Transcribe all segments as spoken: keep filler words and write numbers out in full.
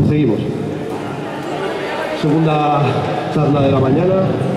Seguimos. Segunda charla de la mañana.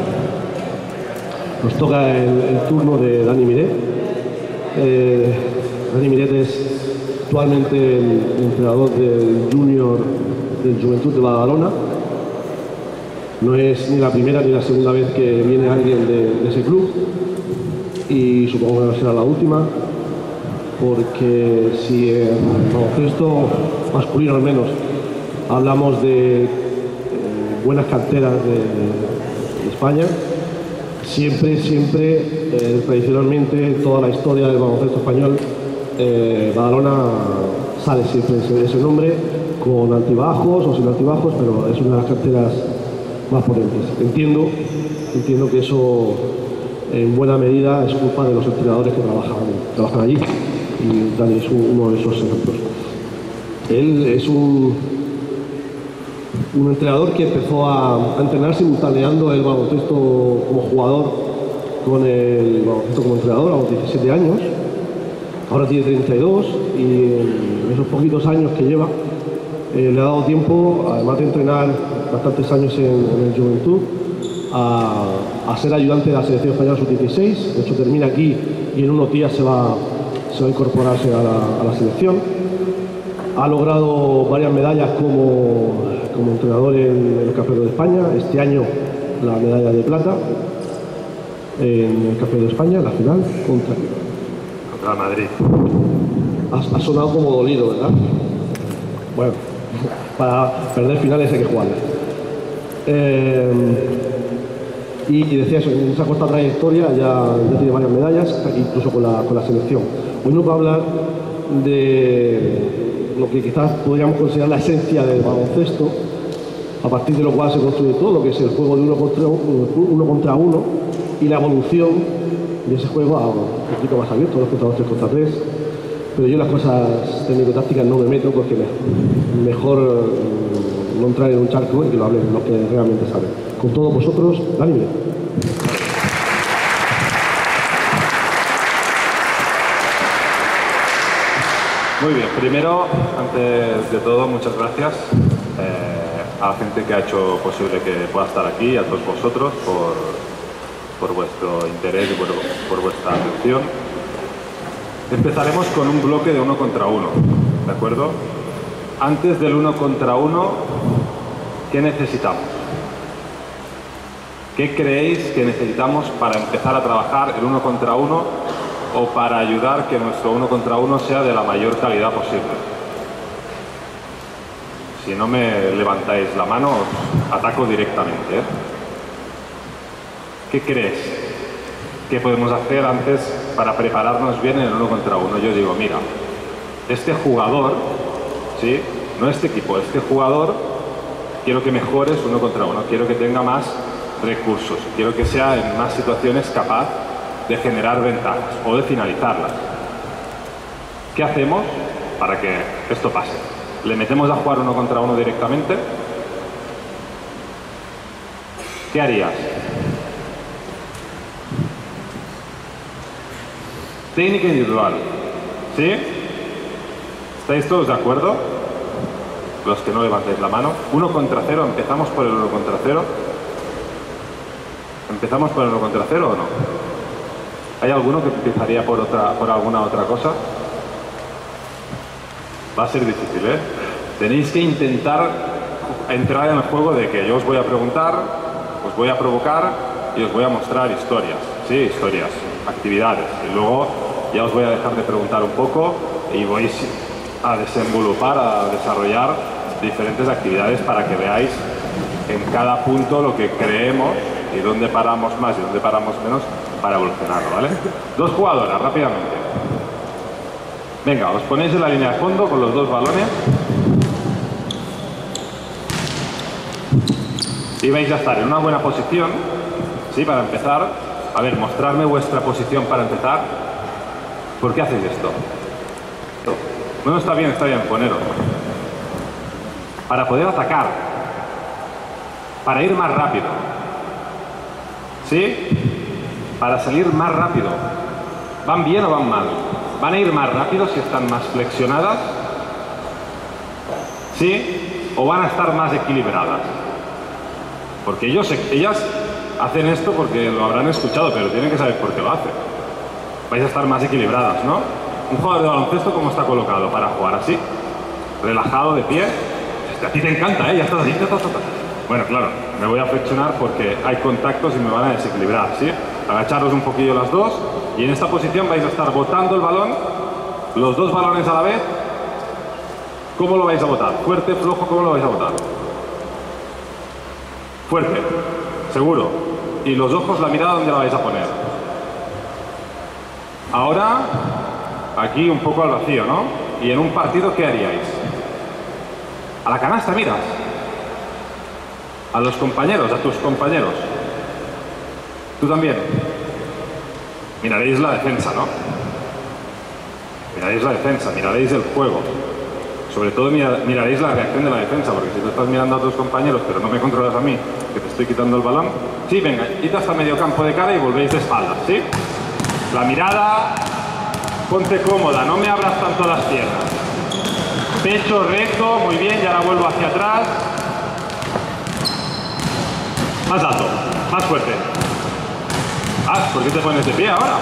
Nos toca el, el turno de Dani Miret. Eh, Dani Miret es actualmente el, el entrenador del Junior del Juventud de Badalona. No es ni la primera ni la segunda vez que viene alguien de, de ese club, y supongo que no será la última, porque si en baloncesto masculino al menos hablamos de eh, buenas canteras de, de España, siempre, siempre, eh, tradicionalmente, toda la historia del baloncesto español, eh, Badalona sale siempre ese, ese nombre, con altibajos o sin altibajos, pero es una de las canteras más potentes. Entiendo, entiendo que eso en buena medida es culpa de los entrenadores que trabajan, trabajan allí, y Dani es uno de esos ejemplos. Él es un, un entrenador que empezó a, a entrenar simultaneando el baloncesto como jugador con el baloncesto como entrenador a los diecisiete años. Ahora tiene treinta y dos, y en esos poquitos años que lleva eh, le ha dado tiempo, además de entrenar bastantes años en, en el Juventud, a, a ser ayudante de la selección española sub dieciséis. De hecho, termina aquí y en unos días se va, se va a incorporarse a la, a la selección. Ha logrado varias medallas como, como entrenador en el Campeonato de España. Este año la medalla de plata en el Campeonato de España, en la final contra, contra Madrid. Ha, ha sonado como dolido, ¿verdad? Bueno, para perder finales hay que jugarlas. Eh, y, y decía eso, en esa corta trayectoria ya, ya tiene varias medallas, incluso con la, con la selección. Hoy nos va a hablar de lo que quizás podríamos considerar la esencia del baloncesto, a partir de lo cual se construye todo, que es el juego de uno contra uno, uno contra uno, y la evolución de ese juego a un poquito más abierto, dos contra dos, tres contra tres. Pero yo en las cosas técnico-tácticas no me meto, porque me, mejor no entrar en un charco y que lo hablen los que realmente saben. Con todos vosotros, Dani Miret. Muy bien, primero, antes de todo, muchas gracias eh, a la gente que ha hecho posible que pueda estar aquí, a todos vosotros por, por vuestro interés y por, por vuestra atención. Empezaremos con un bloque de uno contra uno, ¿de acuerdo? Antes del uno contra uno, ¿qué necesitamos? ¿Qué creéis que necesitamos para empezar a trabajar el uno contra uno o para ayudar que nuestro uno contra uno sea de la mayor calidad posible? Si no me levantáis la mano, os ataco directamente, ¿eh? ¿Qué crees que podemos hacer antes para prepararnos bien en el uno contra uno? Yo digo, mira, este jugador, ¿sí? No este equipo, este jugador, quiero que mejores uno contra uno, quiero que tenga más recursos, quiero que sea en más situaciones capaz de generar ventajas o de finalizarlas. ¿Qué hacemos para que esto pase? ¿Le metemos a jugar uno contra uno directamente? ¿Qué harías? Técnica individual, ¿sí? ¿Estáis todos de acuerdo? Los que no levantáis la mano. Uno contra cero, empezamos por el uno contra cero. ¿Empezamos por el uno contra cero o no? ¿Hay alguno que empezaría por, otra, por alguna otra cosa? Va a ser difícil, ¿eh? Tenéis que intentar entrar en el juego de que yo os voy a preguntar, os voy a provocar y os voy a mostrar historias, ¿sí? Historias, actividades. Y luego ya os voy a dejar de preguntar un poco y vais a desenvolupar, a desarrollar diferentes actividades para que veáis en cada punto lo que creemos y dónde paramos más y dónde paramos menos para evolucionarlo, ¿vale? Dos jugadoras, rápidamente. Venga, os ponéis en la línea de fondo con los dos balones y vais a estar en una buena posición, ¿sí? Para empezar. A ver, mostrarme vuestra posición para empezar. ¿Por qué hacéis esto? No, está bien, está bien, poneros. Para poder atacar. Para ir más rápido. ¿Sí? Para salir más rápido. ¿Van bien o van mal? ¿Van a ir más rápido si están más flexionadas? ¿Sí? o van a estar más equilibradas? Porque ellos, ellas hacen esto porque lo habrán escuchado, pero tienen que saber por qué lo hacen. Vais a estar más equilibradas, ¿no? Un jugador de baloncesto, ¿cómo está colocado para jugar? Así, relajado, de pie. A ti te encanta, ¿eh? Ya estás así. Bueno, claro, me voy a flexionar porque hay contactos y me van a desequilibrar, ¿sí? Agacharos un poquillo las dos y en esta posición vais a estar botando el balón, los dos balones a la vez. ¿Cómo lo vais a botar? Fuerte, flojo, ¿cómo lo vais a botar? Fuerte, seguro. Y los ojos, la mirada, ¿dónde la vais a poner? Ahora, aquí un poco al vacío, ¿no? Y en un partido, ¿qué haríais? A la canasta miras. A los compañeros, a tus compañeros. Tú también. Miraréis la defensa, ¿no? Miraréis la defensa, miraréis el juego. Sobre todo miraréis la reacción de la defensa, porque si tú estás mirando a tus compañeros, pero no me controlas a mí, que te estoy quitando el balón. Sí, venga, id hasta medio campo de cara y volvéis de espaldas, ¿sí? La mirada, ponte cómoda, no me abras tanto las piernas. Pecho recto, muy bien, y ahora vuelvo hacia atrás. Más alto, más fuerte. Ah, ¿por qué te pones de pie ahora?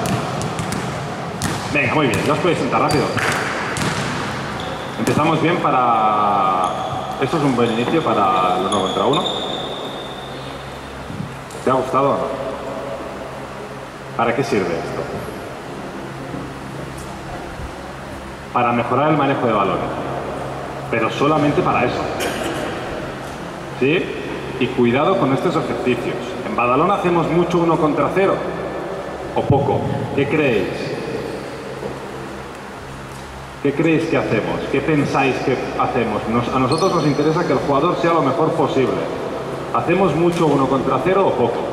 Venga, muy bien, ya os podéis sentar rápido. Empezamos bien para... Esto es un buen inicio para el uno contra uno. ¿Te ha gustado o no? ¿Para qué sirve esto? Para mejorar el manejo de balones. Pero solamente para eso. ¿Sí? Y cuidado con estos ejercicios. En Badalona hacemos mucho uno contra cero. ¿O poco? ¿Qué creéis? ¿Qué creéis que hacemos? ¿Qué pensáis que hacemos? Nos, a nosotros nos interesa que el jugador sea lo mejor posible. ¿Hacemos mucho uno contra cero o poco?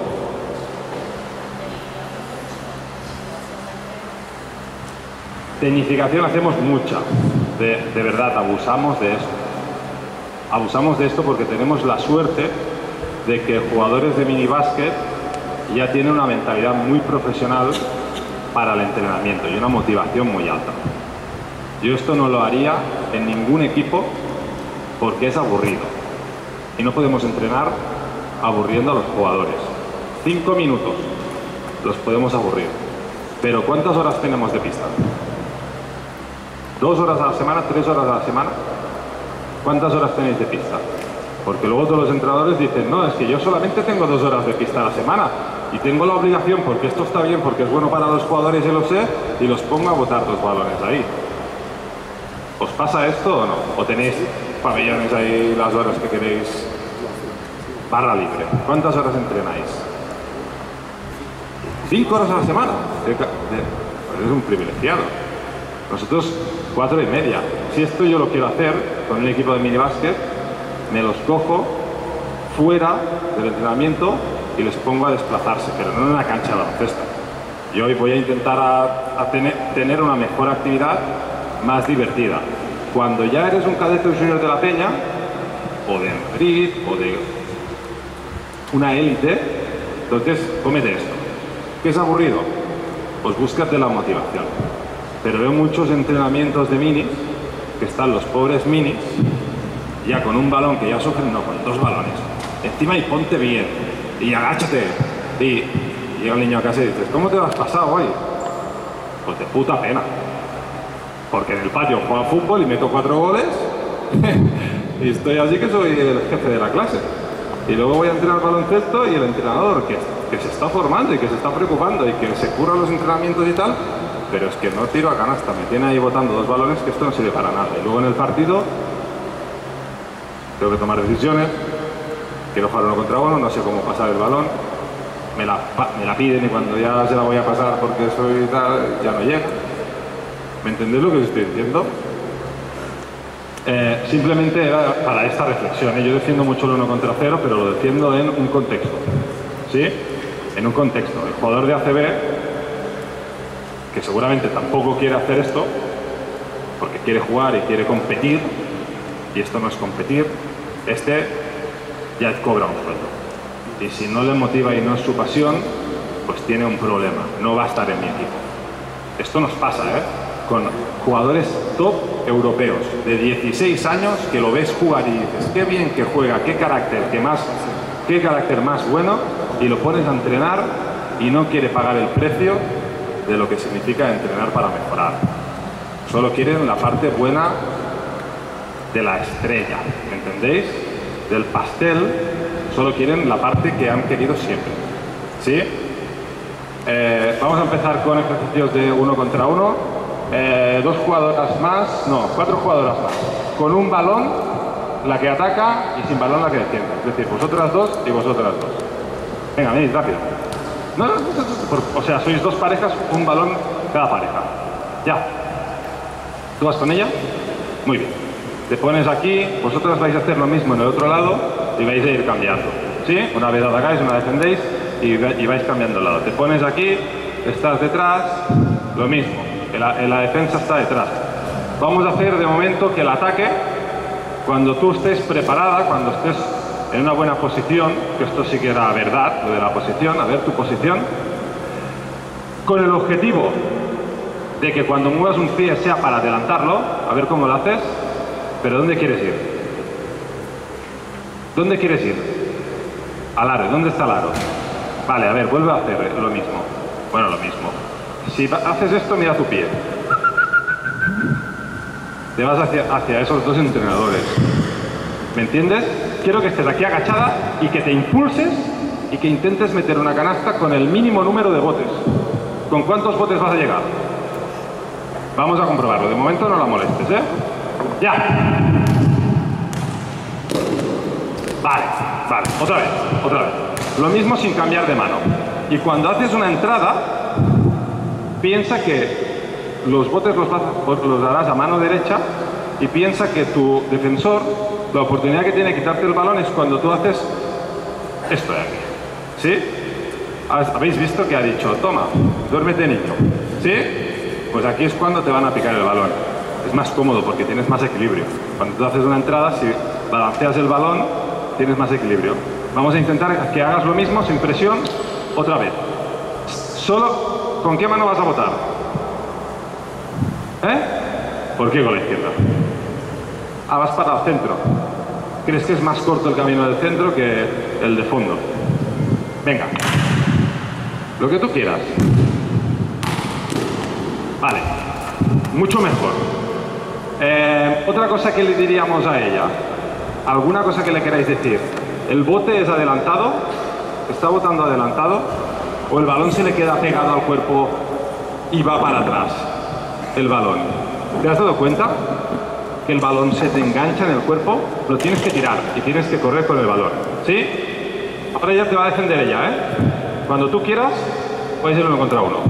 Tecnificación hacemos mucha. De, de verdad, abusamos de esto. Abusamos de esto porque tenemos la suerte de que jugadores de minibásquet ya tienen una mentalidad muy profesional para el entrenamiento y una motivación muy alta. Yo esto no lo haría en ningún equipo porque es aburrido. Y no podemos entrenar aburriendo a los jugadores. Cinco minutos los podemos aburrir. Pero ¿cuántas horas tenemos de pista? ¿Dos horas a la semana? ¿Tres horas a la semana? ¿Cuántas horas tenéis de pista? Porque luego todos los entrenadores dicen, no, es que yo solamente tengo dos horas de pista a la semana y tengo la obligación, porque esto está bien, porque es bueno para los jugadores y lo sé, y los pongo a botar dos balones ahí. ¿Os pasa esto o no? ¿O tenéis pabellones ahí las horas que queréis? Barra libre. ¿Cuántas horas entrenáis? ¿Cinco horas a la semana? Pues es un privilegiado. Nosotros, cuatro y media. Si esto yo lo quiero hacer con un equipo de minibásquet, me los cojo fuera del entrenamiento y les pongo a desplazarse, pero no en una cancha de baloncesto. Yo hoy voy a intentar a, a tener, tener una mejor actividad más divertida. Cuando ya eres un cadete o junior de la Peña, o de Madrid, o de una élite, entonces cómete esto. ¿Qué es aburrido? Pues búscate la motivación. Pero veo muchos entrenamientos de minis, que están los pobres minis, ya con un balón que ya sufren, no, con dos balones. Encima y ponte bien, y agáchate. Y llega el niño a casa y dices, ¿cómo te lo has pasado hoy? Pues de puta pena. Porque en el patio juego a fútbol y meto cuatro goles y estoy así que soy el jefe de la clase. Y luego voy a entrenar baloncesto y el entrenador que, que se está formando y que se está preocupando y que se curra los entrenamientos y tal, pero es que no tiro a canasta, me tiene ahí botando dos balones que esto no sirve para nada. Y luego en el partido tengo que tomar decisiones, quiero jugar uno contra uno, no sé cómo pasar el balón, me la, me la piden y cuando ya se la voy a pasar porque soy tal, ya no llega. ¿Me entendéis lo que os estoy diciendo? Eh, simplemente era para esta reflexión. ¿eh? Yo defiendo mucho el uno contra cero, pero lo defiendo en un contexto. ¿Sí? En un contexto. El jugador de A C B, que seguramente tampoco quiere hacer esto, porque quiere jugar y quiere competir, y esto no es competir, este ya cobra un sueldo. Y si no le motiva y no es su pasión, pues tiene un problema. No va a estar en mi equipo. Esto nos pasa, ¿eh? Con jugadores top europeos de dieciséis años que lo ves jugar y dices, qué bien que juega, qué carácter, qué, más, qué carácter más bueno, y lo pones a entrenar y no quiere pagar el precio de lo que significa entrenar para mejorar. Solo quieren la parte buena de la estrella, ¿me entendéis? Del pastel, solo quieren la parte que han querido siempre. ¿Sí? Eh, vamos a empezar con ejercicios de uno contra uno. Eh, dos jugadoras más, no, cuatro jugadoras más. Con un balón, la que ataca, y sin balón, la que defiende. Es decir, vosotras dos y vosotras dos. Venga, venid, rápido. No, no, no, no, o sea, sois dos parejas, un balón cada pareja. Ya. ¿Tú vas con ella? Muy bien. Te pones aquí, vosotras vais a hacer lo mismo en el otro lado y vais a ir cambiando. ¿Sí? Una vez atacáis, una defendéis y, y vais cambiando el lado. Te pones aquí, estás detrás, lo mismo. En la, en la defensa está detrás. Vamos a hacer de momento que el ataque, cuando tú estés preparada, cuando estés en una buena posición, que esto sí que era verdad, lo de la posición, a ver tu posición, con el objetivo de que cuando muevas un pie sea para adelantarlo, a ver cómo lo haces, pero ¿dónde quieres ir? ¿Dónde quieres ir? Al aro, ¿dónde está el aro? Vale, a ver, vuelve a hacer lo mismo. Bueno, lo mismo. Si haces esto, mira tu pie. Te vas hacia, hacia esos dos entrenadores. ¿Me entiendes? Quiero que estés aquí agachada y que te impulses y que intentes meter una canasta con el mínimo número de botes. ¿Con cuántos botes vas a llegar? Vamos a comprobarlo. De momento no la molestes, ¿eh? ¡Ya! Vale, vale. Otra vez, otra vez. Lo mismo sin cambiar de mano. Y cuando haces una entrada, piensa que los botes los, los darás a mano derecha y piensa que tu defensor, la oportunidad que tiene de quitarte el balón es cuando tú haces esto de aquí. ¿Sí? ¿Habéis visto que ha dicho, toma, duérmete niño? ¿Sí? Pues aquí es cuando te van a picar el balón. Es más cómodo porque tienes más equilibrio. Cuando tú haces una entrada, si balanceas el balón, tienes más equilibrio. Vamos a intentar que hagas lo mismo sin presión otra vez. Solo, ¿con qué mano vas a botar? ¿Eh? ¿Por qué con la izquierda? Ah, vas para el centro. ¿Crees que es más corto el camino del centro que el de fondo? Venga. Lo que tú quieras. Vale. Mucho mejor. Eh, otra cosa que le diríamos a ella. ¿Alguna cosa que le queráis decir? ¿El bote es adelantado? ¿Está botando adelantado? ¿O el balón se le queda pegado al cuerpo y va para atrás? El balón. ¿Te has dado cuenta? Que el balón se te engancha en el cuerpo, lo tienes que tirar y tienes que correr con el balón. ¿Sí? Ahora ya te va a defender ella, ¿eh? Cuando tú quieras, puedes ir uno contra uno.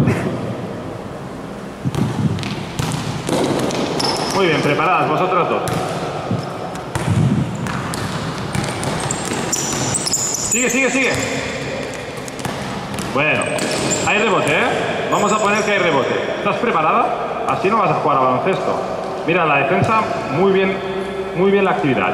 Muy bien, preparadas, vosotras dos. Sigue, sigue, sigue. Bueno, hay rebote, ¿eh? Vamos a poner que hay rebote. ¿Estás preparada? Así no vas a jugar a baloncesto. Mira, la defensa, muy bien, muy bien la actividad.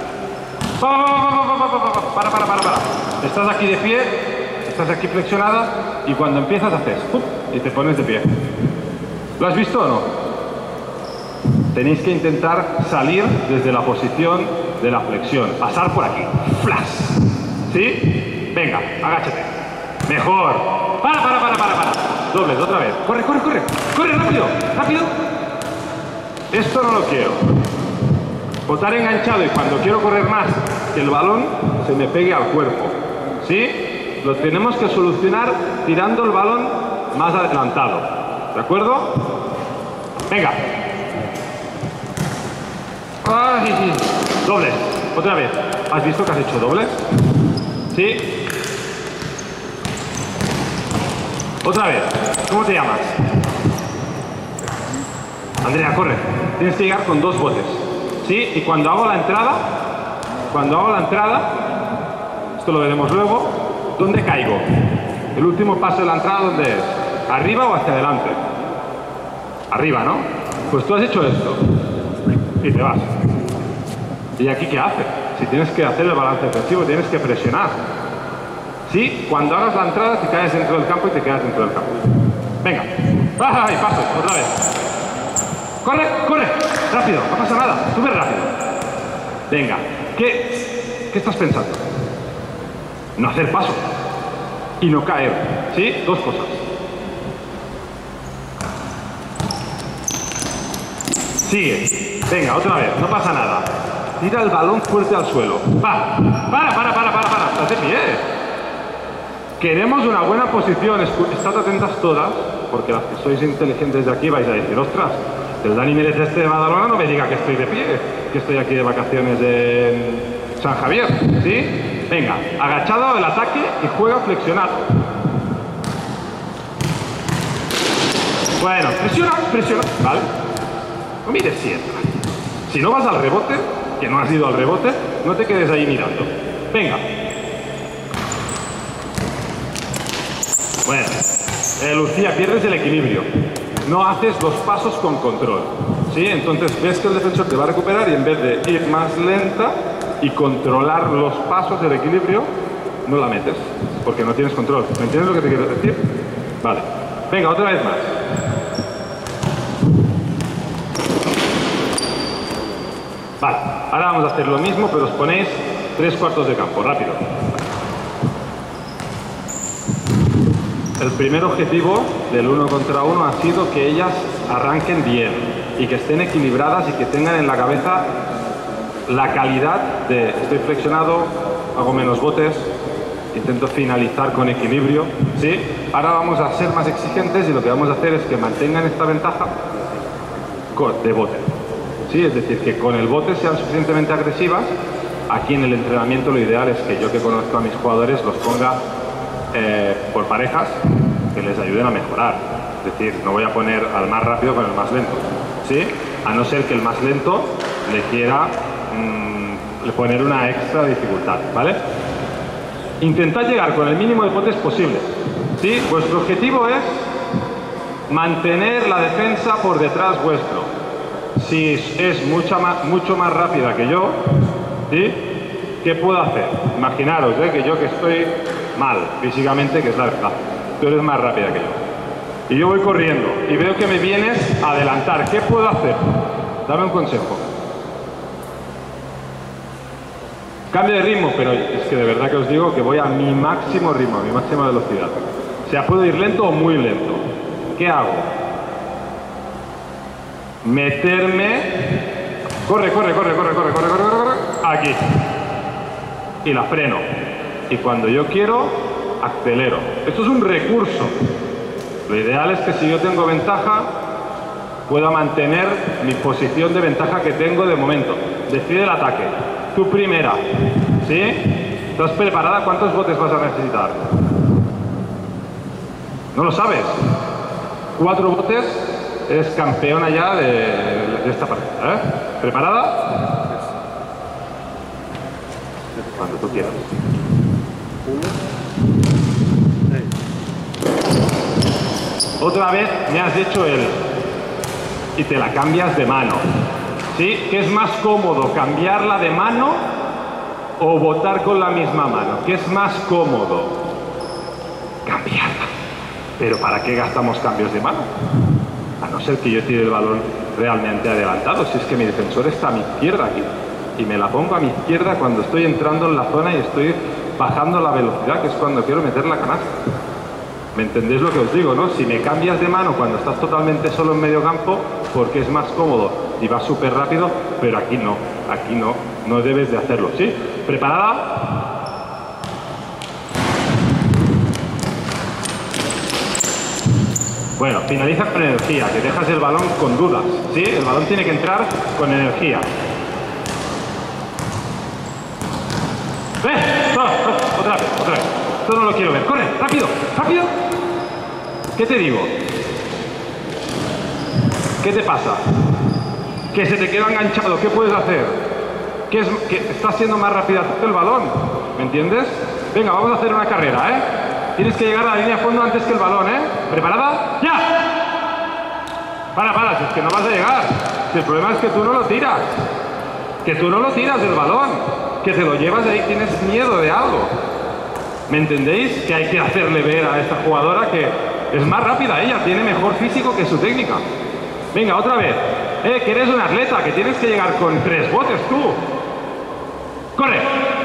Para, para, para, para. Estás aquí de pie, estás aquí flexionada y cuando empiezas haces ¡pum! Y te pones de pie. ¿Lo has visto o no? Tenéis que intentar salir desde la posición de la flexión. Pasar por aquí. ¡Flash! ¿Sí? Venga, agáchate. Mejor. Para, para, para, para, para. Dobles, otra vez. Corre, corre, corre. Corre, rápido, rápido. Esto no lo quiero. Botar enganchado y cuando quiero correr más, que el balón se me pegue al cuerpo. ¿Sí? Lo tenemos que solucionar tirando el balón más adelantado. ¿De acuerdo? Venga. Ay, dobles. Otra vez. ¿Has visto que has hecho dobles? ¿Sí? Otra vez. ¿Cómo te llamas? Andrea, corre. Tienes que llegar con dos botes. ¿Sí? Y cuando hago la entrada, cuando hago la entrada, esto lo veremos luego, ¿dónde caigo? El último paso de la entrada, ¿dónde es? ¿Arriba o hacia adelante? Arriba, ¿no? Pues tú has hecho esto. Y te vas. ¿Y aquí qué haces? Si tienes que hacer el balance defensivo, tienes que presionar. ¿Sí? Cuando hagas la entrada, te caes dentro del campo y te quedas dentro del campo. Venga. ¡Ay, paso! Otra vez. ¡Corre! ¡Corre! rápido, no pasa nada, súper rápido. Venga, ¿qué, ¿qué estás pensando? No hacer paso y no caer, ¿sí? Dos cosas. Sigue, venga, otra vez, no pasa nada. Tira el balón fuerte al suelo. Va, para, para, para, para, para, estás de pie. Queremos una buena posición, estad atentas todas, porque las que sois inteligentes de aquí vais a decir, ostras, el Dani Mérez este de Badalona no me diga que estoy de pie, que estoy aquí de vacaciones en San Javier, ¿sí? Venga, agachado el ataque y juega flexionado. Bueno, presiona, presiona, ¿vale? No mires si entra. Si no vas al rebote, que no has ido al rebote, no te quedes ahí mirando. Venga. Bueno, eh, Lucía, pierdes el equilibrio. No haces los pasos con control, ¿sí? Entonces ves que el defensor te va a recuperar y en vez de ir más lenta y controlar los pasos del equilibrio, no la metes, porque no tienes control. ¿Me entiendes lo que te quiero decir? Vale. Venga, otra vez más. Vale, ahora vamos a hacer lo mismo, pero os ponéis tres cuartos de campo, rápido. El primer objetivo del uno contra uno ha sido que ellas arranquen bien y que estén equilibradas y que tengan en la cabeza la calidad de estoy flexionado, hago menos botes, intento finalizar con equilibrio, ¿sí? Ahora vamos a ser más exigentes y lo que vamos a hacer es que mantengan esta ventaja de bote, ¿sí? Es decir, que con el bote sean suficientemente agresivas. Aquí en el entrenamiento lo ideal es que yo, que conozco a mis jugadores, los ponga Eh, por parejas que les ayuden a mejorar. Es decir, no voy a poner al más rápido con el más lento, ¿sí? A no ser que el más lento le quiera mmm, poner una extra dificultad, ¿vale? Intentad llegar con el mínimo de botes posible, ¿sí? Vuestro objetivo es mantener la defensa por detrás vuestro. Si es mucha más, mucho más rápida que yo, ¿sí? ¿Qué puedo hacer? Imaginaros, ¿eh? Que yo que estoy mal físicamente, que es la verdad, tú eres más rápida que yo y yo voy corriendo y veo que me vienes a adelantar. ¿Qué puedo hacer? Dame un consejo. Cambio de ritmo, pero es que de verdad que os digo que voy a mi máximo ritmo, a mi máxima velocidad. O sea, puedo ir lento o muy lento. ¿Qué hago? Meterme. Corre, corre, corre, corre, corre, corre, corre, corre, corre. Aquí. Y la freno. Y cuando yo quiero, acelero. Esto es un recurso. Lo ideal es que si yo tengo ventaja, pueda mantener mi posición de ventaja que tengo de momento. Decide el ataque. Tú primera. ¿Sí? ¿Estás preparada? ¿Cuántos botes vas a necesitar? ¿No lo sabes? Cuatro botes, eres campeona ya de, de esta partida. ¿Eh? ¿Preparada? Cuando tú quieras. Otra vez me has hecho el y te la cambias de mano, ¿sí? ¿Qué es más cómodo, cambiarla de mano o botar con la misma mano? ¿Qué es más cómodo? Cambiarla. Pero ¿para qué gastamos cambios de mano? A no ser que yo tire el balón realmente adelantado. Si es que mi defensor está a mi izquierda aquí y me la pongo a mi izquierda cuando estoy entrando en la zona y estoy bajando la velocidad, que es cuando quiero meter la canasta. ¿Me entendéis lo que os digo, no? Si me cambias de mano cuando estás totalmente solo en medio campo, porque es más cómodo y va súper rápido, pero aquí no, aquí no, no debes de hacerlo, ¿sí? ¿Preparada? Bueno, finaliza con energía, que dejas el balón con dudas, ¿sí? El balón tiene que entrar con energía. ¡Eh! No, no, otra vez, otra vez. Esto no lo quiero ver. ¡Corre! ¡Rápido! ¡Rápido! ¿Qué te digo? ¿Qué te pasa? Que se te queda enganchado. ¿Qué puedes hacer? ¿Qué es, que estás siendo más rápida que el balón? ¿Me entiendes? Venga, vamos a hacer una carrera, ¿eh? Tienes que llegar a la línea de fondo antes que el balón, ¿eh? ¿Preparada? ¡Ya! Para, para, si es que no vas a llegar. Si el problema es que tú no lo tiras. Que tú no lo tiras del balón. Que te lo llevas ahí, tienes miedo de algo. ¿Me entendéis? Que hay que hacerle ver a esta jugadora que es más rápida ella, tiene mejor físico que su técnica. Venga, otra vez. Eh, que eres un atleta, que tienes que llegar con tres botes tú. ¡Corre!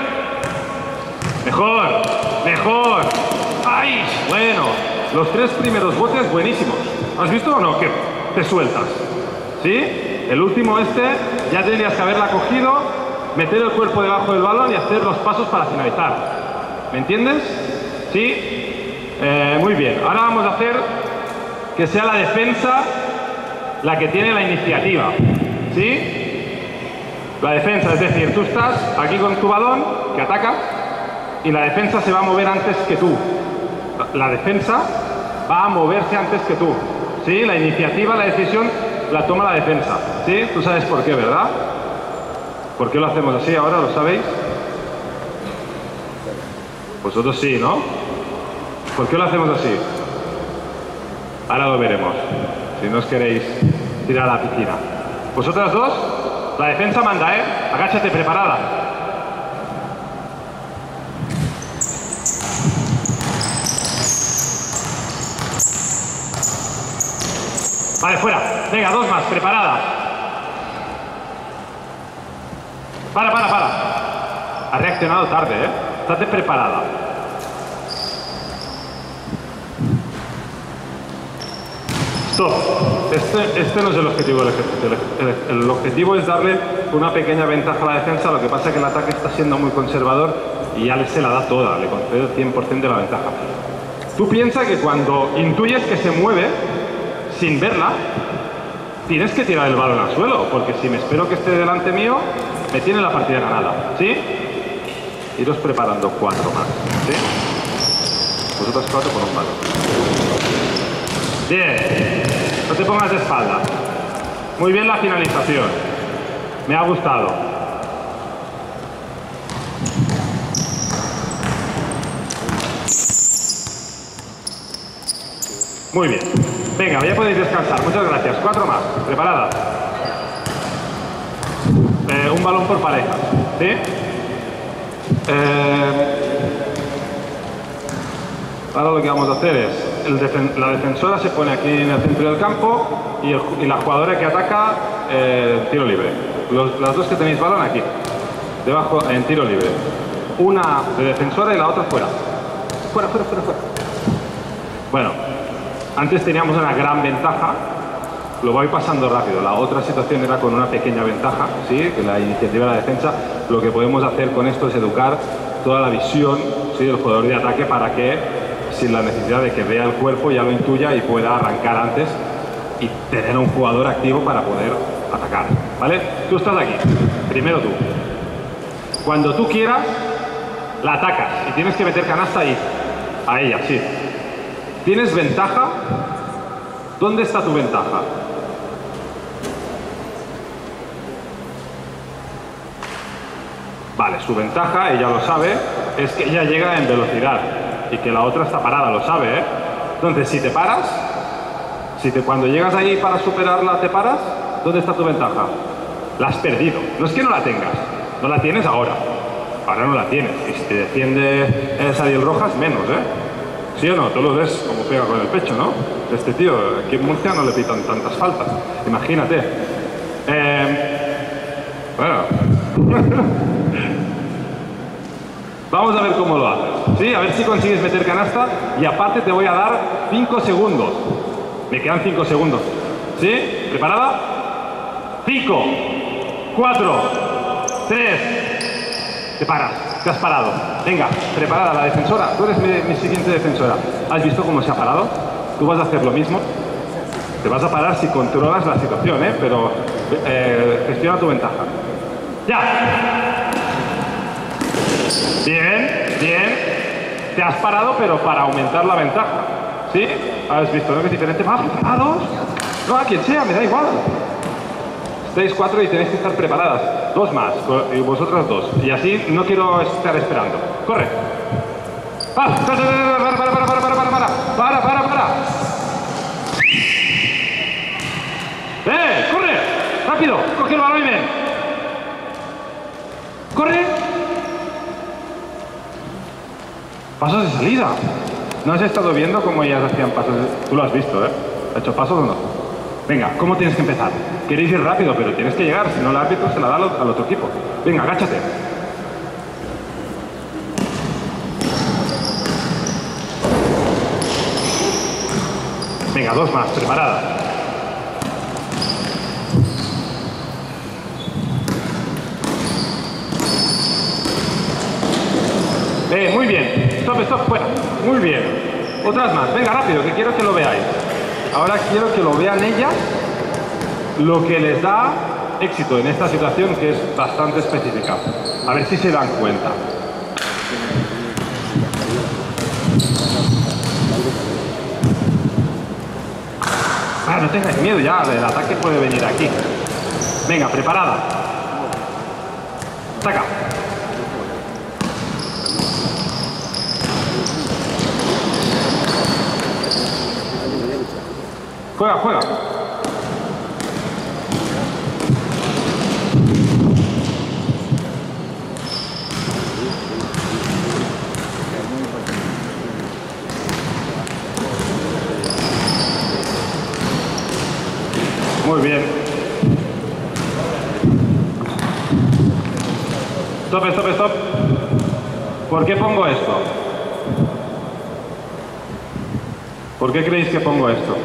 Mejor, mejor. ¡Ay! Bueno, los tres primeros botes buenísimos. ¿Has visto o no? Que te sueltas. ¿Sí? El último este ya tendrías que haberla cogido, meter el cuerpo debajo del balón y hacer los pasos para finalizar. ¿Me entiendes? ¿Sí? Eh, muy bien. Ahora vamos a hacer que sea la defensa la que tiene la iniciativa. ¿Sí? La defensa, es decir, tú estás aquí con tu balón que atacas y la defensa se va a mover antes que tú. La defensa va a moverse antes que tú. ¿Sí? La iniciativa, la decisión la toma la defensa. ¿Sí? Tú sabes por qué, ¿verdad? ¿Por qué lo hacemos así ahora? ¿Lo sabéis? Vosotros sí, ¿no? ¿Por qué lo hacemos así? Ahora lo veremos. Si no os queréis tirar a la piscina. Vosotras dos, la defensa manda, ¿eh? Agáchate, preparada. Vale, fuera. Venga, dos más, preparada. Para, para, para. Has reaccionado tarde, ¿eh? Estate preparada. Stop. Este, este no es el objetivo del ejercicio. El, el, el objetivo es darle una pequeña ventaja a la defensa. Lo que pasa es que el ataque está siendo muy conservador y ya le se la da toda. Le concede el cien por ciento de la ventaja. Tú piensas que cuando intuyes que se mueve, sin verla, tienes que tirar el balón al suelo, porque si me espero que esté delante mío, me tiene la partida ganada, ¿sí? Iros preparando cuatro más, ¿sí? Vosotros cuatro por un palo. Bien, no te pongas de espalda. Muy bien la finalización. Me ha gustado. Muy bien. Venga, ya podéis descansar. Muchas gracias. Cuatro más. ¿Preparadas? Eh, un balón por pareja. ¿Sí? Eh, ahora lo que vamos a hacer es, el defen la defensora se pone aquí en el centro del campo y, el, y la jugadora que ataca eh, tiro libre. Los, las dos que tenéis balón aquí, debajo en tiro libre. Una de defensora y la otra fuera. Fuera, fuera, fuera, fuera. Bueno, antes teníamos una gran ventaja, lo voy pasando rápido. La otra situación era con una pequeña ventaja, ¿sí? Que la iniciativa de la defensa. Lo que podemos hacer con esto es educar toda la visión, ¿sí? Del jugador de ataque para que, sin la necesidad de que vea el cuerpo, ya lo intuya y pueda arrancar antes y tener un jugador activo para poder atacar, ¿vale? Tú estás aquí, primero tú. Cuando tú quieras, la atacas y tienes que meter canasta ahí, a ella, sí. ¿Tienes ventaja? ¿Dónde está tu ventaja? Vale, su ventaja, ella lo sabe, es que ella llega en velocidad y que la otra está parada, lo sabe, ¿eh? Entonces, si te paras, si te, cuando llegas ahí para superarla te paras, ¿dónde está tu ventaja? La has perdido. No es que no la tengas, no la tienes ahora. Ahora no la tienes. Y si te defiende el Sadiel Rojas, menos, ¿eh? ¿Sí o no? Tú lo ves como pega con el pecho, ¿no? Este tío, aquí en Murcia no le pitan tantas faltas. Imagínate. Eh, bueno. Vamos a ver cómo lo haces. ¿Sí? A ver si consigues meter canasta y aparte te voy a dar cinco segundos. Me quedan cinco segundos. ¿Sí? ¿Preparada? cinco, cuatro, tres. Te paras. Te has parado. Venga, preparada la defensora. Tú eres mi, mi siguiente defensora. ¿Has visto cómo se ha parado? Tú vas a hacer lo mismo. Te vas a parar si controlas la situación, ¿eh? Pero eh, gestiona tu ventaja. ¡Ya! Bien, bien. Te has parado, pero para aumentar la ventaja. ¿Sí? ¿Has visto, no? Que es diferente. ¿Va preparados? No, a quien sea, me da igual. Estáis cuatro y tenéis que estar preparadas. Dos más, y vosotras dos. Y así no quiero estar esperando. ¡Corre! ¡Para, para, para, para, para, para, para, para! ¡Para, para, para! ¡Eh! ¡Corre! ¡Rápido! ¡Coge el balón y ven! ¡Corre! Pasos de salida. ¿No has estado viendo cómo ellas hacían pasos de... Tú lo has visto, ¿eh? ¿Ha hecho pasos o no? Venga, ¿cómo tienes que empezar? Queréis ir rápido, pero tienes que llegar, si no el árbitro se la da al, al otro equipo. Venga, agáchate. Venga, dos más, preparada. Eh, muy bien. Stop, stop, fuera. Muy bien. Otras más. Venga, rápido, que quiero que lo veáis. Ahora quiero que lo vean ellas, lo que les da éxito en esta situación que es bastante específica. A ver si se dan cuenta. Ah, no tengáis miedo ya, el ataque puede venir aquí. Venga, preparada. Saca. Juega, juega. Muy bien. Stop, stop, stop. ¿Por qué pongo esto? ¿Por qué creéis que pongo esto?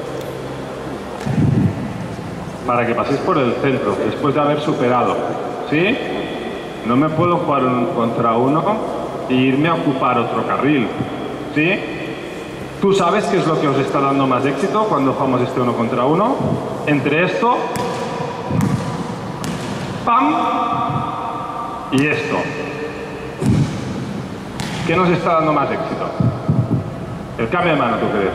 Para que paséis por el centro, después de haber superado. ¿Sí? No me puedo jugar un contra uno e irme a ocupar otro carril. ¿Sí? ¿Tú sabes qué es lo que os está dando más éxito cuando jugamos este uno contra uno? Entre esto, ¡pam! Y esto. ¿Qué nos está dando más éxito? El cambio de mano, ¿tú crees?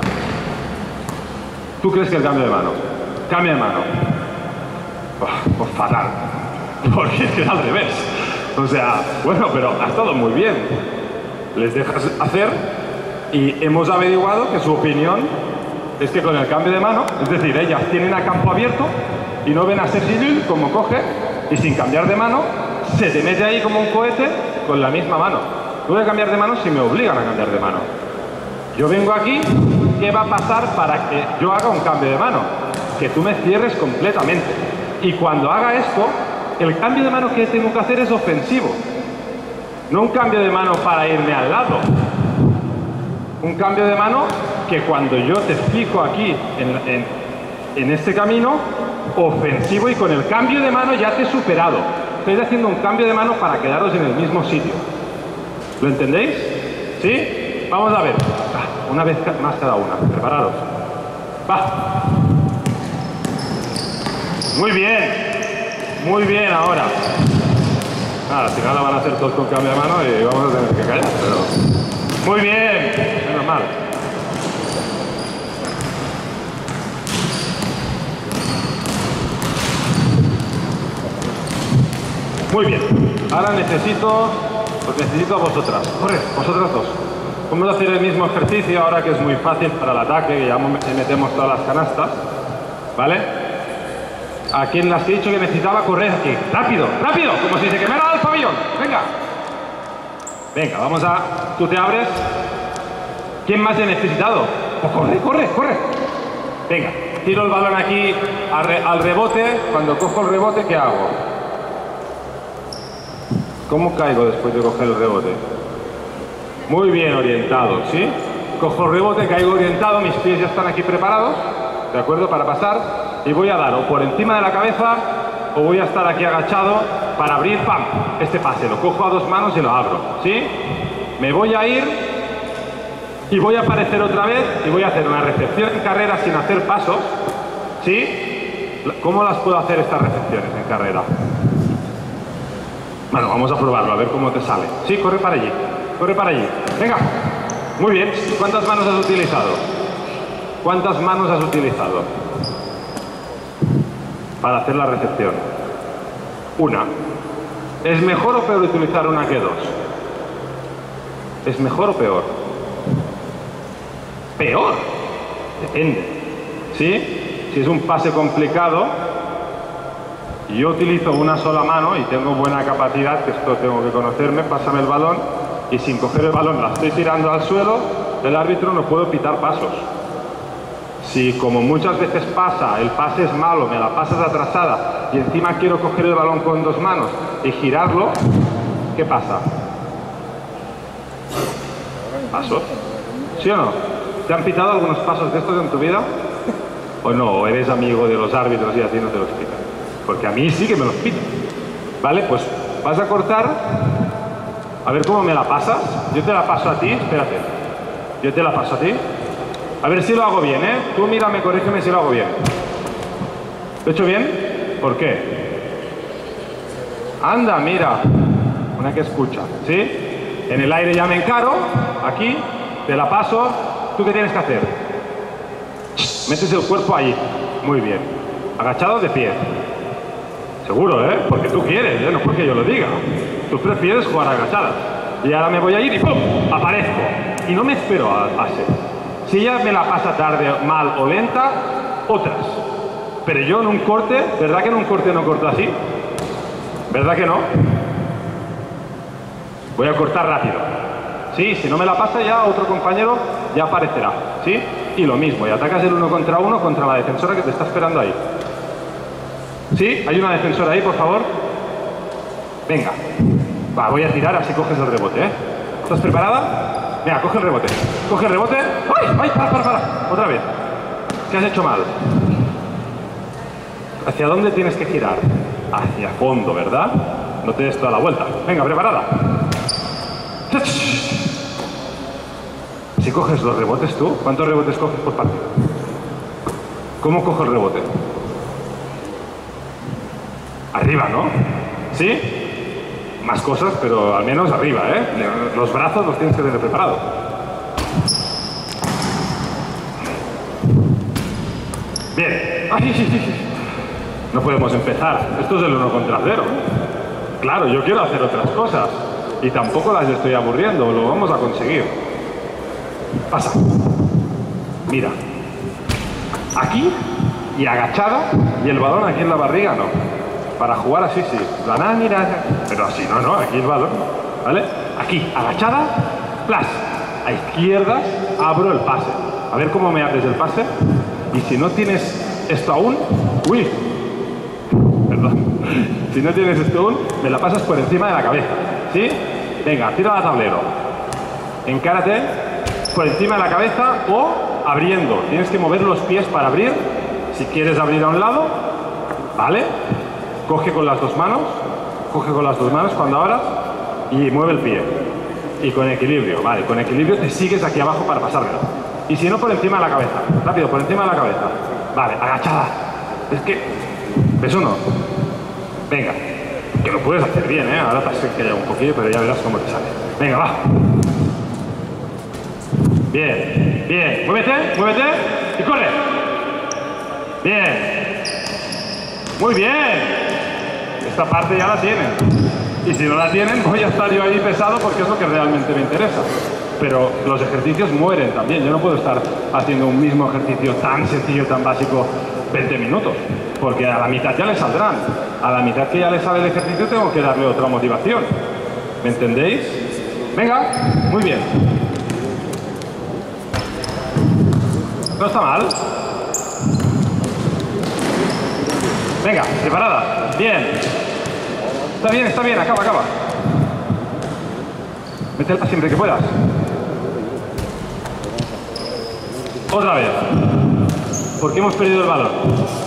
¿Tú crees que el cambio de mano? Cambio de mano. Oh, pues fatal. Porque es que al revés. O sea, bueno, pero ha estado muy bien. Les dejas hacer y hemos averiguado que su opinión es que con el cambio de mano, es decir, ellas tienen a campo abierto y no ven a Sergi como coge y sin cambiar de mano se te mete ahí como un cohete con la misma mano. No voy a cambiar de mano si me obligan a cambiar de mano. Yo vengo aquí, ¿qué va a pasar para que yo haga un cambio de mano? Que tú me cierres completamente. Y cuando haga esto, el cambio de mano que tengo que hacer es ofensivo. No un cambio de mano para irme al lado. Un cambio de mano que cuando yo te fijo aquí en, en, en este camino, ofensivo, y con el cambio de mano ya te he superado. Estoy haciendo un cambio de mano para quedaros en el mismo sitio. ¿Lo entendéis? ¿Sí? Vamos a ver. Una vez más cada una. Prepararos. Va. Muy bien. Muy bien ahora. Nada, al final la van a hacer todos con cambio de mano y vamos a tener que callar, pero... Muy bien. Menos mal. Muy bien. Ahora necesito... Os necesito a vosotras. Corre, vosotras dos. Vamos a hacer el mismo ejercicio ahora que es muy fácil para el ataque, que ya metemos todas las canastas. ¿Vale? A quien las he dicho que necesitaba correr aquí. ¡Rápido! ¡Rápido! Como si se quemara el pabellón. ¡Venga! Venga, vamos a... Tú te abres. ¿Quién más he necesitado? Pues corre, corre, corre. Venga, tiro el balón aquí al rebote. Cuando cojo el rebote, ¿qué hago? ¿Cómo caigo después de coger el rebote? Muy bien orientado, ¿sí? Cojo el rebote, caigo orientado, mis pies ya están aquí preparados, ¿de acuerdo? Para pasar, y voy a dar o por encima de la cabeza o voy a estar aquí agachado para abrir, ¡pam! Este pase, lo cojo a dos manos y lo abro, ¿sí? Me voy a ir y voy a aparecer otra vez y voy a hacer una recepción en carrera sin hacer pasos, ¿sí? ¿Cómo las puedo hacer estas recepciones en carrera? Bueno, vamos a probarlo, a ver cómo te sale. Sí, corre para allí, corre para allí. Venga, muy bien. ¿Cuántas manos has utilizado? ¿Cuántas manos has utilizado para hacer la recepción? Una. ¿Es mejor o peor utilizar una que dos? ¿Es mejor o peor? Peor. Depende. ¿Sí? Si es un pase complicado, y yo utilizo una sola mano y tengo buena capacidad, que esto tengo que conocerme, pásame el balón y sin coger el balón la estoy tirando al suelo, el árbitro no puedo pitar pasos. Si como muchas veces pasa, el pase es malo, me la pasas atrasada y encima quiero coger el balón con dos manos y girarlo, ¿qué pasa? ¿Pasos? ¿Sí o no? ¿Te han pitado algunos pasos de estos en tu vida? ¿O no? ¿O eres amigo de los árbitros y a ti no te los pitan? Porque a mí sí que me los pitan. ¿Vale? Pues vas a cortar. A ver cómo me la pasas. Yo te la paso a ti. Espérate. Yo te la paso a ti. A ver si lo hago bien, ¿eh? Tú mírame, corrígeme si lo hago bien. ¿Lo he hecho bien? ¿Por qué? Anda, mira. Una que escucha. ¿Sí? En el aire ya me encaro. Aquí. Te la paso. ¿Tú qué tienes que hacer? Metes el cuerpo ahí. Muy bien. Agachado de pie. Seguro, ¿eh? Porque tú quieres, ¿eh? No porque yo lo diga. Tú prefieres jugar agachadas. Y ahora me voy a ir y ¡pum! Aparezco. Y no me espero al pase. Si ella me la pasa tarde, mal o lenta, otras. Pero yo en un corte, ¿verdad que en un corte no corto así? ¿Verdad que no? Voy a cortar rápido. Sí, si no me la pasa ya, otro compañero ya aparecerá. ¿Sí? Y lo mismo, y atacas el uno contra uno contra la defensora que te está esperando ahí. ¿Sí? ¿Hay una defensora ahí, por favor? Venga. Va, voy a tirar, así coges el rebote, ¿eh? ¿Estás preparada? Venga, coge el rebote. Coge el rebote. ¡Ay! ¡Ay! ¡Para, para, para! Otra vez. ¿Qué has hecho mal? ¿Hacia dónde tienes que girar? Hacia fondo, ¿verdad? No te des toda la vuelta. Venga, preparada. Si coges los rebotes tú, ¿cuántos rebotes coges por partido? ¿Cómo cojo el rebote? Arriba, ¿no? ¿Sí? Más cosas, pero al menos arriba, ¿eh? Los brazos los tienes que tener preparados. Bien. ¡Ay! No podemos empezar. Esto es el uno contra cero. Claro, yo quiero hacer otras cosas. Y tampoco las estoy aburriendo. Lo vamos a conseguir. Pasa. Mira. Aquí y agachada y el balón aquí en la barriga no. Para jugar así sí. La nada, mira. Pero así no, no. Aquí el balón. ¿Vale? Aquí, agachada. Plas. A izquierdas abro el pase. A ver cómo me abres el pase. Y si no tienes esto aún. Uy. Perdón. Si no tienes esto aún, me la pasas por encima de la cabeza. ¿Sí? Venga, tira al tablero. Encárate por encima de la cabeza o abriendo. Tienes que mover los pies para abrir. Si quieres abrir a un lado, ¿vale? Coge con las dos manos. Coge con las dos manos cuando abras y mueve el pie. Y con equilibrio, vale. Con equilibrio te sigues aquí abajo para pasármelo. Y si no, por encima de la cabeza. Rápido, por encima de la cabeza. Vale, agachada. Es que... ¿ves o no? Venga. Que lo puedes hacer bien, ¿eh? Ahora te has encallado un poquillo, pero ya verás cómo te sale. Venga, va. Bien, bien. Muévete, muévete y corre. Bien. Muy bien. Esta parte ya la tienen. Y si no la tienen, voy a estar yo ahí pesado porque es lo que realmente me interesa. Pero los ejercicios mueren también. Yo no puedo estar haciendo un mismo ejercicio tan sencillo, tan básico, veinte minutos. Porque a la mitad ya le saldrán. A la mitad que ya le sale el ejercicio tengo que darle otra motivación. ¿Me entendéis? Venga, muy bien. No está mal. Venga, preparada. Bien. Está bien, está bien. Acaba, acaba. Métela siempre que puedas. Otra vez. Porque hemos perdido el balón.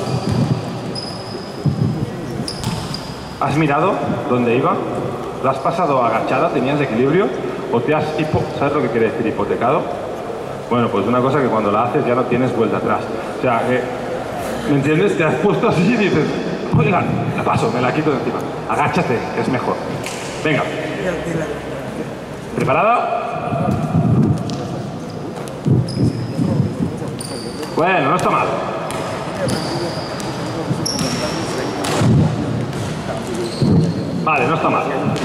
¿Has mirado dónde iba? ¿Lo has pasado agachada? ¿Tenías equilibrio? ¿O te has hipo... ¿Sabes lo que quiere decir hipotecado? Bueno, pues una cosa que cuando la haces ya no tienes vuelta atrás. O sea, que... ¿me entiendes? Te has puesto así y dices... Oiga, la paso, me la quito de encima. Agáchate, que es mejor. Venga. ¿Preparada? Bueno, no está mal. Vale, no está mal.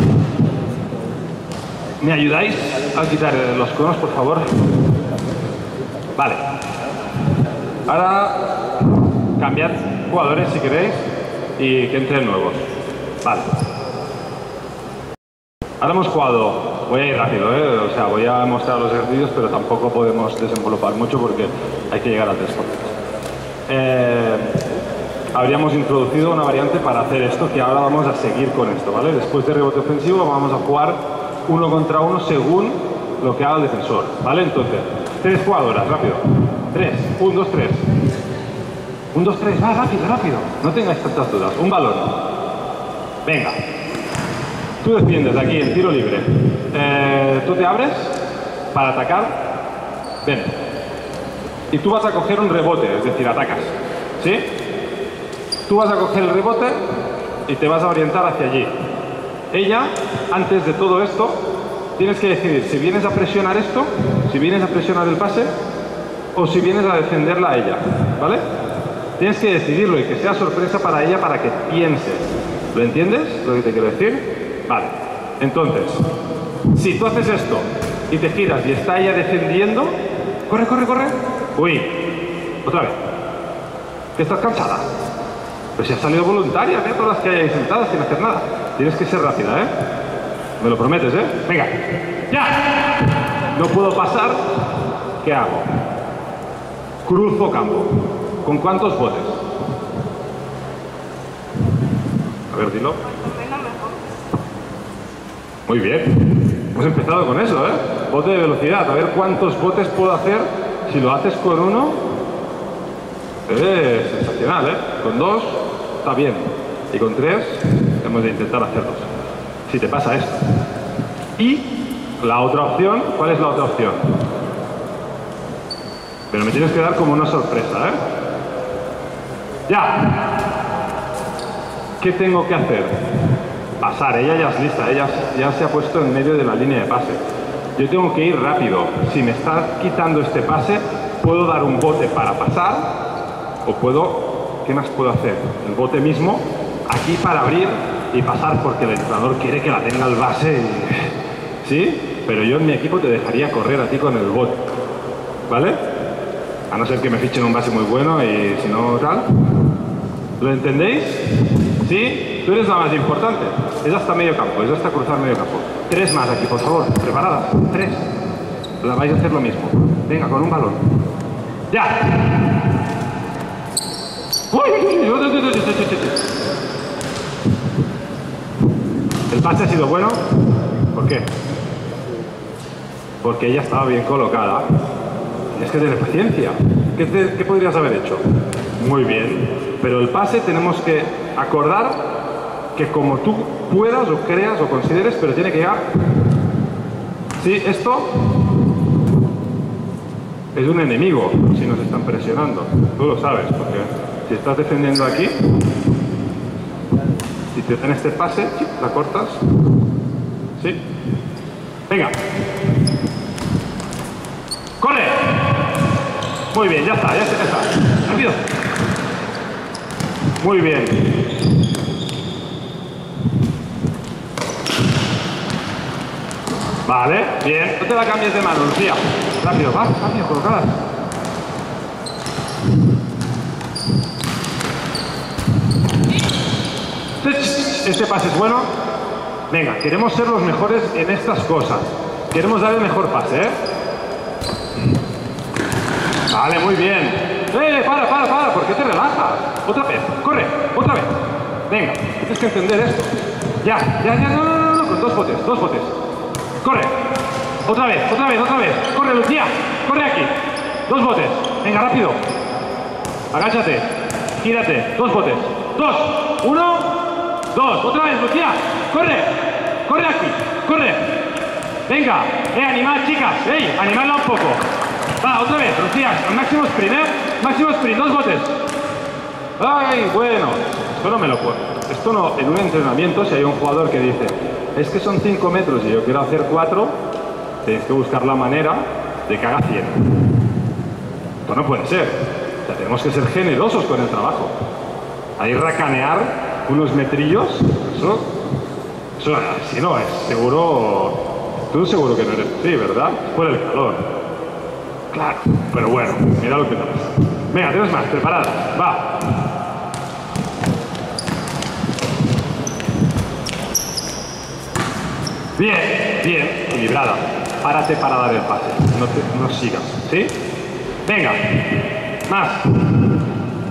¿Me ayudáis a quitar los conos, por favor? Vale. Ahora cambiad jugadores si queréis y que entren nuevos. Vale. Ahora hemos jugado, voy a ir rápido, ¿eh? O sea, voy a mostrar los ejercicios, pero tampoco podemos desenvolupar mucho porque hay que llegar a tres por tres. eh, habríamos introducido una variante para hacer esto, que ahora vamos a seguir con esto, ¿vale? Después de rebote ofensivo vamos a jugar uno contra uno según lo que haga el defensor, ¿vale? Entonces, tres jugadoras, rápido. Tres, un, dos, tres. Un, dos, tres, va, rápido, rápido. No tengáis tantas dudas. Un balón. Venga. Tú defiendes aquí en tiro libre. Eh, tú te abres para atacar. Ven. Y tú vas a coger un rebote, es decir, atacas. ¿Sí? Tú vas a coger el rebote y te vas a orientar hacia allí. Ella, antes de todo esto, tienes que decidir si vienes a presionar esto, si vienes a presionar el pase, o si vienes a defenderla a ella, ¿vale? Tienes que decidirlo y que sea sorpresa para ella para que piense. ¿Lo entiendes? Lo que te quiero decir. Vale. Entonces, si tú haces esto y te giras y está ella defendiendo, corre, corre, corre. Uy, otra vez. ¿Que estás cansada? Pues si has salido voluntaria, ve todas las que hay ahí sentadas sin hacer nada. Tienes que ser rápida, ¿eh? Me lo prometes, ¿eh? Venga. ¡Ya! No puedo pasar. ¿Qué hago? Cruzo campo. ¿Con cuántos botes? A ver, dilo. Muy bien. Hemos empezado con eso, ¿eh? Bote de velocidad. A ver cuántos botes puedo hacer. Si lo haces con uno, es sensacional, ¿eh? Con dos, está bien. Y con tres, hemos de intentar hacerlos. Si te pasa esto. Y la otra opción, ¿cuál es la otra opción? Pero me tienes que dar como una sorpresa, ¿eh? ¡Ya! ¿Qué tengo que hacer? Pasar, ella ya es lista, ella ya se ha puesto en medio de la línea de pase. Yo tengo que ir rápido. Si me está quitando este pase, puedo dar un bote para pasar, o puedo, ¿qué más puedo hacer? El bote mismo, aquí para abrir y pasar porque el entrenador quiere que la tenga el base. Y... ¿sí? Pero yo en mi equipo te dejaría correr a ti con el bote, ¿vale? A no ser que me fichen un base muy bueno y si no tal. ¿Lo entendéis? ¿Sí? Tú eres la más importante. Es hasta medio campo, es hasta cruzar medio campo. Tres más aquí, por favor. ¿Preparadas? Tres. La vais a hacer lo mismo. Venga, con un balón. ¡Ya! ¡Uy! El pase ha sido bueno. ¿Por qué? Porque ella estaba bien colocada. Tienes que tener paciencia. ¿Qué, te, ¿Qué podrías haber hecho? Muy bien. Pero el pase tenemos que acordar que como tú puedas o creas o consideres, pero tiene que llegar. Sí, esto es un enemigo si nos están presionando. Tú lo sabes, porque si estás defendiendo aquí, si te dan este pase, la cortas. ¿Sí? Venga. ¡Corre! Muy bien, ya está, ya está, ya está. Rápido. Muy bien. Vale, bien. No te la cambies de mano, Lucía. Rápido, va, rápido, colocadas. Este pase es bueno. Venga, queremos ser los mejores en estas cosas. Queremos dar el mejor pase, ¿eh? Vale, muy bien. ¡Eh, para, para, para! ¿Por qué te relajas? Otra vez, corre, otra vez. Venga, tienes que entender esto. Ya, ya, ya, no, no, no, no, con dos botes, dos botes. Corre. Otra vez, otra vez, otra vez. Corre, Lucía. Corre aquí. Dos botes. Venga, rápido. Agáchate. Gírate. Dos botes. Dos. Uno. Dos. Otra vez, Lucía. Corre. Corre aquí. Corre. Venga. Eh, animad, chicas. Ey, animadla un poco. Va, otra vez, Lucía. Al máximo sprint, ¿eh? Máximo sprint. Dos botes. Ay, bueno. Esto no me lo puedo. Esto no, en un entrenamiento, si hay un jugador que dice, es que son cinco metros y yo quiero hacer cuatro, tienes que buscar la manera de que haga cien. Esto no puede ser. O sea, tenemos que ser generosos con el trabajo. Ahí racanear unos metrillos, eso, eso si no es, seguro, tú seguro que no eres así, ¿verdad? Por el calor. Claro, pero bueno, mira lo que te pasa. Venga, tienes más, preparadas, va. Bien, bien, equilibrada. Párate para dar el pase, no, te, no sigas, ¿sí? Venga, más.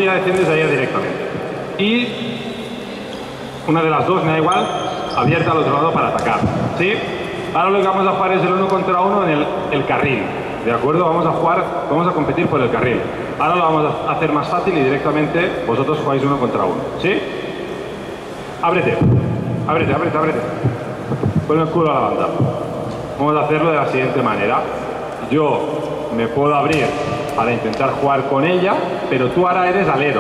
ya defiendes a ella directamente. Y una de las dos, me da igual, abierta al otro lado para atacar, ¿sí? Ahora lo que vamos a jugar es el uno contra uno en el, el carril, ¿de acuerdo? Vamos a jugar, vamos a competir por el carril. Ahora lo vamos a hacer más fácil y directamente vosotros jugáis uno contra uno, ¿sí? Ábrete, ábrete, ábrete, ábrete. Pon el culo a la banda. Vamos a hacerlo de la siguiente manera. Yo me puedo abrir para intentar jugar con ella, pero tú ahora eres alero.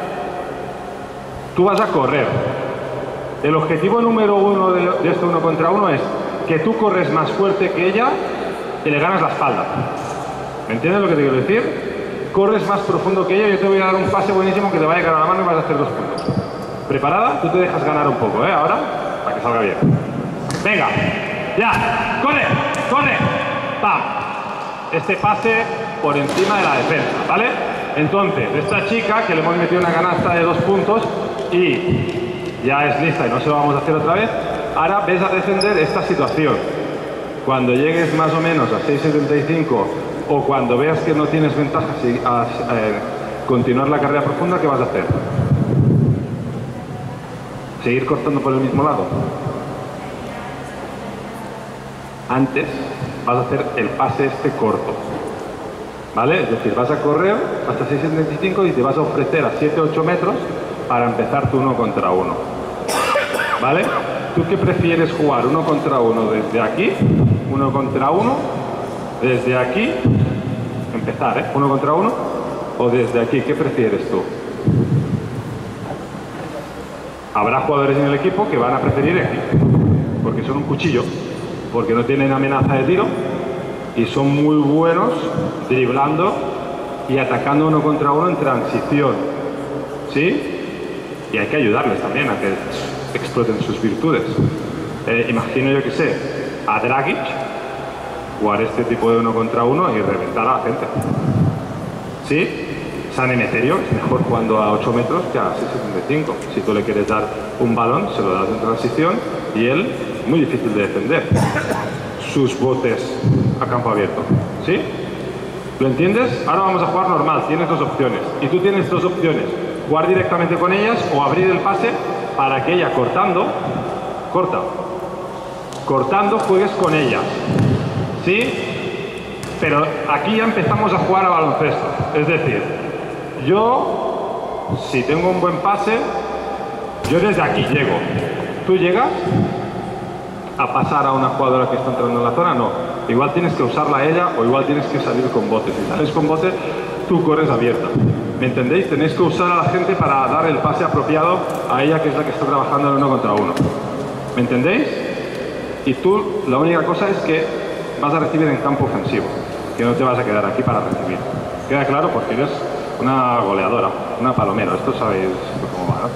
Tú vas a correr. El objetivo número uno de, de este uno contra uno es que tú corres más fuerte que ella y le ganas la espalda. ¿Me entiendes lo que te quiero decir? Corres más profundo que ella y yo te voy a dar un pase buenísimo que te va a llegar a la mano y vas a hacer dos puntos. ¿Preparada? Tú te dejas ganar un poco, ¿eh? Ahora, para que salga bien. Venga, ya, corre, corre, pam. Este pase por encima de la defensa, ¿vale? Entonces, esta chica que le hemos metido una canasta de dos puntos y ya es lista y no se lo vamos a hacer otra vez, ahora ves a defender esta situación. Cuando llegues más o menos a seis setenta y cinco o cuando veas que no tienes ventaja si, a, a, a continuar la carrera profunda, ¿qué vas a hacer? ¿Seguir cortando por el mismo lado? Antes vas a hacer el pase este corto, ¿vale? Es decir, vas a correr hasta seis setenta y cinco y te vas a ofrecer a siete ocho metros para empezar tu uno contra uno, ¿vale? ¿Tú qué prefieres jugar? ¿Uno contra uno desde aquí? ¿Uno contra uno? ¿Desde aquí? Empezar, ¿eh? ¿Uno contra uno? ¿O desde aquí? ¿Qué prefieres tú? Habrá jugadores en el equipo que van a preferir aquí, porque son un cuchillo, porque no tienen amenaza de tiro y son muy buenos driblando y atacando uno contra uno en transición, ¿sí? Y hay que ayudarles también a que exploten sus virtudes. Eh, imagino yo que sé, a Dragic jugar este tipo de uno contra uno y reventar a la gente, ¿sí? San Emeterio es mejor jugando a ocho metros que a seis setenta y cinco. Si tú le quieres dar un balón, se lo das en transición y él, muy difícil de defender sus botes a campo abierto, ¿sí? ¿Lo entiendes? Ahora vamos a jugar normal, tienes dos opciones y tú tienes dos opciones, jugar directamente con ellas o abrir el pase para que ella cortando, corta, cortando juegues con ellas, ¿sí? Pero aquí ya empezamos a jugar a baloncesto, es decir, yo, si tengo un buen pase, yo desde aquí llego. ¿Tú llegas a pasar a una jugadora que está entrando en la zona? No. Igual tienes que usarla a ella o igual tienes que salir con botes. Si sales con botes, tú corres abierta. ¿Me entendéis? Tenéis que usar a la gente para dar el pase apropiado a ella, que es la que está trabajando en uno contra uno. ¿Me entendéis? Y tú, la única cosa es que vas a recibir en campo ofensivo, que no te vas a quedar aquí para recibir. ¿Queda claro? Porque eres una goleadora, una palomera. Esto sabéis cómo va, ¿no?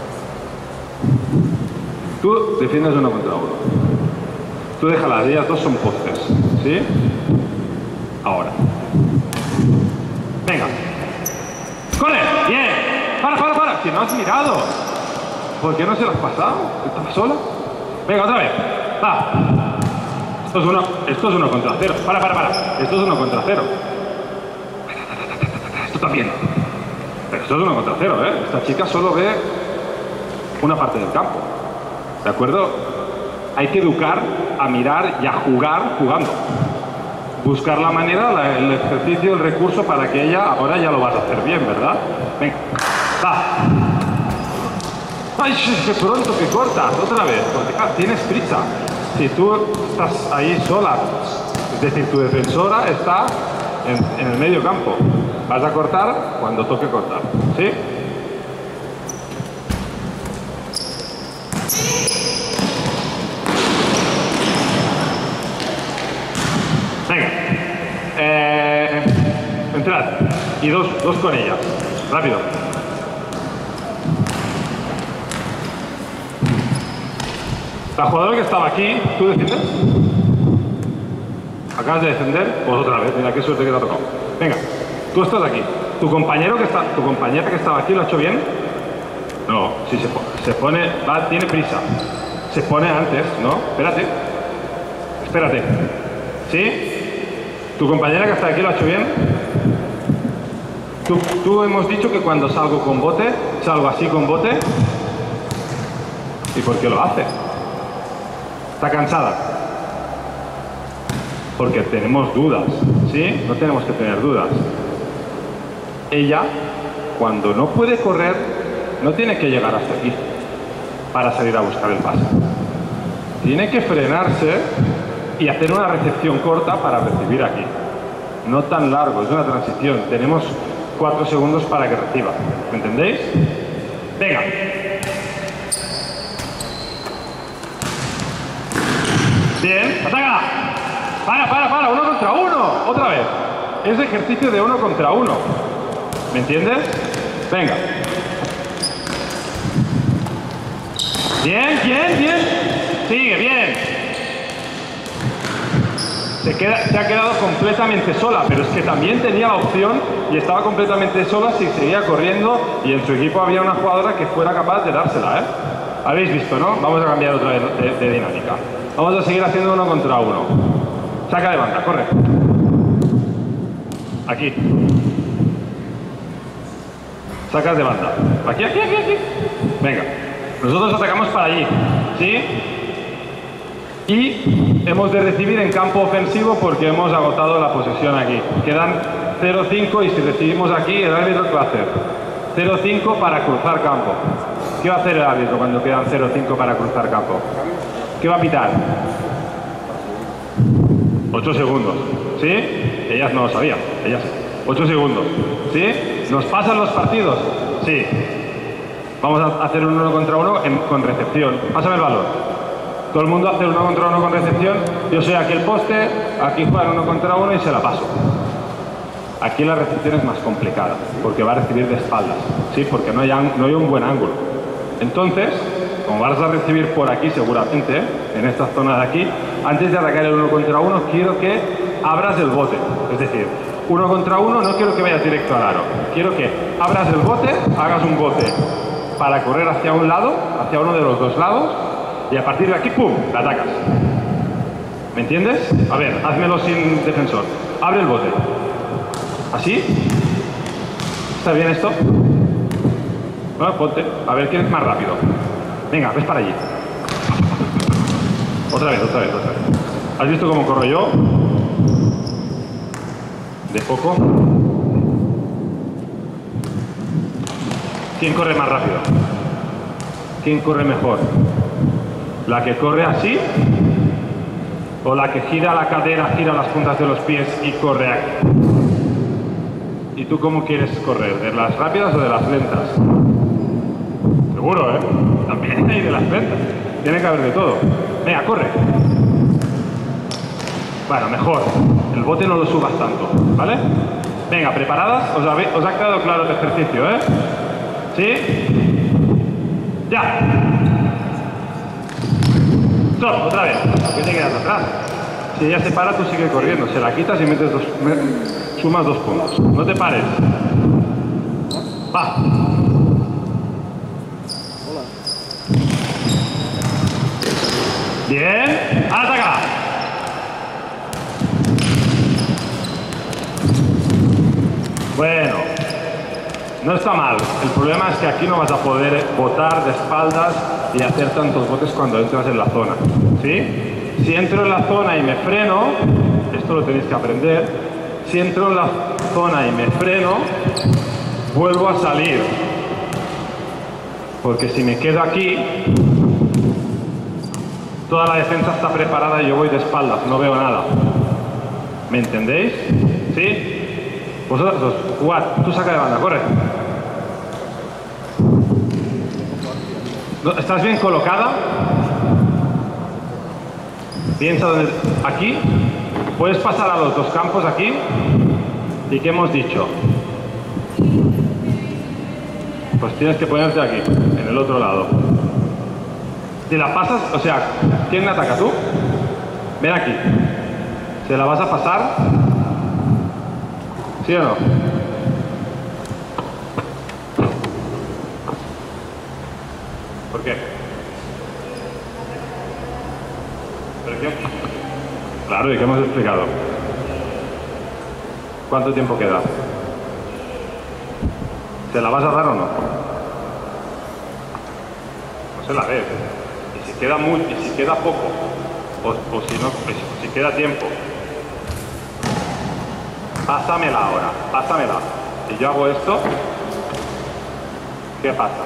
Tú defiendes uno contra uno. Tú déjalas, ellas dos son postes, ¿sí? Ahora. Venga. ¡Corre! ¡Bien! ¡Para, para, para! ¡Que no has mirado! ¿Por qué no se lo has pasado? ¿Estás sola? Venga, otra vez. ¡Va! Esto es uno, esto es uno contra cero. ¡Para, para, para! Esto es uno contra cero. Esto también. Pero esto es uno contra cero, ¿eh? Esta chica solo ve una parte del campo. ¿De acuerdo? Hay que educar a mirar y a jugar jugando. Buscar la manera, la, el ejercicio, el recurso para que ella, ahora ya lo vas a hacer bien, ¿verdad? Venga, va. ¡Ay, qué pronto que cortas! Otra vez, porque claro, tienes prisa. Si tú estás ahí sola, es decir, tu defensora está en, en el medio campo. Vas a cortar cuando toque cortar, ¿sí? Venga. Eh, entrad. Y dos, dos con ella. Rápido. La jugadora que estaba aquí, ¿tú defiendes? ¿Acabas de defender? Pues otra vez, mira qué suerte que te ha tocado. Venga, tú estás aquí. ¿Tu compañero que está, tu compañera que estaba aquí lo ha hecho bien? No, si se, se pone, va, tiene prisa. Se pone antes, ¿no? Espérate. Espérate. ¿Sí? ¿Tu compañera que está aquí lo ha hecho bien? Tú, tú hemos dicho que cuando salgo con bote, salgo así con bote. ¿Y por qué lo hace? ¿Está cansada? Porque tenemos dudas, ¿sí? No tenemos que tener dudas. Ella, cuando no puede correr, no tiene que llegar hasta aquí para salir a buscar el pase. Tiene que frenarse y hacer una recepción corta para recibir aquí. No tan largo, es una transición. Tenemos cuatro segundos para que reciba. ¿Me entendéis? Venga. Bien, ataca. Para, para, para, uno contra uno. Otra vez. Es ejercicio de uno contra uno. ¿Me entiendes? Venga. Bien, bien, bien. Sigue, bien. Se, queda, se ha quedado completamente sola, pero es que también tenía la opción y estaba completamente sola si seguía corriendo y en su equipo había una jugadora que fuera capaz de dársela, ¿eh? Habéis visto, ¿no? Vamos a cambiar otra vez de, de dinámica. Vamos a seguir haciendo uno contra uno. Saca de banda, corre. Aquí. Sacas de banda. Aquí, aquí, aquí, aquí. Venga. Nosotros atacamos para allí, ¿sí? Y hemos de recibir en campo ofensivo porque hemos agotado la posesión aquí. Quedan cero cinco y si recibimos aquí, el árbitro ¿qué va a hacer? cero cinco para cruzar campo. ¿Qué va a hacer el árbitro cuando quedan cero cinco para cruzar campo? ¿Qué va a pitar? ocho segundos, ¿sí? Ellas no lo sabían, ellas sí. ocho segundos, ¿sí? ¿Nos pasan los partidos? Sí. Vamos a hacer un uno contra uno en, con recepción. Pásame el balón. Todo el mundo hace uno contra uno con recepción. Yo soy aquí el poste, aquí juegan uno contra uno y se la paso. Aquí la recepción es más complicada, porque va a recibir de espaldas, ¿sí? Porque no hay, no hay un buen ángulo. Entonces, como vas a recibir por aquí seguramente, ¿eh? En esta zona de aquí, antes de atacar el uno contra uno, quiero que abras el bote. Es decir, uno contra uno no quiero que vayas directo al aro. Quiero que abras el bote, hagas un bote para correr hacia un lado, hacia uno de los dos lados, y a partir de aquí, ¡pum!, la atacas. ¿Me entiendes? A ver, házmelo sin defensor. Abre el bote. ¿Así? ¿Está bien esto? Bueno, ponte. A ver quién es más rápido. Venga, ves para allí. Otra vez, otra vez, otra vez. ¿Has visto cómo corro yo? De poco. ¿Quién corre más rápido? ¿Quién corre mejor? ¿La que corre así? ¿O la que gira la cadera, gira las puntas de los pies y corre aquí? ¿Y tú cómo quieres correr? ¿De las rápidas o de las lentas? Seguro, ¿eh? También hay de las lentas. Tiene que haber de todo. Venga, corre. Bueno, mejor. El bote no lo subas tanto, ¿vale? Venga, ¿preparadas? Os, habéis, os ha quedado claro el ejercicio, ¿eh? ¿Sí? ¡Ya! ¡Stop! Otra vez. ¿Qué te quedas atrás? Si ella se para, tú sigue corriendo. Se la quitas y metes dos, me, sumas dos puntos. No te pares. Va. Hola. Bien. ¡Ataca! Bueno. No está mal. El problema es que aquí no vas a poder botar de espaldas y hacer tantos botes cuando entras en la zona. ¿Sí? Si entro en la zona y me freno, esto lo tenéis que aprender, si entro en la zona y me freno, vuelvo a salir. Porque si me quedo aquí, toda la defensa está preparada y yo voy de espaldas, no veo nada. ¿Me entendéis? ¿Sí? Vosotros dos, jugad, tú saca de banda, corre. ¿Estás bien colocada? Piensa donde... Aquí. Puedes pasar a los dos campos aquí. ¿Y qué hemos dicho? Pues tienes que ponerte aquí, en el otro lado. Si la pasas, o sea, ¿quién me ataca? ¿Tú? Ven aquí. ¿Se la vas a pasar? ¿Sí o no? ¿Por qué? ¿Pero qué? Claro, ¿y qué hemos explicado? ¿Cuánto tiempo queda? ¿Se la vas a dar o no? No se la des. Y si queda muy, y si queda poco, o, o si no, pues, si queda tiempo, pásamela ahora, pásamela. Si yo hago esto, ¿qué pasa?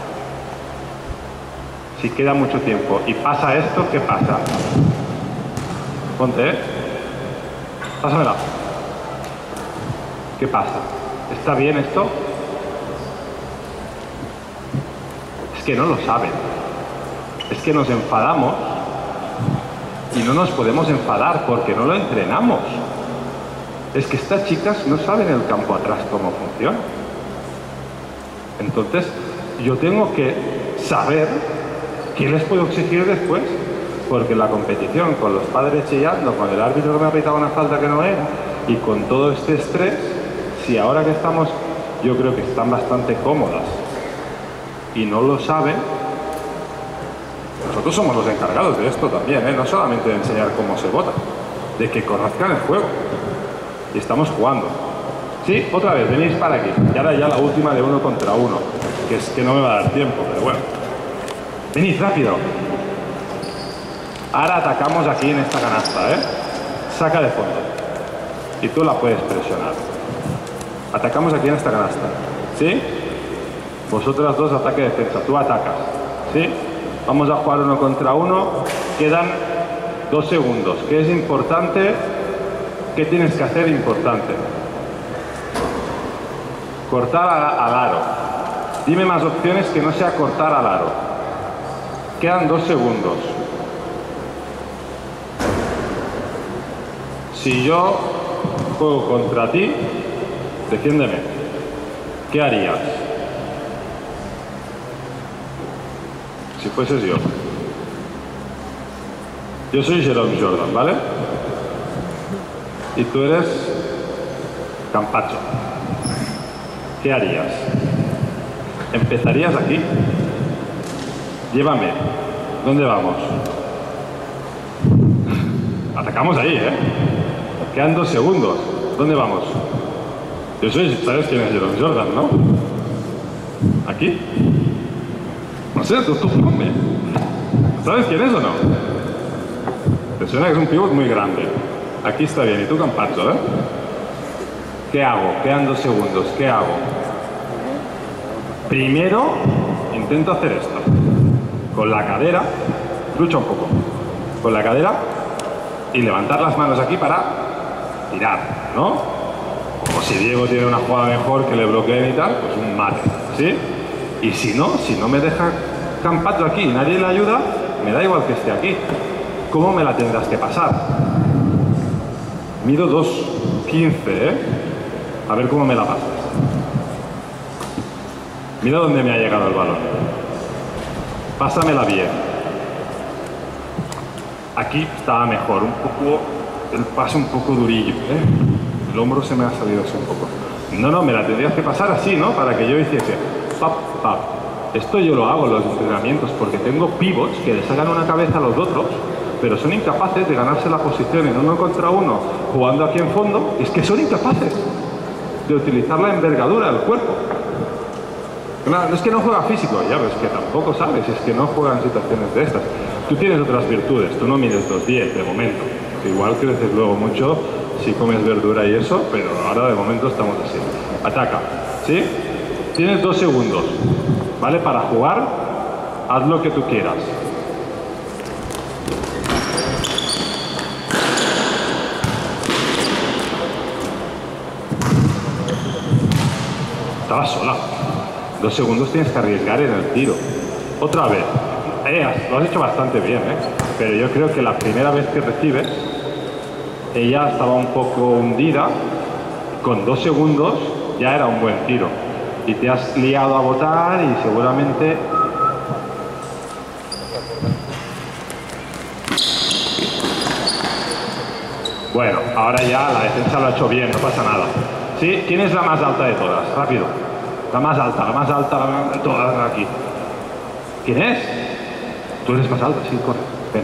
Si queda mucho tiempo y pasa esto, ¿qué pasa? Ponte, ¿eh? Pásamela. ¿Qué pasa? ¿Está bien esto? Es que no lo saben. Es que nos enfadamos y no nos podemos enfadar porque no lo entrenamos. Es que estas chicas no saben el campo atrás cómo funciona. Entonces, yo tengo que saber qué les puedo exigir después, porque la competición con los padres chillando, con el árbitro que me ha pitado una falta que no era, y con todo este estrés, si ahora que estamos, yo creo que están bastante cómodas y no lo saben, nosotros somos los encargados de esto también, ¿eh? No solamente de enseñar cómo se vota, de que conozcan el juego. Y estamos jugando. Sí, otra vez, venís para aquí. Y ahora ya la última de uno contra uno, que es que no me va a dar tiempo, pero bueno. Venid, rápido. Ahora atacamos aquí en esta canasta, ¿eh? Saca de fondo. Y tú la puedes presionar. Atacamos aquí en esta canasta. ¿Sí? Vosotras dos ataque-defensa. Tú atacas. ¿Sí? Vamos a jugar uno contra uno. Quedan dos segundos. ¿Qué es importante? ¿Qué tienes que hacer importante? Cortar al aro. Dime más opciones que no sea cortar al aro. Quedan dos segundos. Si yo juego contra ti, defiéndeme. ¿Qué harías? Si fueses yo. Yo soy Jerome Jordan, ¿vale? Y tú eres Campacho. ¿Qué harías? ¿Empezarías aquí? Llévame. ¿Dónde vamos? Atacamos ahí, ¿eh? Quedan dos segundos. ¿Dónde vamos? Yo soy, ¿sabes quién es Jerome Jordan, no? ¿Aquí? No sé, tú, tú ponme. ¿Sabes quién es o no? Te suena que es un pivot muy grande. Aquí está bien. ¿Y tú, Campacho, eh? ¿Qué hago? Quedan dos segundos. ¿Qué hago? Primero, intento hacer esto. Con la cadera, lucha un poco. Con la cadera y levantar las manos aquí para tirar, ¿no? O si Diego tiene una jugada mejor que le bloqueen y tal, pues un mate, ¿sí? Y si no, si no me deja Campacho aquí y nadie le ayuda, me da igual que esté aquí. ¿Cómo me la tendrás que pasar? Mido dos quince, ¿eh? A ver cómo me la pasas. Mira dónde me ha llegado el balón. Pásamela bien. Aquí estaba mejor, un poco, el paso un poco durillo, ¿eh? El hombro se me ha salido así un poco. No, no, me la tendrías que pasar así, ¿no? Para que yo hiciese pap, pap. Esto yo lo hago en los entrenamientos porque tengo pivots que le sacan una cabeza a los otros, pero son incapaces de ganarse la posición en uno contra uno jugando aquí en fondo. Es que son incapaces de utilizar la envergadura del cuerpo. No, no es que no juega físico, ya, pero es que tampoco sabes, es que no juega en situaciones de estas. Tú tienes otras virtudes, tú no mides dos diez de momento. Igual creces luego mucho si comes verdura y eso, pero ahora de momento estamos así. Ataca, ¿sí? Tienes dos segundos, ¿vale? Para jugar, haz lo que tú quieras. Estaba sola. Dos segundos tienes que arriesgar en el tiro. Otra vez. Eh, lo has hecho bastante bien, ¿eh? Pero yo creo que la primera vez que recibes, ella estaba un poco hundida. Con dos segundos ya era un buen tiro. Y te has liado a botar y seguramente... Bueno, ahora ya la defensa lo ha hecho bien, no pasa nada. ¿Sí? ¿Quién es la más alta de todas? Rápido. La más alta, la más alta, la más... todas aquí. ¿Quién es? Tú eres más alta, sí, corre. Ven.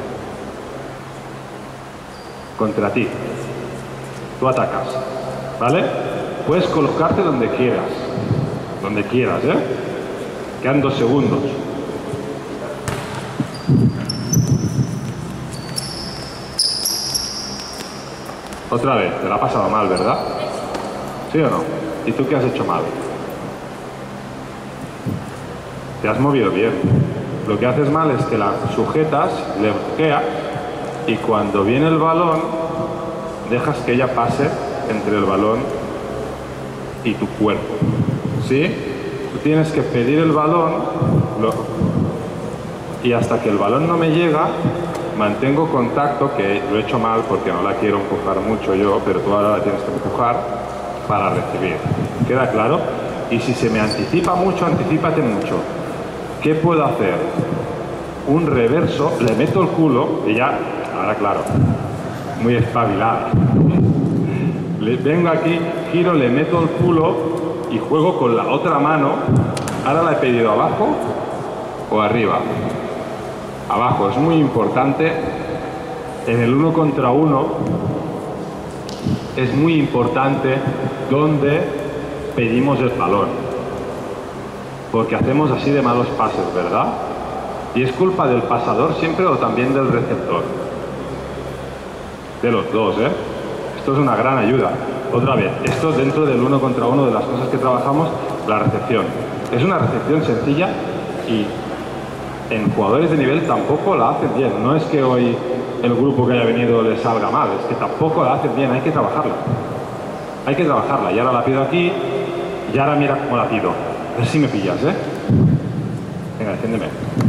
Contra ti. Tú atacas, ¿vale? Puedes colocarte donde quieras. donde quieras, ¿eh? Quedan dos segundos. Otra vez, te la ha pasado mal, ¿verdad? ¿Sí o no? ¿Y tú qué has hecho mal? Te has movido bien. Lo que haces mal es que la sujetas, le bloqueas, y cuando viene el balón, dejas que ella pase entre el balón y tu cuerpo. ¿Sí? Tú tienes que pedir el balón, lo, y hasta que el balón no me llega, mantengo contacto, que lo he hecho mal porque no la quiero empujar mucho yo, pero tú ahora la tienes que empujar para recibir. ¿Queda claro? Y si se me anticipa mucho, anticípate mucho. ¿Qué puedo hacer? Un reverso, le meto el culo y ya, ahora claro, muy espabilada. Le vengo aquí, giro, le meto el culo y juego con la otra mano. Ahora la he pedido abajo o arriba. Abajo, es muy importante. En el uno contra uno es muy importante donde pedimos el balón, porque hacemos así de malos pases, ¿verdad? Y es culpa del pasador siempre o también del receptor. De los dos, ¿eh? Esto es una gran ayuda. Otra vez, esto dentro del uno contra uno de las cosas que trabajamos, la recepción. Es una recepción sencilla y en jugadores de nivel tampoco la hacen bien. No es que hoy el grupo que haya venido les salga mal, es que tampoco la hacen bien, hay que trabajarla. Hay que trabajarla. Y ahora la pido aquí, y ahora mira cómo la pido. A ver si me pillas, ¿eh? Venga, defiéndeme.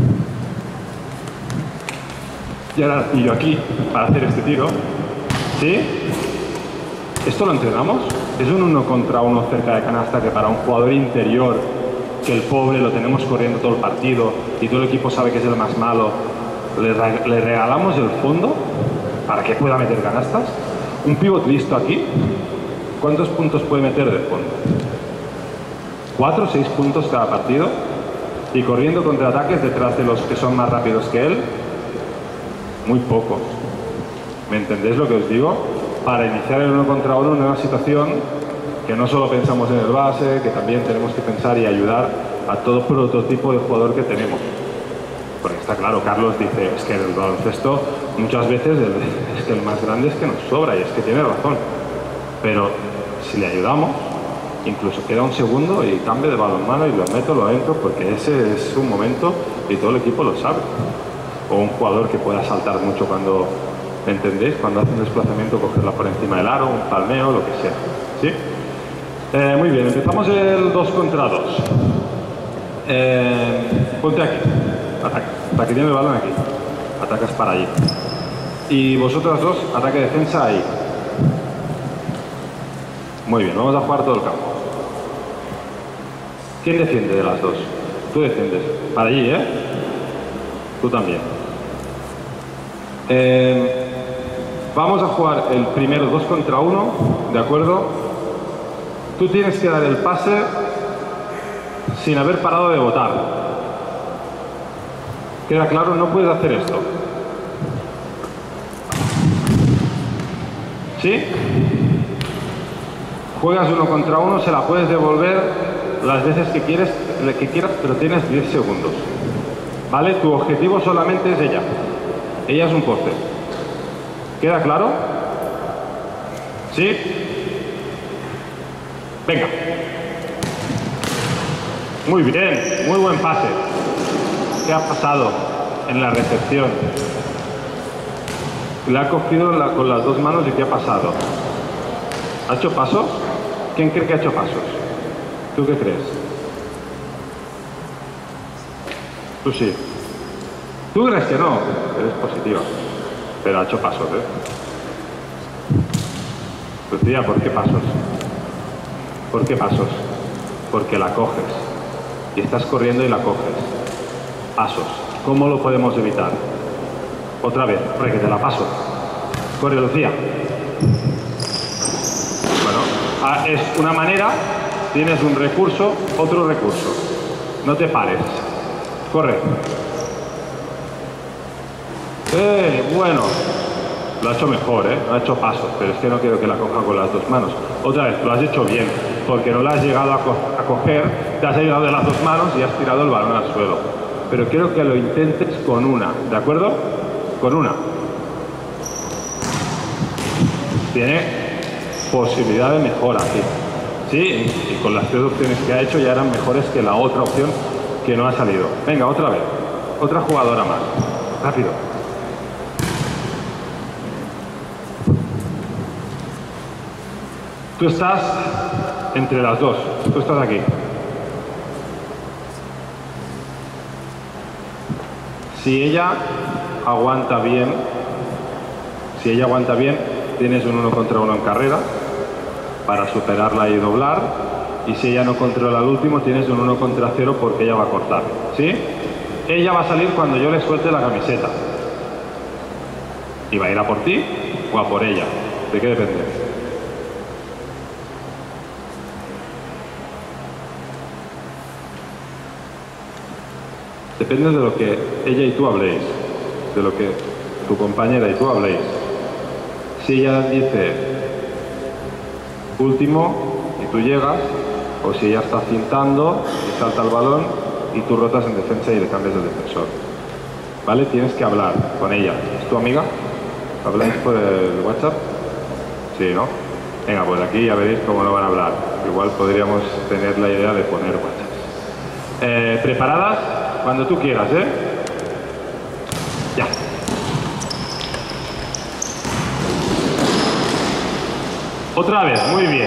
Y ahora la pillo aquí para hacer este tiro. ¿Sí? ¿Esto lo entrenamos? Es un uno contra uno cerca de canasta que para un jugador interior, que el pobre lo tenemos corriendo todo el partido y todo el equipo sabe que es el más malo, le, le regalamos el fondo para que pueda meter canastas. Un pivot listo aquí, ¿cuántos puntos puede meter de fondo? ¿Cuatro o seis puntos cada partido? Y corriendo contraataques detrás de los que son más rápidos que él, muy pocos. ¿Me entendéis lo que os digo? Para iniciar el uno contra uno en una situación que no solo pensamos en el base, que también tenemos que pensar y ayudar a todo prototipo de jugador que tenemos. Porque está claro, Carlos dice, es que en el baloncesto muchas veces el, es que el más grande es que nos sobra, y es que tiene razón. Pero si le ayudamos, incluso queda un segundo y cambio de balonmano y lo meto, lo entro, porque ese es un momento y todo el equipo lo sabe. O un jugador que pueda saltar mucho cuando, ¿entendéis? Cuando hace un desplazamiento, cogerla por encima del aro, un palmeo, lo que sea. ¿Sí? Eh, muy bien, empezamos el dos contra dos. Eh, ponte aquí. Ataca. Para que tiene el balón aquí. Atacas para allí. Y vosotras dos, ataque-defensa ahí. Muy bien, vamos a jugar todo el campo. ¿Quién defiende de las dos? Tú defiendes. Para allí, ¿eh? Tú también. Eh, vamos a jugar el primero dos contra uno, ¿de acuerdo? Tú tienes que dar el pase sin haber parado de botar. ¿Queda claro? No puedes hacer esto. ¿Sí? Juegas uno contra uno, se la puedes devolver las veces que quieres, que quieras, pero tienes diez segundos. ¿Vale? Tu objetivo solamente es ella. Ella es un poste. ¿Queda claro? ¿Sí? Venga. Muy bien, muy buen pase. ¿Qué ha pasado en la recepción? Le ha cogido la, con las dos manos y ¿qué ha pasado? ¿Ha hecho pasos? ¿Quién cree que ha hecho pasos? ¿Tú qué crees? Tú sí. Tú crees que no, eres positiva. Pero ha hecho pasos, ¿eh? Lucía, ¿por qué pasos? ¿Por qué pasos? Porque la coges. Y estás corriendo y la coges. Pasos. ¿Cómo lo podemos evitar? Otra vez, porque te la paso. Corre, Lucía. Bueno, es una manera, tienes un recurso, otro recurso. No te pares. Corre. Eh, bueno. Lo ha hecho mejor, ¿eh? No ha hecho pasos, pero es que no quiero que la coja con las dos manos. Otra vez, lo has hecho bien, porque no la has llegado a, co a coger, te has llegado de las dos manos y has tirado el balón al suelo. Pero quiero que lo intentes con una, ¿de acuerdo? Con una. Tiene posibilidad de mejora aquí. Sí, y con las tres opciones que ha hecho ya eran mejores que la otra opción que no ha salido. Venga, otra vez. Otra jugadora más. Rápido. Tú estás entre las dos. Tú estás aquí. Si ella aguanta bien, si ella aguanta bien, tienes un uno contra uno en carrera para superarla y doblar. Y si ella no controla el último, tienes un uno contra cero porque ella va a cortar. ¿Sí? Ella va a salir cuando yo le suelte la camiseta. ¿Y va a ir a por ti o a por ella? ¿De qué depende? Depende de lo que ella y tú habléis, de lo que tu compañera y tú habléis. Si ella dice último y tú llegas, o si ella está cintando y salta el balón y tú rotas en defensa y le cambias el defensor. ¿Vale? Tienes que hablar con ella. ¿Es tu amiga? ¿Habláis por el WhatsApp? Sí, ¿no? Venga, pues aquí ya veréis cómo no van a hablar. Igual podríamos tener la idea de poner WhatsApp. Eh, ¿Preparadas? Cuando tú quieras, ¿eh? Ya. Otra vez, muy bien.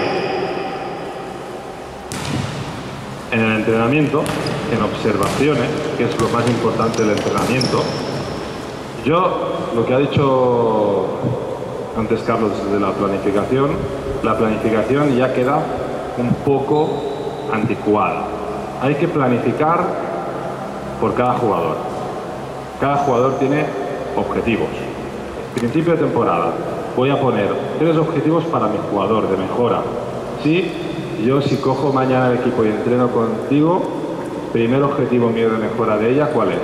En el entrenamiento, en observaciones, que es lo más importante del entrenamiento, yo, lo que ha dicho antes Carlos de la planificación, la planificación ya queda un poco anticuada. Hay que planificar por cada jugador. Cada jugador tiene objetivos. Principio de temporada. Voy a poner tres objetivos para mi jugador de mejora. Sí, yo si cojo mañana el equipo y entreno contigo, primer objetivo mío de mejora de ella, ¿cuál es?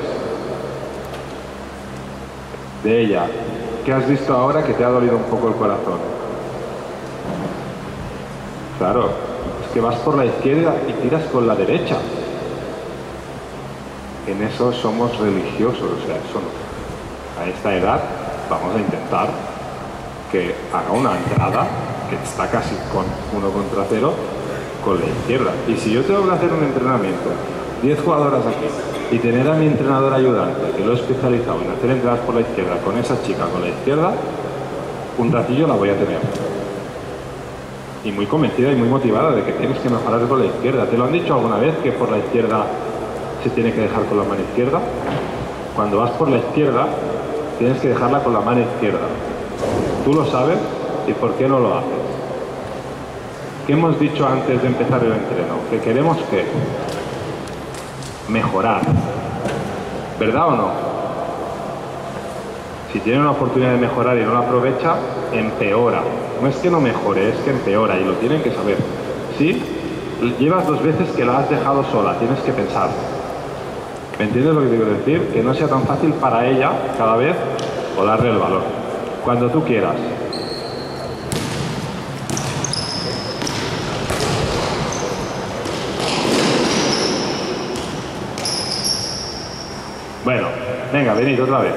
De ella. ¿Qué has visto ahora que te ha dolido un poco el corazón? Claro, es que vas por la izquierda y tiras con la derecha. En eso somos religiosos, o sea, eso no. A esta edad vamos a intentar que haga una entrada que está casi con uno contra cero con la izquierda. Y si yo tengo que hacer un entrenamiento, diez jugadoras aquí, y tener a mi entrenador ayudante, que lo he especializado en hacer entradas por la izquierda con esa chica con la izquierda, un ratillo la voy a tener. Y muy convencida y muy motivada de que tienes que mejorar por la izquierda. ¿Te lo han dicho alguna vez que por la izquierda se tiene que dejar con la mano izquierda? Cuando vas por la izquierda, tienes que dejarla con la mano izquierda. Tú lo sabes, ¿y por qué no lo haces? ¿Qué hemos dicho antes de empezar el entreno? Que queremos que mejorar, ¿verdad o no? Si tiene una oportunidad de mejorar y no la aprovecha, empeora. No es que no mejore, es que empeora y lo tienen que saber. ¿Sí? Llevas dos veces que la has dejado sola, tienes que pensar. ¿Me entiendes lo que quiero decir? Que no sea tan fácil para ella cada vez o darle el valor. Cuando tú quieras. Bueno, venga, venid otra vez.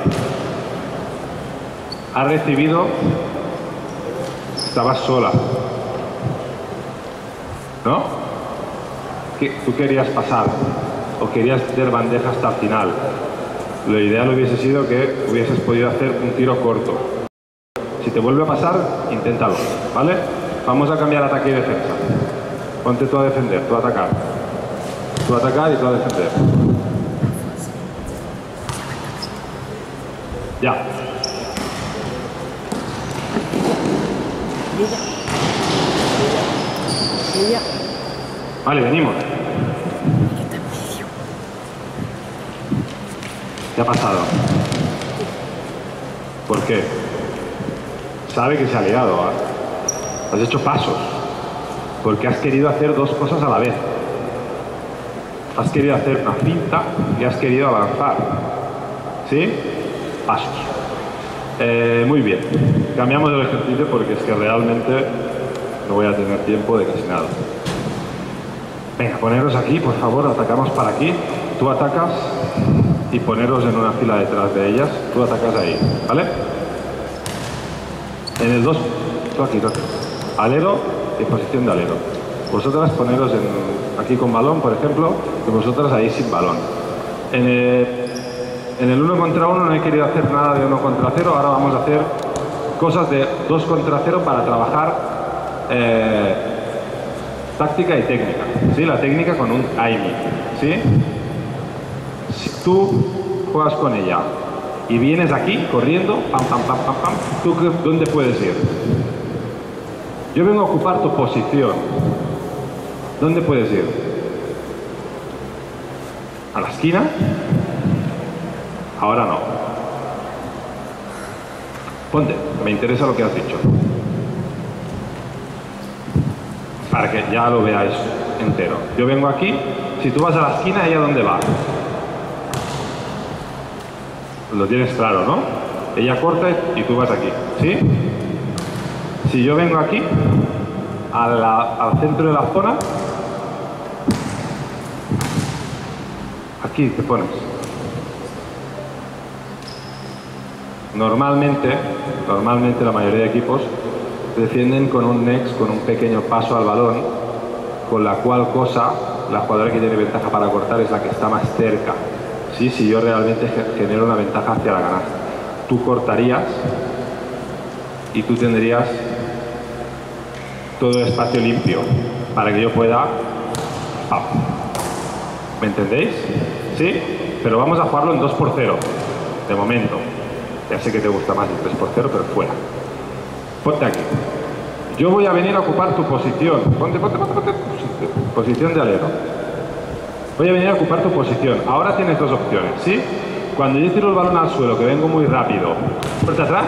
Has recibido, estabas sola, ¿no? ¿Qué, tú querías pasar o querías hacer bandeja hasta el final. Lo ideal hubiese sido que hubieses podido hacer un tiro corto. Si te vuelve a pasar, inténtalo, ¿vale? Vamos a cambiar ataque y defensa. Ponte tú a defender, tú a atacar. Tú a atacar y tú a defender. Ya. Vale, venimos. ¿Qué ha pasado? ¿Por qué? Sabe que se ha liado. ¿eh? Has hecho pasos. Porque has querido hacer dos cosas a la vez. Has querido hacer una finta y has querido avanzar. ¿Sí? Pasos. Eh, muy bien. cambiamos el ejercicio porque es que realmente no voy a tener tiempo de casi nada. Venga, poneros aquí, por favor, atacamos para aquí. Tú atacas y poneros en una fila detrás de ellas. Tú atacas ahí, ¿vale? En el dos, tú aquí, tú aquí. Alero y posición de alero. Vosotras poneros en, aquí con balón, por ejemplo, y vosotras ahí sin balón. En el, en el uno contra uno no he querido hacer nada de uno contra cero, ahora vamos a hacer cosas de dos contra cero para trabajar eh, táctica y técnica. ¿Sí? La técnica con un aimi. ¿Sí? Si tú juegas con ella y vienes aquí corriendo, pam, pam, pam, pam, pam, ¿tú dónde puedes ir? Yo vengo a ocupar tu posición. ¿Dónde puedes ir? ¿A la esquina? Ahora no. Ponte, me interesa lo que has dicho. Para que ya lo veáis entero. Yo vengo aquí, si tú vas a la esquina, ¿ella dónde va? Lo tienes claro, ¿no? Ella corta y tú vas aquí, ¿sí? Si yo vengo aquí, a la, al centro de la zona, aquí te pones. Normalmente, normalmente la mayoría de equipos defienden con un next, con un pequeño paso al balón, con la cual cosa la jugadora que tiene ventaja para cortar es la que está más cerca. ¿Sí? Si yo realmente genero una ventaja hacia la canasta, tú cortarías y tú tendrías todo el espacio limpio para que yo pueda... ¡pam! ¿Me entendéis? ¿Sí? Pero vamos a jugarlo en dos por cero, de momento. Ya sé que te gusta más el tres por cero, pero fuera. Ponte aquí. Yo voy a venir a ocupar tu posición. Ponte, ponte, ponte, ponte. Posición de alero. Voy a venir a ocupar tu posición. Ahora tienes dos opciones, ¿sí? Cuando yo tiro el balón al suelo, que vengo muy rápido, ¿puerta atrás?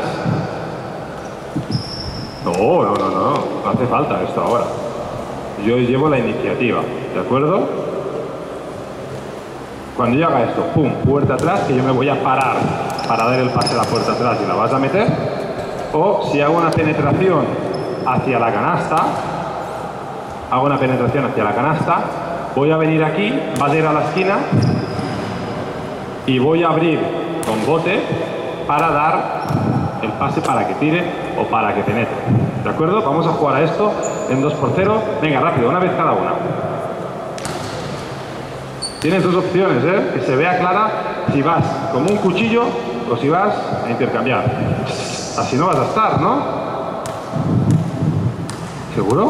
No, no, no, no. No hace falta esto ahora. Yo llevo la iniciativa, ¿de acuerdo? Cuando yo haga esto, pum, puerta atrás, que yo me voy a parar para dar el pase a la puerta atrás y la vas a meter. O si hago una penetración hacia la canasta, hago una penetración hacia la canasta, voy a venir aquí, vas a ir a la esquina y voy a abrir con bote para dar el pase para que tire o para que penetre. ¿De acuerdo? Vamos a jugar a esto en dos por cero. Venga, rápido, una vez cada una. Tienes dos opciones, ¿eh? Que se vea clara si vas como un cuchillo o si vas a intercambiar. Así no vas a estar, ¿no? ¿Seguro?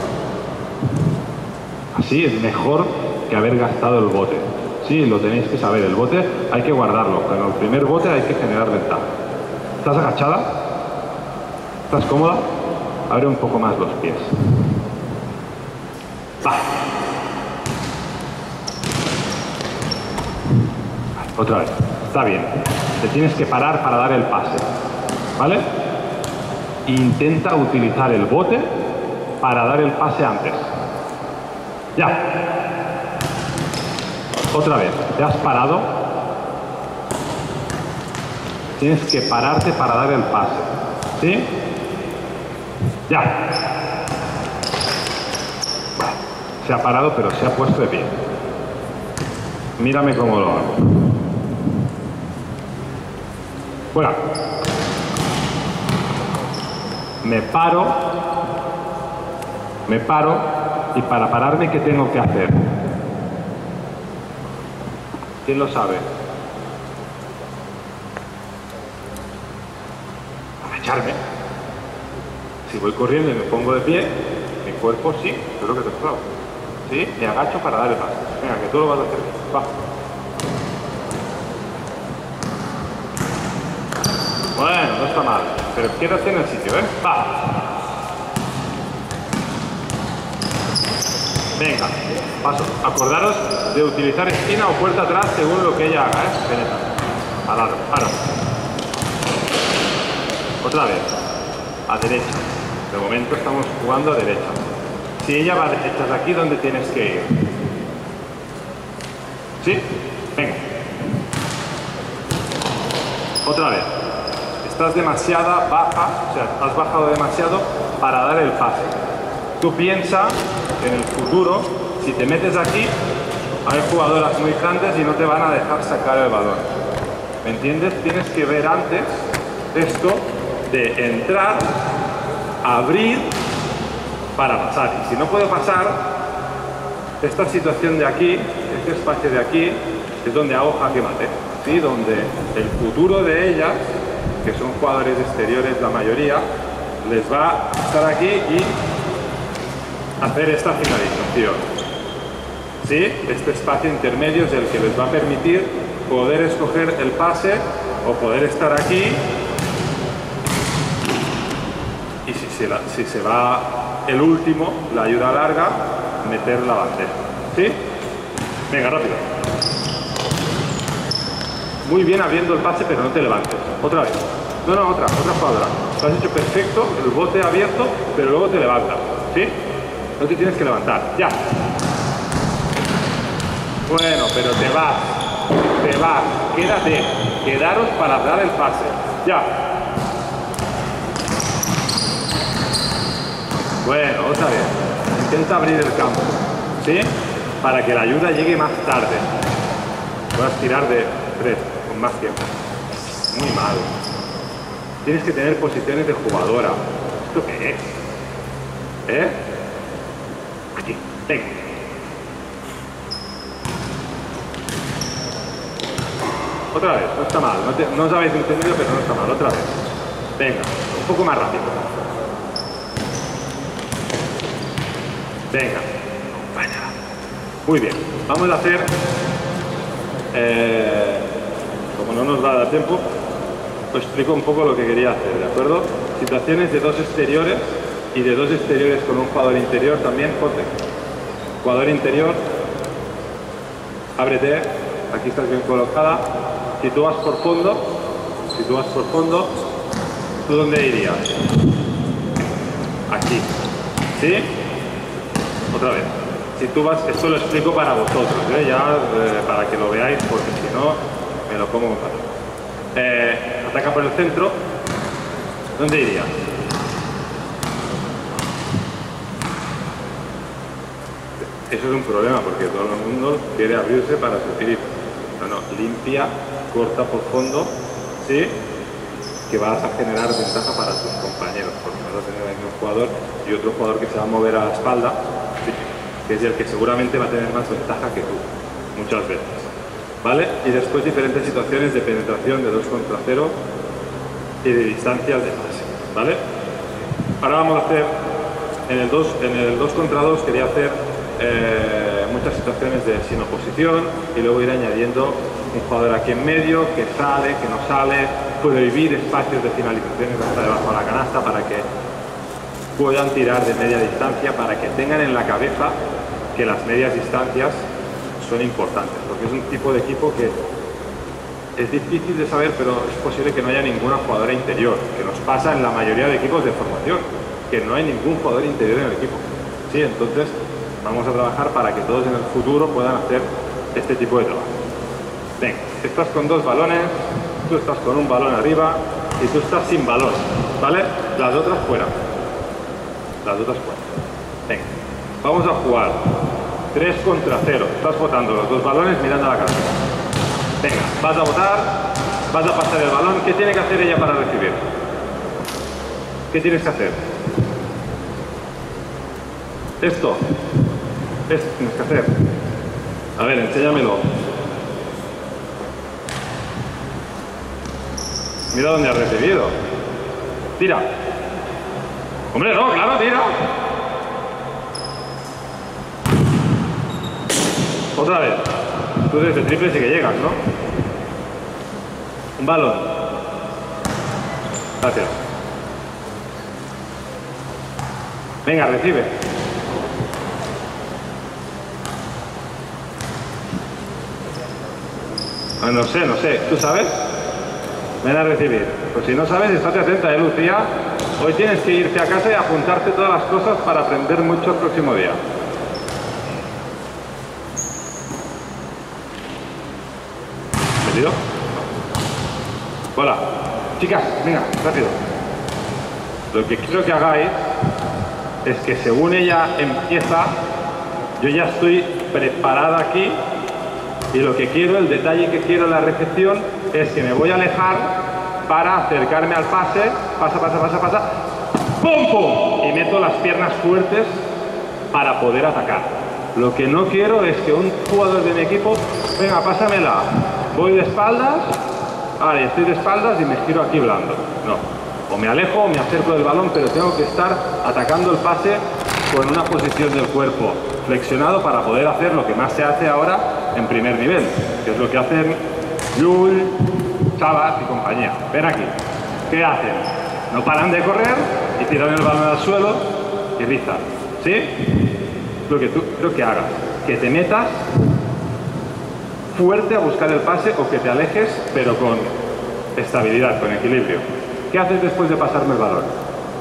Así es mejor que haber gastado el bote. Sí, lo tenéis que saber. El bote hay que guardarlo. Pero en el primer bote hay que generar ventaja. ¿Estás agachada? ¿Estás cómoda? Abre un poco más los pies. Va. Otra vez. Está bien. Te tienes que parar para dar el pase. ¿Vale? Intenta utilizar el bote para dar el pase antes. Ya. Otra vez. ¿Te has parado? Tienes que pararte para dar el pase. ¿Sí? Ya. Vale. Se ha parado, pero se ha puesto de pie. Mírame cómo lo hago. Fuera. Me paro. Me paro. Y para pararme, ¿qué tengo que hacer? ¿Quién lo sabe? Agacharme. Si voy corriendo y me pongo de pie, mi cuerpo sí, creo que te claro. ¿Sí? Me agacho para dar el paso. Venga, que tú lo vas a hacer. Va. Bueno, no está mal. Pero quédate en el sitio, ¿eh? Va. Venga, paso. Acordaros de utilizar esquina o puerta atrás según lo que ella haga, ¿eh? Penetra. Al lado, paro. Otra vez. A derecha. De momento estamos jugando a derecha. Si ella va a derecha, de aquí, ¿dónde tienes que ir? ¿Sí? Venga. Otra vez. estás demasiada baja, o sea, has bajado demasiado para dar el pase. Tú piensas en el futuro, si te metes aquí, hay jugadoras muy grandes y no te van a dejar sacar el balón. ¿Me entiendes? Tienes que ver antes esto de entrar, abrir para pasar. Y si no puedo pasar, esta situación de aquí, este espacio de aquí, es donde hago jaque mate, ¿sí? Donde el futuro de ellas, que son jugadores exteriores la mayoría, les va a estar aquí y hacer esta finalización. ¿Sí? Este espacio intermedio es el que les va a permitir poder escoger el pase o poder estar aquí y si se, la, si se va el último, la ayuda larga, meter la bandeja. ¿Sí? Venga, rápido. Muy bien abriendo el pase, pero no te levantes. Otra vez. No, no, otra, otra jugadora. Lo has hecho perfecto, el bote abierto, pero luego te levantas. ¿Sí? No te tienes que levantar. Ya. Bueno, pero te vas. Te vas. Quédate. Quedaros para dar el pase. Ya. Bueno, otra vez. Intenta abrir el campo. ¿Sí? Para que la ayuda llegue más tarde. Puedas tirar de tres, con más tiempo. Muy mal. Tienes que tener posiciones de jugadora. ¿Esto qué es? ¿Eh? Aquí. Venga. Otra vez. No está mal. No, te, no os habéis entendido, pero no está mal. Otra vez. Venga. Un poco más rápido. Venga. Acompáñala. Muy bien. Vamos a hacer... Eh, como no nos va a dar tiempo, os explico un poco lo que quería hacer, ¿de acuerdo? Situaciones de dos exteriores y de dos exteriores con un jugador interior también. Ponte. Jugador interior. Ábrete. Aquí estás bien colocada. Si tú vas por fondo, si tú vas por fondo, ¿tú dónde irías? Aquí. ¿Sí? Otra vez. Si tú vas, esto lo explico para vosotros, ¿eh? Ya eh, para que lo veáis, porque si no, me lo como un pato. Eh, ataca por el centro. ¿Dónde iría? Eso es un problema, porque todo el mundo quiere abrirse para su tiro. No, no, limpia, corta por fondo, ¿sí? Que vas a generar ventaja para tus compañeros, porque vas a tener aquí un jugador y otro jugador que se va a mover a la espalda, ¿sí? Que es el que seguramente va a tener más ventaja que tú, muchas veces, ¿vale? Y después diferentes situaciones de penetración de dos contra cero y de distancias de pase, ¿vale? Ahora vamos a hacer, en el dos, en el dos contra dos quería hacer eh, muchas situaciones de sin oposición y luego ir añadiendo un jugador aquí en medio, que sale, que no sale, prohibir espacios de finalizaciones hasta debajo de la canasta para que puedan tirar de media distancia, para que tengan en la cabeza que las medias distancias son importantes, porque es un tipo de equipo que es difícil de saber, pero es posible que no haya ninguna jugadora interior, que nos pasa en la mayoría de equipos de formación, que no hay ningún jugador interior en el equipo. Sí, entonces vamos a trabajar para que todos en el futuro puedan hacer este tipo de trabajo. Venga, estás con dos balones, tú estás con un balón arriba y tú estás sin balón, ¿vale? Las otras fuera. Las otras fuera. Venga, vamos a jugar tres contra cero. Estás botando los dos balones mirando a la cabeza. Venga, vas a botar, vas a pasar el balón. ¿Qué tiene que hacer ella para recibir? ¿Qué tienes que hacer? Esto. Esto tienes que hacer. A ver, enséñamelo. Mira dónde has recibido. Tira. Hombre, no, claro, tira. Otra vez. Tú desde triple sí que llegas, ¿no? Un balón. Gracias. Venga, recibe. Ah, no sé, no sé. ¿Tú sabes? Ven a recibir. Pues si no sabes, estate atenta, ¿eh, Lucía? Hoy tienes que irte a casa y apuntarte todas las cosas para aprender mucho el próximo día. ¿Entendido? Hola. chicas, venga, rápido. Lo que quiero que hagáis es que según ella empieza, yo ya estoy preparada aquí y lo que quiero, el detalle que quiero en la recepción es que me voy a alejar para acercarme al pase, pasa, pasa, pasa, pasa, ¡pum, pum! Y meto las piernas fuertes para poder atacar. Lo que no quiero es que un jugador de mi equipo, venga, pásamela, voy de espaldas, vale, estoy de espaldas y me giro aquí blando. No. O me alejo o me acerco del balón, pero tengo que estar atacando el pase con una posición del cuerpo flexionado para poder hacer lo que más se hace ahora en primer nivel, que es lo que hacen Llull, Chabat y compañía. Ven aquí. ¿Qué hacen? No paran de correr y tiran el balón al suelo y rizan. ¿Sí? Lo que tú creo que hagas. Que te metas fuerte a buscar el pase o que te alejes, pero con estabilidad, con equilibrio. ¿Qué haces después de pasarme el balón?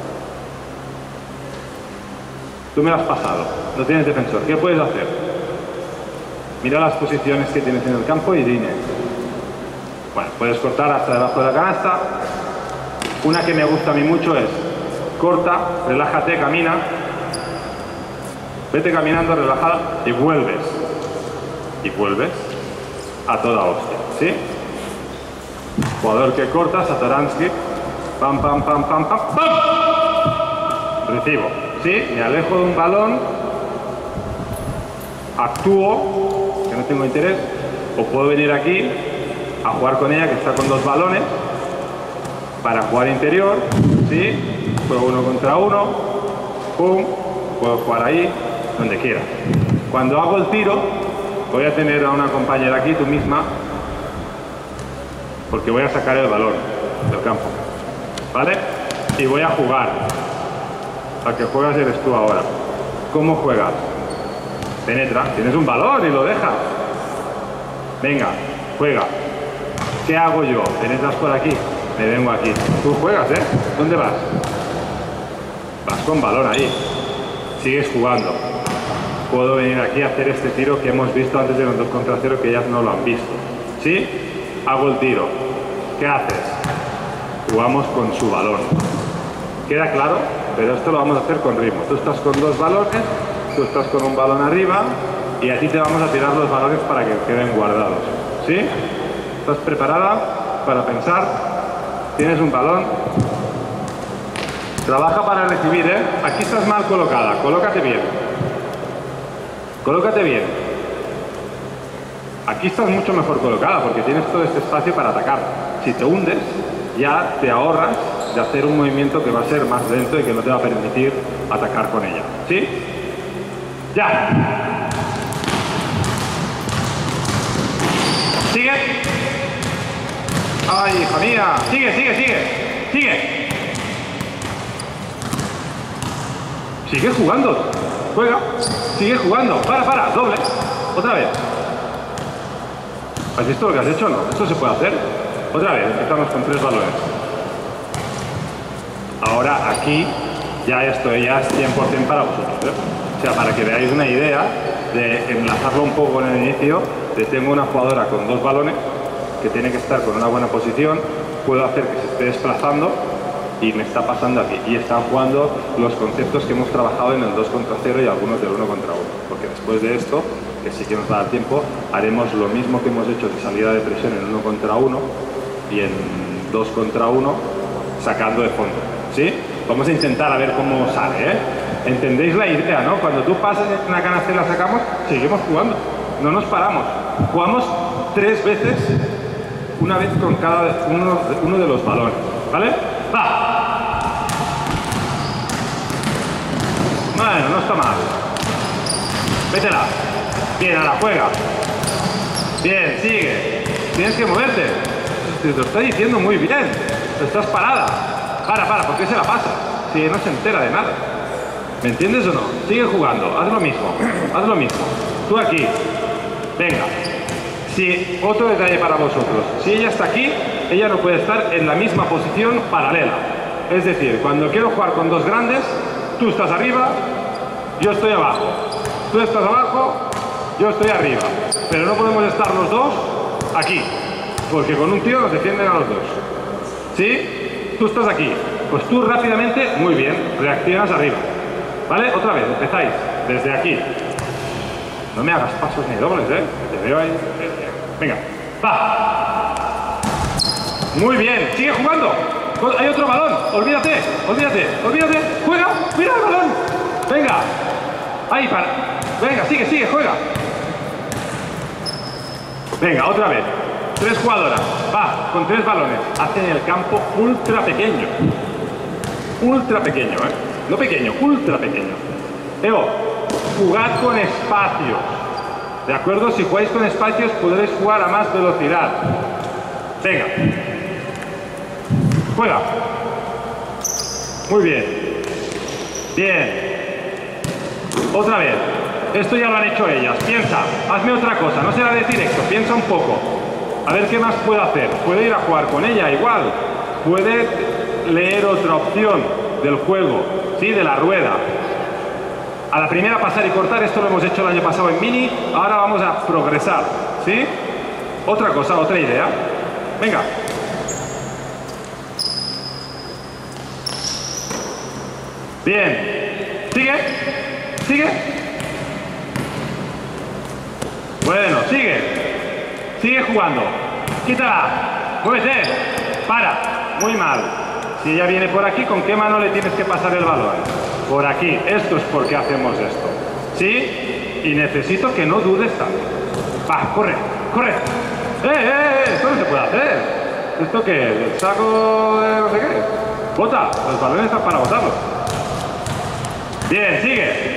Tú me lo has pasado, no tienes defensor. ¿Qué puedes hacer? Mira las posiciones que tienes en el campo y dime. Bueno, puedes cortar hasta debajo de la canasta. Una que me gusta a mí mucho es corta, relájate, camina. Vete caminando, relajada y vuelves. Y vuelves a toda hostia, ¿sí? Jugador que corta, Satoransky. Pam, pam, pam, pam, pam, pam. Recibo, ¿sí? Me alejo de un balón. Actúo, que no tengo interés. O puedo venir aquí a jugar con ella, que está con dos balones. Para jugar interior, ¿sí? Juego uno contra uno. Pum. Puedo jugar ahí, donde quiera. Cuando hago el tiro, voy a tener a una compañera aquí, tú misma, porque voy a sacar el balón del campo. ¿Vale? Y voy a jugar. Al que juegas eres tú ahora. ¿Cómo juegas? Penetra. Tienes un balón y lo dejas. Venga, juega. ¿Qué hago yo? Penetras por aquí. Me vengo aquí. Tú juegas, ¿eh? ¿Dónde vas? Vas con balón ahí. Sigues jugando. Puedo venir aquí a hacer este tiro que hemos visto antes de los dos contra cero, que ellas no lo han visto. ¿Sí? Hago el tiro. ¿Qué haces? Jugamos con su balón. ¿Queda claro? Pero esto lo vamos a hacer con ritmo. Tú estás con dos balones, tú estás con un balón arriba y a ti te vamos a tirar los balones para que queden guardados. ¿Sí? ¿Estás preparada para pensar? Tienes un balón. Trabaja para recibir, ¿eh? Aquí estás mal colocada. Colócate bien. Colócate bien. Aquí estás mucho mejor colocada porque tienes todo este espacio para atacar. Si te hundes, ya te ahorras de hacer un movimiento que va a ser más lento y que no te va a permitir atacar con ella. ¿Sí? ¡Ya! ¿Sigue? ¡Ay, hija mía! ¡Sigue, sigue, sigue! ¡Sigue! ¡Sigue jugando! ¡Juega! ¡Sigue jugando! ¡Para, para! ¡Doble! ¡Otra vez! ¿Has visto lo que has hecho o no? Esto se puede hacer. Otra vez, empezamos con tres balones. Ahora aquí ya esto ya es cien por cien para vosotros, ¿eh? O sea, para que veáis una idea de enlazarlo un poco con el inicio, de tengo una jugadora con dos balones que tiene que estar con una buena posición, puedo hacer que se esté desplazando y me está pasando aquí. Y están jugando los conceptos que hemos trabajado en el dos contra cero y algunos del uno contra uno. Porque después de esto, que sí que nos va a dar tiempo, haremos lo mismo que hemos hecho de salida de presión en uno contra uno y en dos contra uno sacando de fondo. ¿Sí? Vamos a intentar a ver cómo sale, ¿eh? ¿Entendéis la idea, no? Cuando tú pasas en una canasta y la sacamos, seguimos jugando. No nos paramos. Jugamos tres veces, una vez con cada uno, uno de los balones. ¿Vale? ¡Va! Bueno, no está mal. Métela. Bien, a la juega. Bien, sigue. Tienes que moverte. Te lo está diciendo muy bien. Estás parada. Para, para, ¿por qué se la pasa? Si no se entera de nada. ¿Me entiendes o no? Sigue jugando. Haz lo mismo. Haz lo mismo. Tú aquí. Venga. Si, otro detalle para vosotros. Si ella está aquí, ella no puede estar en la misma posición paralela. Es decir, cuando quiero jugar con dos grandes, tú estás arriba, yo estoy abajo. Tú estás abajo, yo estoy arriba. Pero no podemos estar los dos aquí, porque con un tío nos defienden a los dos. ¿Sí? Tú estás aquí. Pues tú rápidamente, muy bien, reaccionas arriba. ¿Vale? Otra vez, empezáis desde aquí. No me hagas pasos ni dobles, ¿eh? Te veo ahí. Venga, va. Muy bien, sigue jugando. Hay otro balón, olvídate, olvídate, olvídate. Juega, mira el balón. Venga. Ahí, para. Venga, sigue, sigue, juega. Venga, otra vez. Tres jugadoras. Va, con tres balones. Hacen el campo ultra pequeño. Ultra pequeño, ¿eh? No pequeño, ultra pequeño. Eo, jugad con espacios. ¿De acuerdo? Si jugáis con espacios podréis jugar a más velocidad. Venga. Juega. Muy bien. Bien. Otra vez. Esto ya lo han hecho ellas. Piensa. Hazme otra cosa. No será de directo. Piensa un poco. A ver qué más puede hacer. Puede ir a jugar con ella igual. Puede leer otra opción del juego. ¿Sí? De la rueda. A la primera pasar y cortar. Esto lo hemos hecho el año pasado en Mini. Ahora vamos a progresar. ¿Sí? Otra cosa, otra idea. Venga. Bien. Sigue. Sigue. Bueno, sigue. Sigue jugando. Quítala. Muévete. Para. Muy mal. Si ella viene por aquí, ¿con qué mano le tienes que pasar el balón? Por aquí. Esto es por qué hacemos esto. ¿Sí? Y necesito que no dudes tanto. Va, corre. Corre. ¡Eh, eh, eh! Esto no se puede hacer. ¿Esto qué es? ¿El saco de no sé qué? Bota. Los balones están para botarlos. Bien, sigue.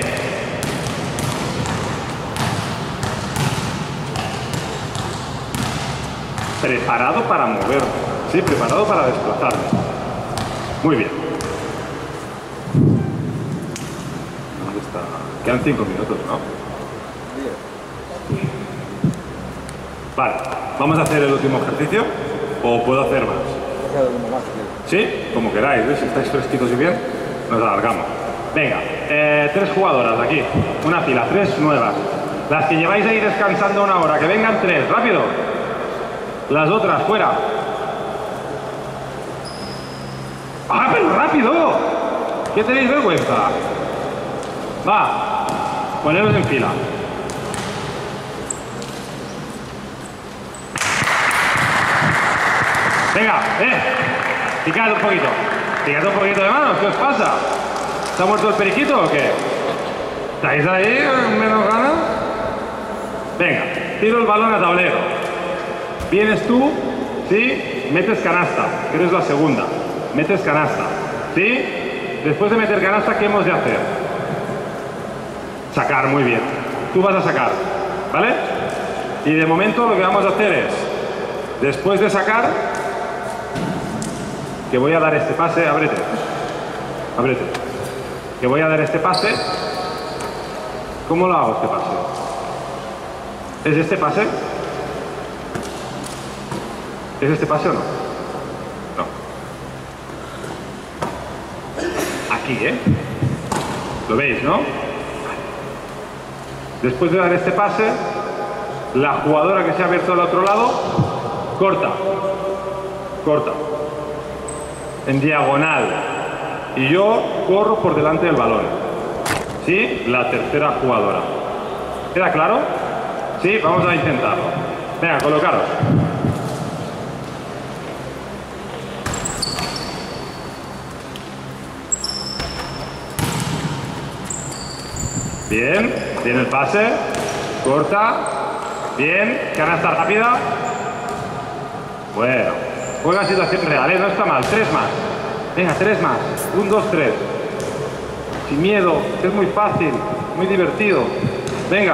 Preparado para moverme. Sí, preparado para desplazarme. Muy bien. ¿Dónde está? Quedan cinco minutos, ¿no? Vale. ¿Vamos a hacer el último ejercicio? ¿O puedo hacer más? ¿Sí? Como queráis, ¿ves? Si estáis fresquitos y bien, nos alargamos. Venga, eh, tres jugadoras aquí. Una fila, tres nuevas. Las que lleváis ahí descansando una hora, que vengan tres, rápido. Las otras, fuera. ¡Ah, pero rápido! ¿Qué tenéis vergüenza? Va, poneros en fila. Venga, eh. Picad un poquito. Picad un poquito de manos, ¿qué os pasa? ¿Se ha muerto el periquito o qué? ¿Estáis ahí menos ganas? Venga, tiro el balón a tablero. Vienes tú, ¿sí? Metes canasta, que eres la segunda. Metes canasta, ¿sí? Después de meter canasta, ¿qué hemos de hacer? Sacar, muy bien. Tú vas a sacar, ¿vale? Y de momento lo que vamos a hacer es, después de sacar, que voy a dar este pase, ábrete, ábrete. Que voy a dar este pase. ¿Cómo lo hago este pase? ¿Es este pase? ¿Es este pase o no? No. Aquí, ¿eh? ¿Lo veis, no? Después de dar este pase, la jugadora que se ha abierto al otro lado, corta. Corta. En diagonal. Y yo corro por delante del balón. ¿Sí? La tercera jugadora. ¿Queda claro? Sí, vamos a intentarlo. Venga, colocaros. Bien, bien el pase. Corta. Bien, canasta rápida. Bueno, juega situación real, ¿eh? No está mal. Tres más. Venga, tres más. Un, dos, tres. Sin miedo, es muy fácil, muy divertido. Venga.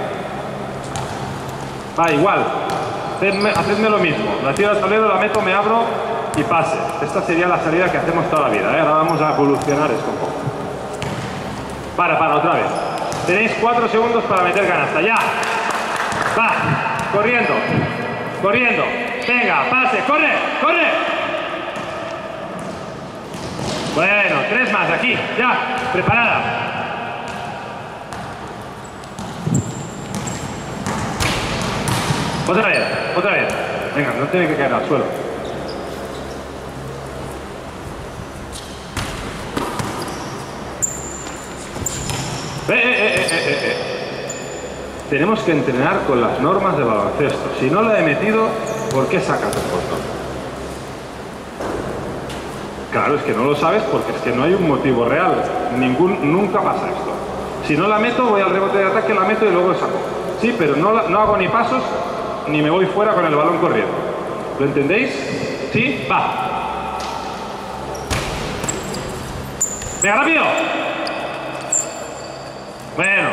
Va, igual. Hacedme, hacedme lo mismo. La tiro al tablero, la meto, me abro y pase. Esta sería la salida que hacemos toda la vida, ¿eh? Ahora vamos a evolucionar esto un poco. Para, para, otra vez. Tenéis cuatro segundos para meter canasta. ¡Ya! Va, corriendo. Corriendo. Venga, pase, corre, corre. Bueno, tres más aquí, ya, preparada. Otra vez, otra vez. Venga, no tiene que caer al suelo. Eh, eh, eh, eh, eh, eh. Tenemos que entrenar con las normas del baloncesto. Si no la he metido, ¿por qué sacas el portón? Claro, es que no lo sabes porque es que no hay un motivo real. Ningún, nunca pasa esto. Si no la meto, voy al rebote de ataque, la meto y luego saco. Sí, pero no, la, no hago ni pasos ni me voy fuera con el balón corriendo. ¿Lo entendéis? ¿Sí? Va. ¡Venga, rápido! Bueno.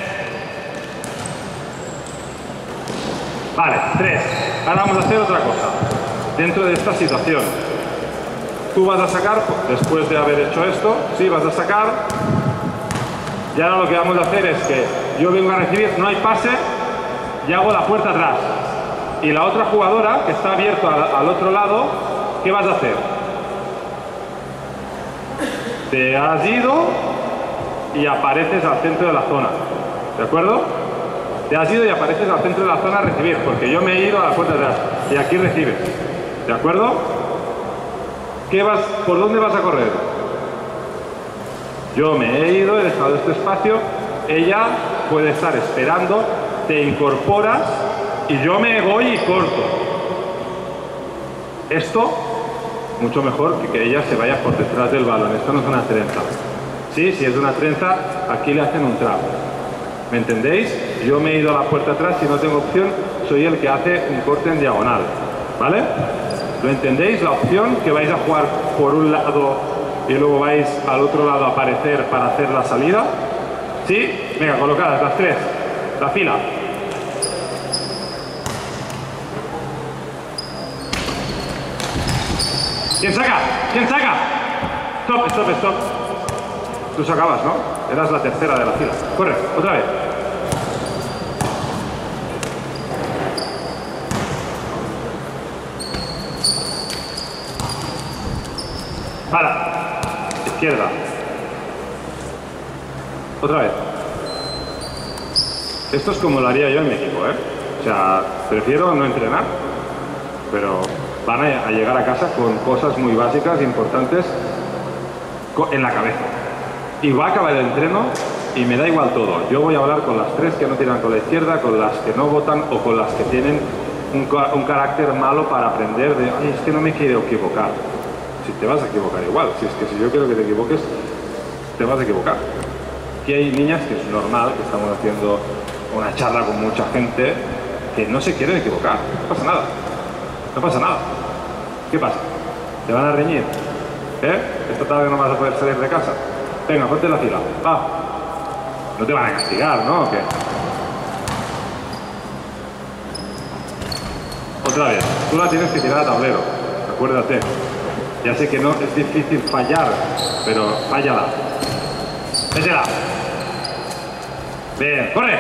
Vale, tres. Ahora vamos a hacer otra cosa. Dentro de esta situación. Tú vas a sacar, después de haber hecho esto, sí, vas a sacar. Y ahora lo que vamos a hacer es que yo vengo a recibir, no hay pase, y hago la puerta atrás. Y la otra jugadora, que está abierto al, al otro lado, ¿qué vas a hacer? Te has ido y apareces al centro de la zona. ¿De acuerdo? Te has ido y apareces al centro de la zona a recibir, porque yo me he ido a la puerta atrás. Y aquí recibes. ¿De acuerdo? ¿Qué vas, ¿Por dónde vas a correr? Yo me he ido, he dejado este espacio, ella puede estar esperando, te incorporas y yo me voy y corto. Esto, mucho mejor que que ella se vaya por detrás del balón. Esto no es una trenza. Sí, si es una trenza, aquí le hacen un trap. ¿Me entendéis? Yo me he ido a la puerta atrás, si no tengo opción, soy el que hace un corte en diagonal. ¿Vale? ¿Lo entendéis? La opción que vais a jugar por un lado y luego vais al otro lado a aparecer para hacer la salida. ¿Sí? Venga, colocadas las tres. La fila. ¿Quién saca? ¿Quién saca? Stop, stop, stop. Tú sacabas, ¿no? Eras la tercera de la fila. Corre, otra vez. Para. Izquierda. Otra vez. Esto es como lo haría yo en mi equipo, ¿eh? O sea, prefiero no entrenar, pero van a llegar a casa con cosas muy básicas, importantes, en la cabeza. Y va a acabar el entreno y me da igual todo. Yo voy a hablar con las tres que no tiran con la izquierda, con las que no votan o con las que tienen un, un carácter malo para aprender de, ay, es que no me quiero equivocar. Si te vas a equivocar igual, si es que si yo quiero que te equivoques, te vas a equivocar. Aquí hay niñas que es normal, que estamos haciendo una charla con mucha gente, que no se quieren equivocar. No pasa nada. No pasa nada. ¿Qué pasa? ¿Te van a reñir? ¿Eh? ¿Esta tarde no vas a poder salir de casa? Venga, ponte la fila. Va. No te van a castigar, ¿no? ¿O qué? Otra vez. Tú la tienes que tirar a tablero. Acuérdate. Ya sé que no es difícil fallar, pero fállala. Métela. Bien, corre.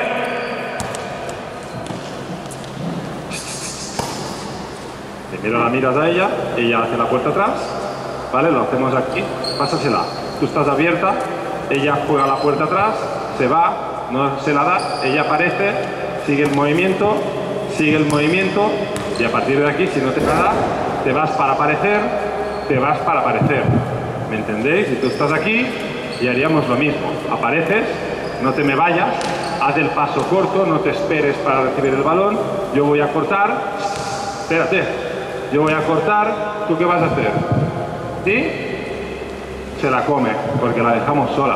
Primero la miras a ella, ella hace la puerta atrás, ¿vale? Lo hacemos aquí, pásasela. Tú estás abierta, ella juega la puerta atrás, se va, no se la da, ella aparece, sigue el movimiento, sigue el movimiento, y a partir de aquí, si no te la da, te vas para aparecer, te vas para aparecer. ¿Me entendéis? Y tú estás aquí y haríamos lo mismo. Apareces, no te me vayas, haz el paso corto, no te esperes para recibir el balón, yo voy a cortar, espérate, yo voy a cortar, ¿tú qué vas a hacer? ¿Sí? Se la come, porque la dejamos sola.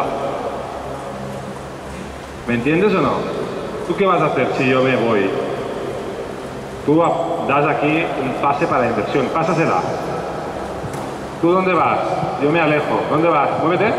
¿Me entiendes o no? ¿Tú qué vas a hacer si yo me voy? Tú das aquí un pase para inversión, pásasela. ¿Tú dónde vas? Yo me alejo. ¿Dónde vas? Muévete.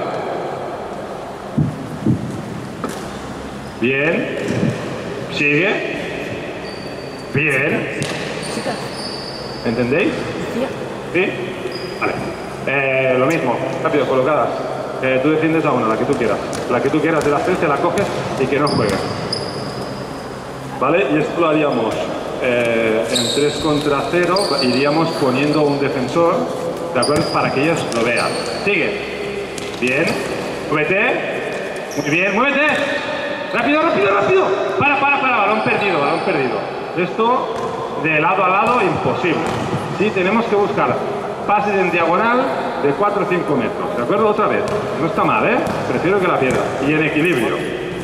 Bien. Sigue. Bien. ¿Entendéis? ¿Sí? Vale. Eh, lo mismo. Rápido, colocadas. Eh, tú defiendes a una, la que tú quieras. La que tú quieras de las tres, te la coges y que no juegue. ¿Vale? Y esto lo haríamos eh, en tres contra cero. Iríamos poniendo un defensor, ¿de acuerdo? Para que ellos lo vean. Sigue. Bien. Muévete. Muy bien. Muévete. Rápido, rápido, rápido. Para, para, para. Balón perdido, balón perdido. Esto de lado a lado, imposible. Sí, tenemos que buscar pases en diagonal de cuatro o cinco metros. ¿De acuerdo? Otra vez. No está mal, ¿eh? Prefiero que la pierda. Y en equilibrio.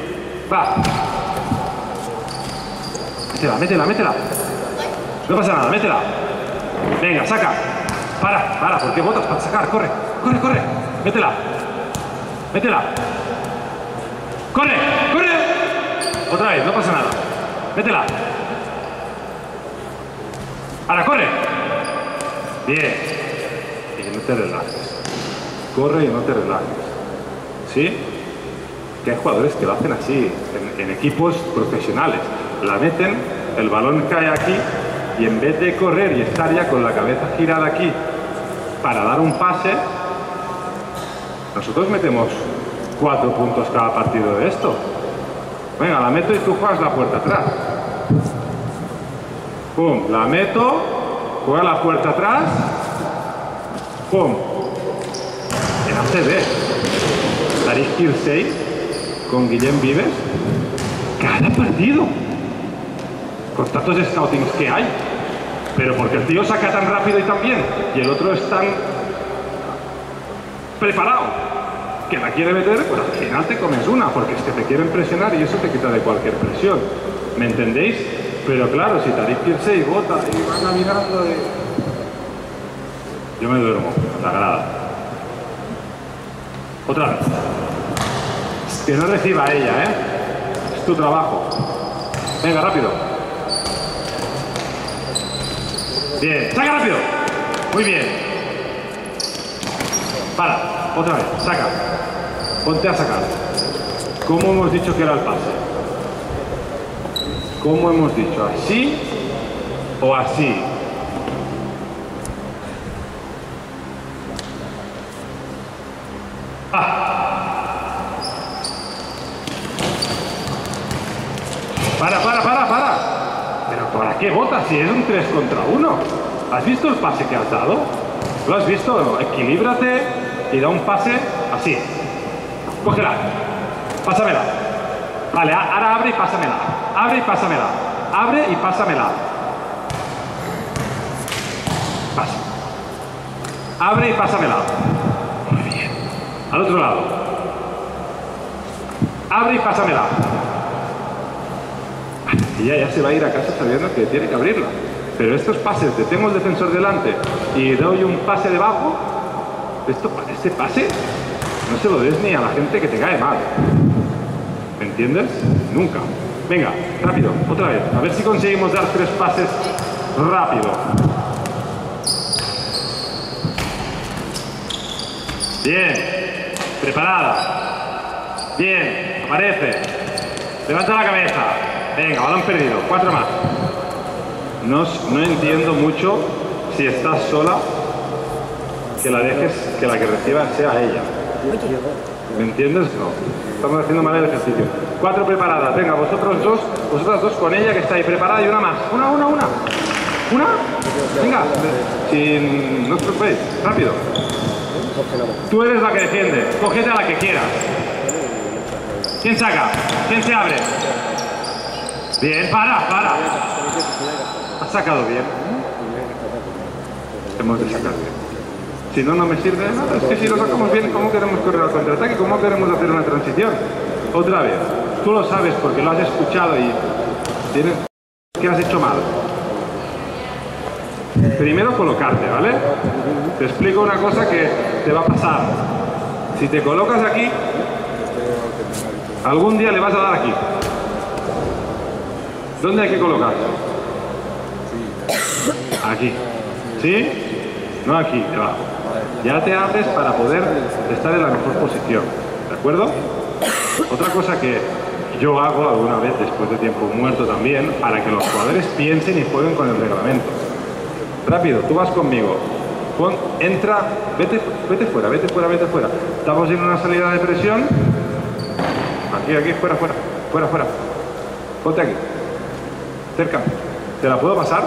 Va. Métela, métela, métela. No pasa nada, métela. Venga, saca. Para, para, ¿por qué botas? Para sacar, corre, corre, corre. Métela. Métela. Corre, corre. Otra vez, no pasa nada. Métela. Ahora, corre. Bien. Y no te relajes. Corre y no te relajes. ¿Sí? Que hay jugadores que lo hacen así, en, en equipos profesionales. La meten, el balón cae aquí y en vez de correr y estar ya con la cabeza girada aquí para dar un pase, nosotros metemos cuatro puntos cada partido de esto. Venga, la meto y tú juegas la puerta atrás. Pum, la meto, juega la puerta atrás. Pum. En A C B. Tariq Kirsey con Guillem Vives. Cada partido. Con tantos scoutings que hay. Pero porque el tío saca tan rápido y tan bien. Y el otro es tan preparado que la quiere meter, pues al final te comes una, porque es que te quieren presionar y eso te quita de cualquier presión. ¿Me entendéis? Pero claro, si Tariq Kirsey bota y van caminando y... yo me duermo, la grada. Otra vez. Que no reciba ella, ¿eh? Es tu trabajo. Venga, rápido. Bien, saca rápido. Muy bien. Para, otra vez, saca. Ponte a sacar. ¿Cómo hemos dicho que era el pase? ¿Cómo hemos dicho? ¿Así o así? Ah. Para, para, para, para. ¿Pero para qué botas si es un tres contra uno? ¿Has visto el pase que has dado? ¿Lo has visto? Equilíbrate y da un pase así. Cógela. Pásamela. Vale, ahora abre y pásamela. Abre y pásamela. Abre y pásamela. Pasa. Abre y pásamela. Muy bien. Al otro lado. Abre y pásamela. Y ya, ya se va a ir a casa sabiendo que tiene que abrirla. Pero estos pases de tengo el defensor delante y doy un pase debajo, esto, este pase no se lo des ni a la gente que te cae mal. ¿Me entiendes? Nunca. Venga, rápido, otra vez. A ver si conseguimos dar tres pases rápido. Bien. Preparada. Bien. Aparece. Levanta la cabeza. Venga, balón perdido. Cuatro más. No, no entiendo mucho si estás sola que la dejes, que la que reciba sea ella. ¿Me entiendes? No. Estamos haciendo mal el ejercicio. Cuatro preparadas. Venga, vosotros dos, vosotras dos con ella que está ahí preparada y una más. Una, una, una. Una. Venga. Sin... no os preocupéis. Rápido. Tú eres la que defiende. Cógete a la que quieras. ¿Quién saca? ¿Quién se abre? Bien, para, para. Has sacado bien. Hemos de sacar bien. Si no, no me sirve de nada. Es que si lo sacamos bien, ¿cómo queremos correr al contraataque? ¿Cómo queremos hacer una transición? Otra vez. Tú lo sabes porque lo has escuchado y tienes... ¿qué has hecho mal? Primero colocarte, ¿vale? Te explico una cosa que te va a pasar. Si te colocas aquí, algún día le vas a dar aquí. ¿Dónde hay que colocarse? Aquí. ¿Sí? No aquí, debajo. Ya te abres para poder estar en la mejor posición. ¿De acuerdo? Otra cosa que yo hago alguna vez después de tiempo muerto también, para que los jugadores piensen y jueguen con el reglamento. Rápido, tú vas conmigo. Pon, entra, vete, vete fuera, vete fuera, vete fuera. Estamos en una salida de presión. Aquí, aquí, fuera, fuera, fuera, fuera. Ponte aquí. Cerca. ¿Te la puedo pasar?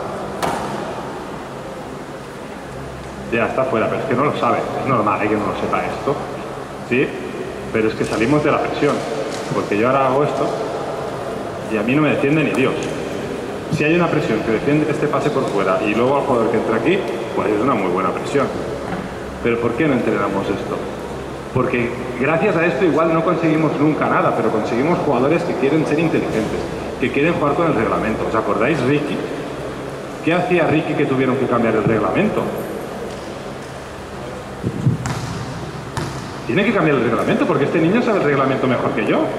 Ya está fuera, pero es que no lo sabe. Es normal, ¿eh? Que no lo sepa esto. ¿Sí? Pero es que salimos de la presión. Porque yo ahora hago esto y a mí no me defiende ni Dios. Si hay una presión que defiende este pase por fuera y luego al jugador que entra aquí, pues es una muy buena presión. Pero ¿por qué no entrenamos esto? Porque gracias a esto igual no conseguimos nunca nada, pero conseguimos jugadores que quieren ser inteligentes, que quieren jugar con el reglamento. ¿Os acordáis, Ricky? ¿Qué hacía Ricky que tuvieron que cambiar el reglamento? Tiene que cambiar el reglamento, porque este niño sabe el reglamento mejor que yo.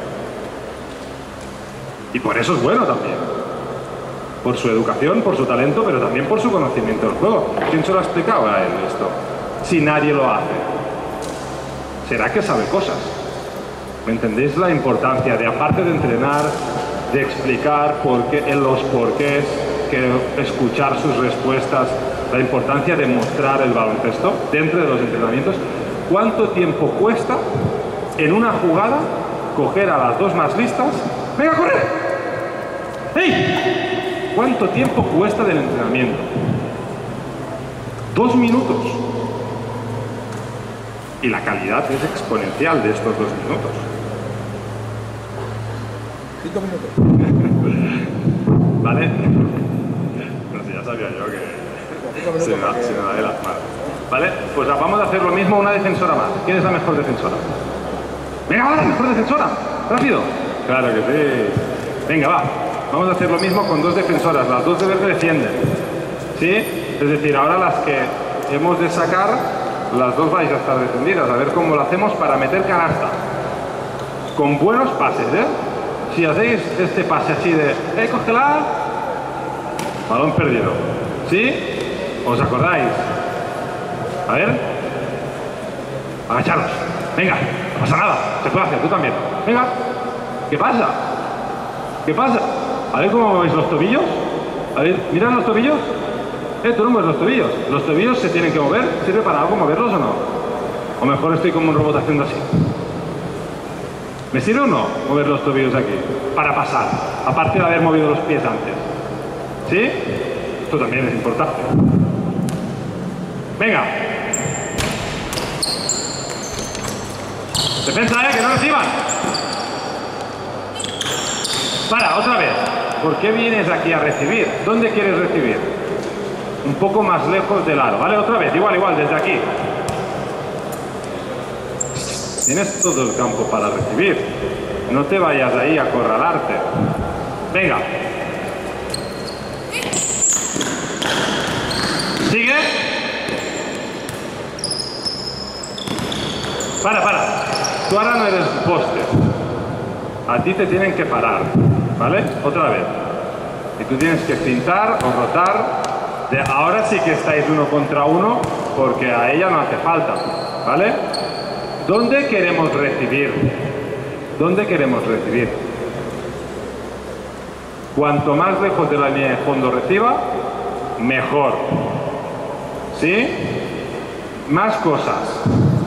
Y por eso es bueno también. Por su educación, por su talento, pero también por su conocimiento del juego. ¿Quién se lo ha explicado a él esto? Si nadie lo hace. ¿Será que sabe cosas? ¿Me entendéis la importancia de, aparte de entrenar, de explicar por qué, en los porqués, que escuchar sus respuestas, la importancia de mostrar el baloncesto dentro de los entrenamientos? ¿Cuánto tiempo cuesta en una jugada coger a las dos más listas? ¡Venga a correr! ¡Ey! ¿Cuánto tiempo cuesta del entrenamiento? Dos minutos. Y la calidad es exponencial de estos dos minutos. Cinco minutos. ¿Vale? No sé, ya sabía yo que se me da de las manos. ¿Vale? Pues vamos a hacer lo mismo, una defensora más. ¿Quién es la mejor defensora? ¡Venga, va, la mejor defensora! ¡Rápido! Claro que sí. Venga, va. Vamos a hacer lo mismo con dos defensoras. Las dos de verde defienden. ¿Sí? Es decir, ahora las que hemos de sacar, las dos vais a estar defendidas. A ver cómo lo hacemos para meter canasta. Con buenos pases, ¿eh? Si hacéis este pase así de ¡eh, cógela! Balón perdido. ¿Sí? ¿Os acordáis? A ver. Agacharos. Venga, no pasa nada. Se puede hacer, tú también. Venga. ¿Qué pasa? ¿Qué pasa? A ver cómo veis los tobillos. A ver, mirad los tobillos. Eh, tú no mueves los tobillos. Los tobillos se tienen que mover. ¿Sirve para algo moverlos o no? O mejor estoy como un robot haciendo así. ¿Me sirve o no mover los tobillos aquí? Para pasar. Aparte de haber movido los pies antes. ¿Sí? Esto también es importante. Venga. Defensa, ¿eh? Que no reciban. Para, otra vez. ¿Por qué vienes aquí a recibir? ¿Dónde quieres recibir? Un poco más lejos del aro, ¿vale? Otra vez, igual, igual, desde aquí. Tienes todo el campo para recibir. No te vayas ahí a acorralarte. Venga. Sigue. Para, para. Tú ahora no eres poste. A ti te tienen que parar, ¿vale? Otra vez. Y tú tienes que cintar o rotar. De ahora sí que estáis uno contra uno, porque a ella no hace falta, ¿vale? ¿Dónde queremos recibir? ¿Dónde queremos recibir? Cuanto más lejos de la línea de fondo reciba, mejor. ¿Sí? Más cosas.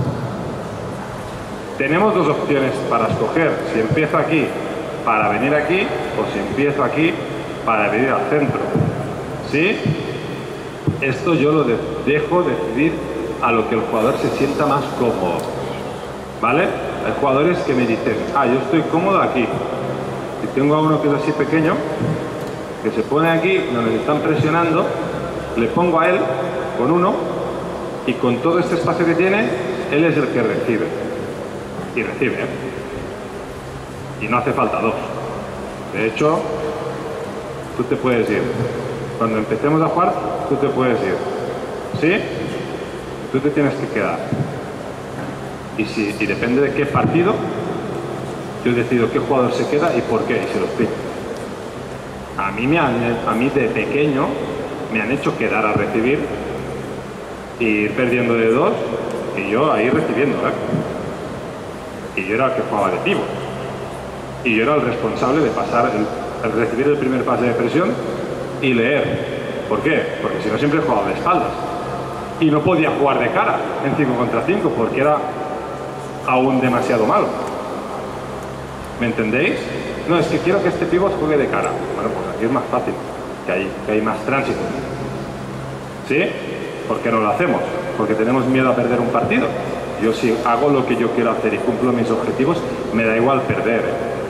Tenemos dos opciones para escoger, si empiezo aquí para venir aquí o si empiezo aquí para venir al centro. ¿Sí? Esto yo lo de dejo decidir a lo que el jugador se sienta más cómodo. ¿Vale? Hay jugadores que me dicen, ah, yo estoy cómodo aquí. Si tengo a uno que es así pequeño, que se pone aquí, donde le están presionando, le pongo a él con uno y con todo este espacio que tiene, él es el que recibe. Y recibe, ¿eh? Y no hace falta dos. De hecho, tú te puedes ir. Cuando empecemos a jugar, tú te puedes ir. ¿Sí? Tú te tienes que quedar. Y, si, y depende de qué partido, yo decido qué jugador se queda y por qué, y se lo explico. A mí, me han, a mí de pequeño me han hecho quedar a recibir y ir perdiendo de dos y yo ahí recibiendo, ¿eh? Y yo era el que jugaba de pívot. Y yo era el responsable de pasar, el, el recibir el primer pase de presión y leer. ¿Por qué? Porque si no siempre jugaba de espaldas. Y no podía jugar de cara en cinco contra cinco porque era aún demasiado malo. ¿Me entendéis? No, es que quiero que este pívot juegue de cara. Bueno, pues aquí es más fácil, que hay, que hay más tránsito. ¿Sí? ¿Por qué no lo hacemos? Porque tenemos miedo a perder un partido. Yo si hago lo que yo quiero hacer y cumplo mis objetivos, me da igual perder.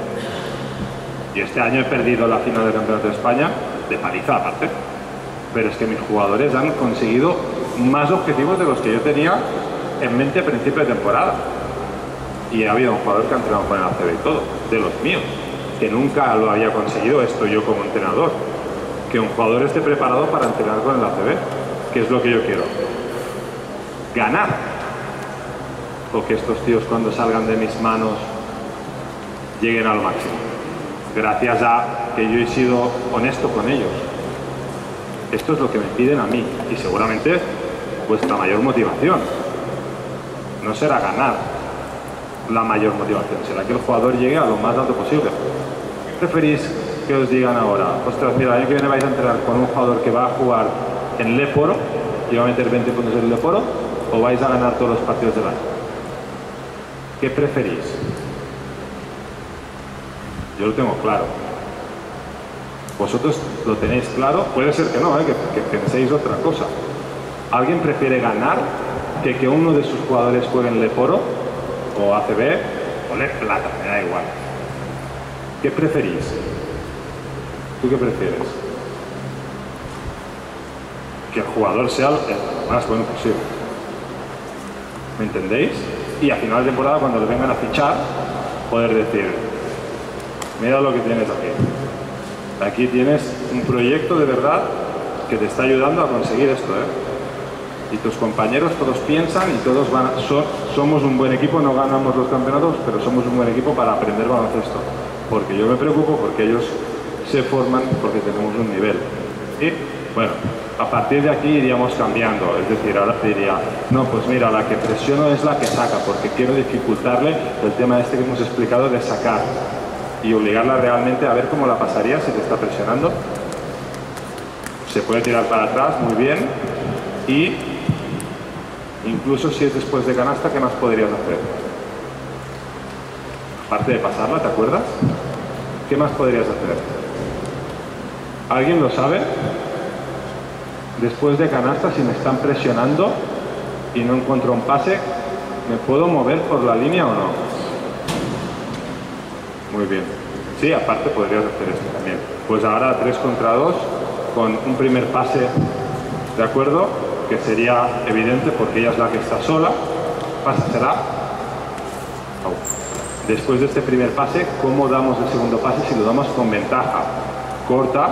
Y este año he perdido la final del Campeonato de España, de paliza aparte. Pero es que mis jugadores han conseguido más objetivos de los que yo tenía en mente a principio de temporada. Y ha habido un jugador que ha entrenado con el A C B y todo, de los míos, que nunca lo había conseguido esto yo como entrenador. Que un jugador esté preparado para entrenar con el A C B, que es lo que yo quiero. Ganar. O que estos tíos cuando salgan de mis manos lleguen al máximo. Gracias a que yo he sido honesto con ellos. Esto es lo que me piden a mí y seguramente vuestra mayor motivación. No será ganar la mayor motivación, será que el jugador llegue a lo más alto posible. ¿Qué preferís que os digan ahora? Ostras, mira, el año que viene vais a entrenar con un jugador que va a jugar en Leporo y va a meter veinte puntos en Leporo, o vais a ganar todos los partidos del año. ¿Qué preferís? Yo lo tengo claro. ¿Vosotros lo tenéis claro? Puede ser que no, ¿eh? que, que penséis otra cosa. ¿Alguien prefiere ganar que que uno de sus jugadores juegue en Leporo o A C B o Le Plata? Me da igual. ¿Qué preferís? ¿Tú qué prefieres? Que el jugador sea el más bueno posible. ¿Me entendéis? Y a final de temporada, cuando le vengan a fichar, poder decir, mira lo que tienes aquí. Aquí tienes un proyecto de verdad que te está ayudando a conseguir esto, ¿eh? Y tus compañeros todos piensan y todos van a, so, somos un buen equipo, no ganamos los campeonatos, pero somos un buen equipo para aprender baloncesto. Porque yo me preocupo porque ellos se forman porque tenemos un nivel. Y bueno, a partir de aquí iríamos cambiando, es decir, ahora te diría, no, pues mira, la que presiono es la que saca, porque quiero dificultarle el tema este que hemos explicado de sacar y obligarla realmente a ver cómo la pasaría si te está presionando. Se puede tirar para atrás muy bien y incluso si es después de canasta, ¿qué más podrías hacer? Aparte de pasarla, ¿te acuerdas? ¿Qué más podrías hacer? ¿Alguien lo sabe? Después de canasta, si me están presionando y no encuentro un pase, ¿me puedo mover por la línea o no? Muy bien. Sí, aparte podrías hacer esto también. Pues ahora tres contra dos con un primer pase, ¿de acuerdo? Que sería evidente porque ella es la que está sola. Pásasela. Después de este primer pase, ¿cómo damos el segundo pase si lo damos con ventaja? Corta.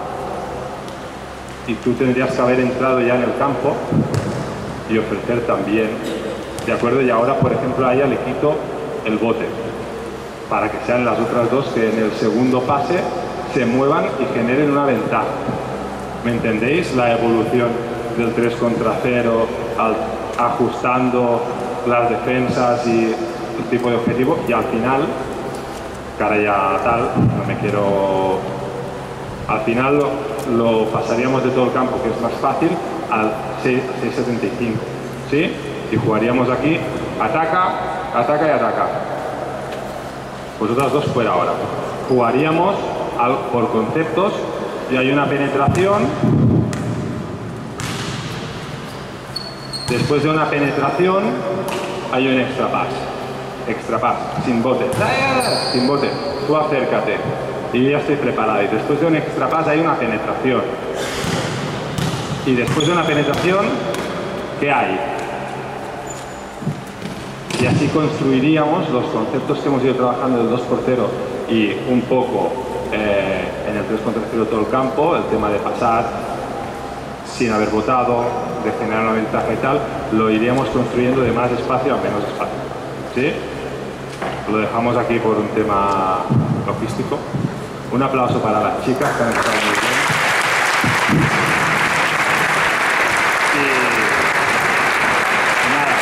Y tú tendrías que haber entrado ya en el campo y ofrecer también, ¿de acuerdo? Y ahora, por ejemplo, a ella le quito el bote para que sean las otras dos que en el segundo pase se muevan y generen una ventaja. ¿Me entendéis? La evolución del tres contra cero, al, ajustando las defensas y el tipo de objetivo, y al final, cara ya tal, no me quiero... Al final lo, lo pasaríamos de todo el campo, que es más fácil, al seis setenta y cinco, ¿sí? Y jugaríamos aquí, ataca, ataca y ataca. Vosotras dos fuera ahora. Jugaríamos al, por conceptos, y hay una penetración. Después de una penetración, hay un extra pass. Extra pass, sin bote. Sin bote. Tú acércate. Y ya estoy preparado. Y después de un extra pass hay una penetración. Y después de una penetración, ¿qué hay? Y así construiríamos los conceptos que hemos ido trabajando del dos por cero y un poco eh, en el tres contra cero todo el campo, el tema de pasar sin haber votado, de generar una ventaja y tal, lo iríamos construyendo de más espacio a menos espacio. ¿Sí? Lo dejamos aquí por un tema logístico. Un aplauso para las chicas que han estado muy bien. Y nada.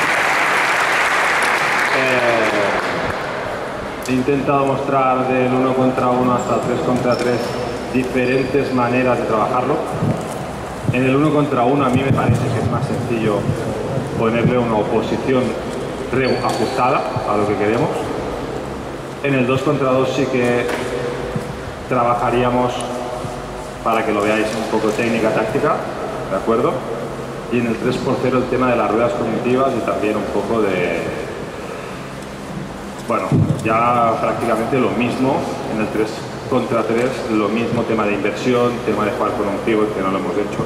Eh, he intentado mostrar del uno contra uno hasta el tres contra tres diferentes maneras de trabajarlo. En el uno contra uno a mí me parece que es más sencillo ponerle una oposición ajustada a lo que queremos. En el dos contra dos sí que trabajaríamos, para que lo veáis, un poco técnica, táctica, ¿de acuerdo? Y en el tres por cero el tema de las ruedas cognitivas y también un poco de... Bueno, ya prácticamente lo mismo en el tres contra tres, lo mismo tema de inversión, tema de jugar con un pivot, que no lo hemos hecho,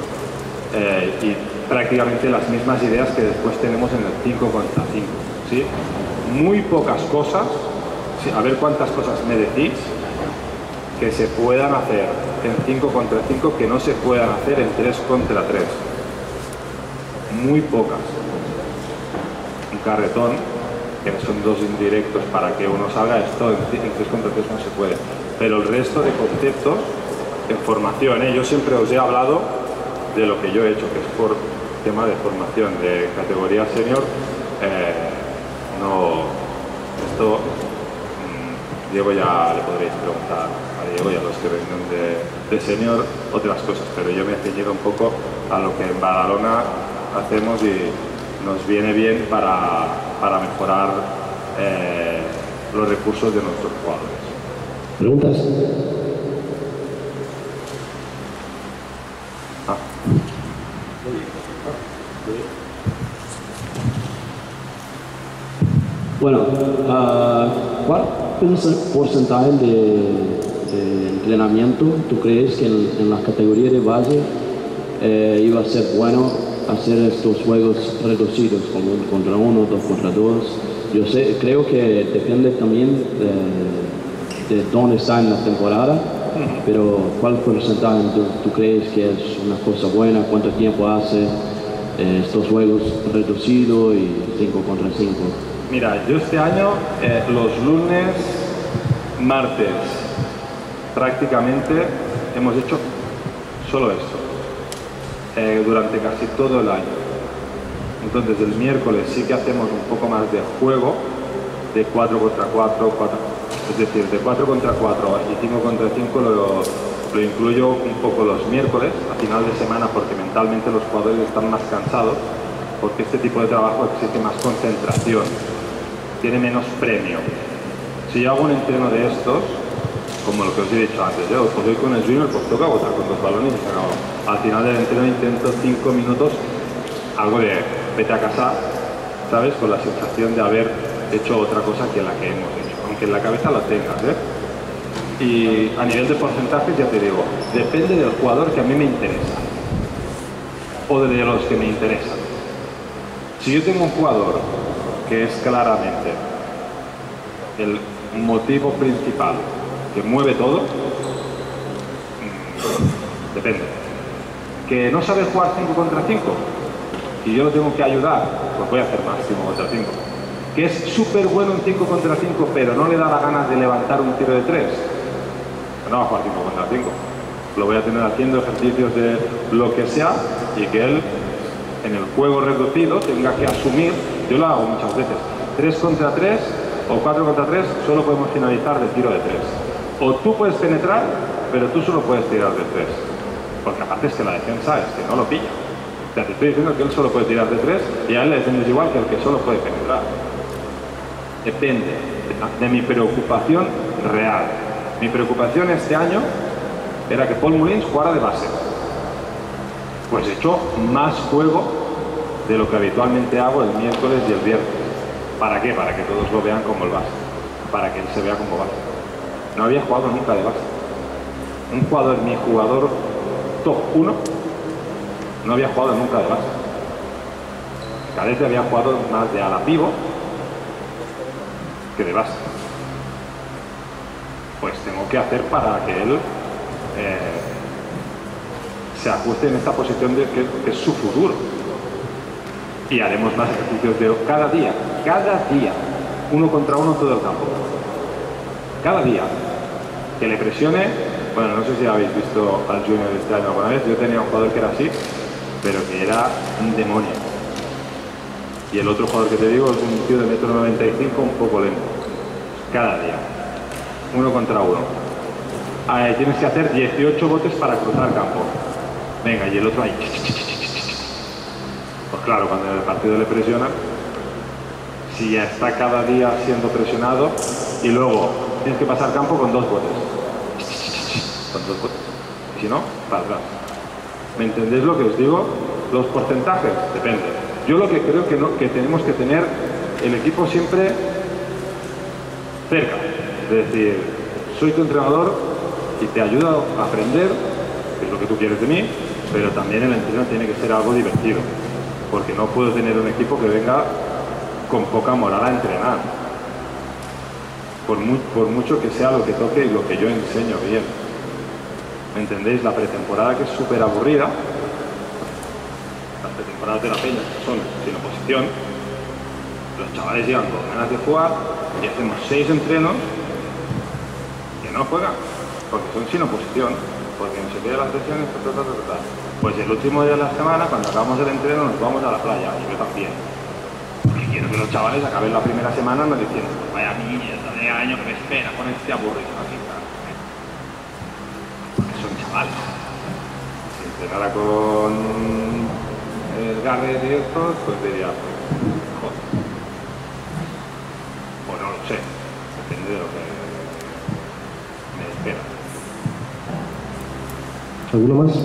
eh, y prácticamente las mismas ideas que después tenemos en el cinco contra cinco, ¿sí? muy pocas cosas, a ver cuántas cosas me decís, que se puedan hacer en cinco contra cinco que no se puedan hacer en tres contra tres. Muy pocas. Un carretón, que son dos indirectos para que uno salga, esto en tres contra tres no se puede. Pero el resto de conceptos en formación, ¿eh? Yo siempre os he hablado de lo que yo he hecho, que es por tema de formación, de categoría senior. Eh, no, esto mmm, Diego ya le podréis preguntar a Diego y a los que vengan de, de senior otras cosas, pero yo me he ceñido un poco a lo que en Badalona hacemos y nos viene bien para, para mejorar eh, los recursos de nuestros jugadores. ¿Preguntas? Ah. Bueno, uh, ¿cuál porcentaje de, de entrenamiento tú crees que en, en la categoría de base eh, iba a ser bueno hacer estos juegos reducidos, como uno contra uno, dos contra dos? Yo sé, creo que depende también de, de dónde está en la temporada, pero ¿cuál porcentaje tú, tú crees que es una cosa buena? ¿Cuánto tiempo hace eh, estos juegos reducidos y cinco contra cinco? Mira, yo este año, eh, los lunes, martes, prácticamente hemos hecho solo esto, eh, durante casi todo el año. Entonces el miércoles sí que hacemos un poco más de juego, de cuatro contra cuatro, cuatro, es decir, de cuatro contra cuatro y cinco contra cinco lo, lo incluyo un poco los miércoles, a final de semana, porque mentalmente los jugadores están más cansados, porque este tipo de trabajo exige más concentración, tiene menos premio. Si yo hago un entreno de estos, como lo que os he dicho antes, yo pues voy con el junior, pues toca botar con dos balones y se acabó. Al final del entreno intento cinco minutos, algo de vete a casa, ¿sabes? Con la sensación de haber hecho otra cosa que la que hemos hecho, aunque en la cabeza la tengas, ¿eh? Y a nivel de porcentajes, ya te digo, depende del jugador que a mí me interesa, o de los que me interesan. Si yo tengo un jugador que es claramente el motivo principal que mueve todo, depende. Que no sabe jugar cinco contra cinco y yo lo tengo que ayudar, pues voy a hacer más cinco contra cinco. Que es súper bueno en cinco contra cinco, pero no le da la ganas de levantar un tiro de tres, no va a jugar cinco contra cinco. Lo voy a tener haciendo ejercicios de lo que sea y que él, en el juego reducido, tenga que asumir. Yo lo hago muchas veces. tres contra tres o cuatro contra tres solo podemos finalizar de tiro de tres. O tú puedes penetrar, pero tú solo puedes tirar de tres. Porque aparte es que la defensa es que no lo pilla. O sea, te estoy diciendo que él solo puede tirar de tres y a él le defiendes igual que el que solo puede penetrar. Depende de mi preocupación real. Mi preocupación este año era que Paul Mullins jugara de base. Pues he hecho más juego de lo que habitualmente hago el miércoles y el viernes. ¿Para qué? Para que todos lo vean como el base. Para que él se vea como base. No había jugado nunca de base. Un jugador, mi jugador top uno, no había jugado nunca de base. Cadete había jugado más de ala pivo que de base. Pues tengo que hacer para que él eh, se ajuste en esta posición de que, que es su futuro. Y haremos más ejercicios de cada día, cada día, uno contra uno en todo el campo. Cada día. Que le presione. Bueno, no sé si habéis visto al junior este año alguna vez. Yo tenía un jugador que era así, pero que era un demonio. Y el otro jugador que te digo es un tío de metro noventa y cinco, un poco lento. Cada día. Uno contra uno. Ahí tienes que hacer dieciocho botes para cruzar el campo. Venga, y el otro ahí. Pues claro, cuando en el partido le presionan, si ya está cada día siendo presionado y luego tienes que pasar campo con dos botes. Con dos botes. Y si no, para atrás. ¿Me entendéis lo que os digo? Los porcentajes, depende. Yo lo que creo que, no, que tenemos que tener el equipo siempre cerca. Es decir, soy tu entrenador y te ayudo a aprender, que es lo que tú quieres de mí, pero también el entreno tiene que ser algo divertido. Porque no puedo tener un equipo que venga con poca moral a entrenar. por, mu por mucho que sea lo que toque y lo que yo enseño bien. ¿Me entendéis? La pretemporada, que es súper aburrida, las pretemporadas de la peña son sin oposición, los chavales llegan con ganas de jugar y hacemos seis entrenos que no juegan, porque son sin oposición, porque no se quedan las lesiones, ta, ta, ta, ta, ta. Pues el último día de la semana, cuando acabamos el entreno, nos vamos a la playa, y yo también. Porque quiero que los chavales acaben la primera semana no diciendo, vaya mierda de año que me espera con este aburrido aquí. Porque son chavales. Si entrenara con el Garrett y estos, pues diría, joder. O no lo sé, depende de lo que me espera. ¿Alguno más?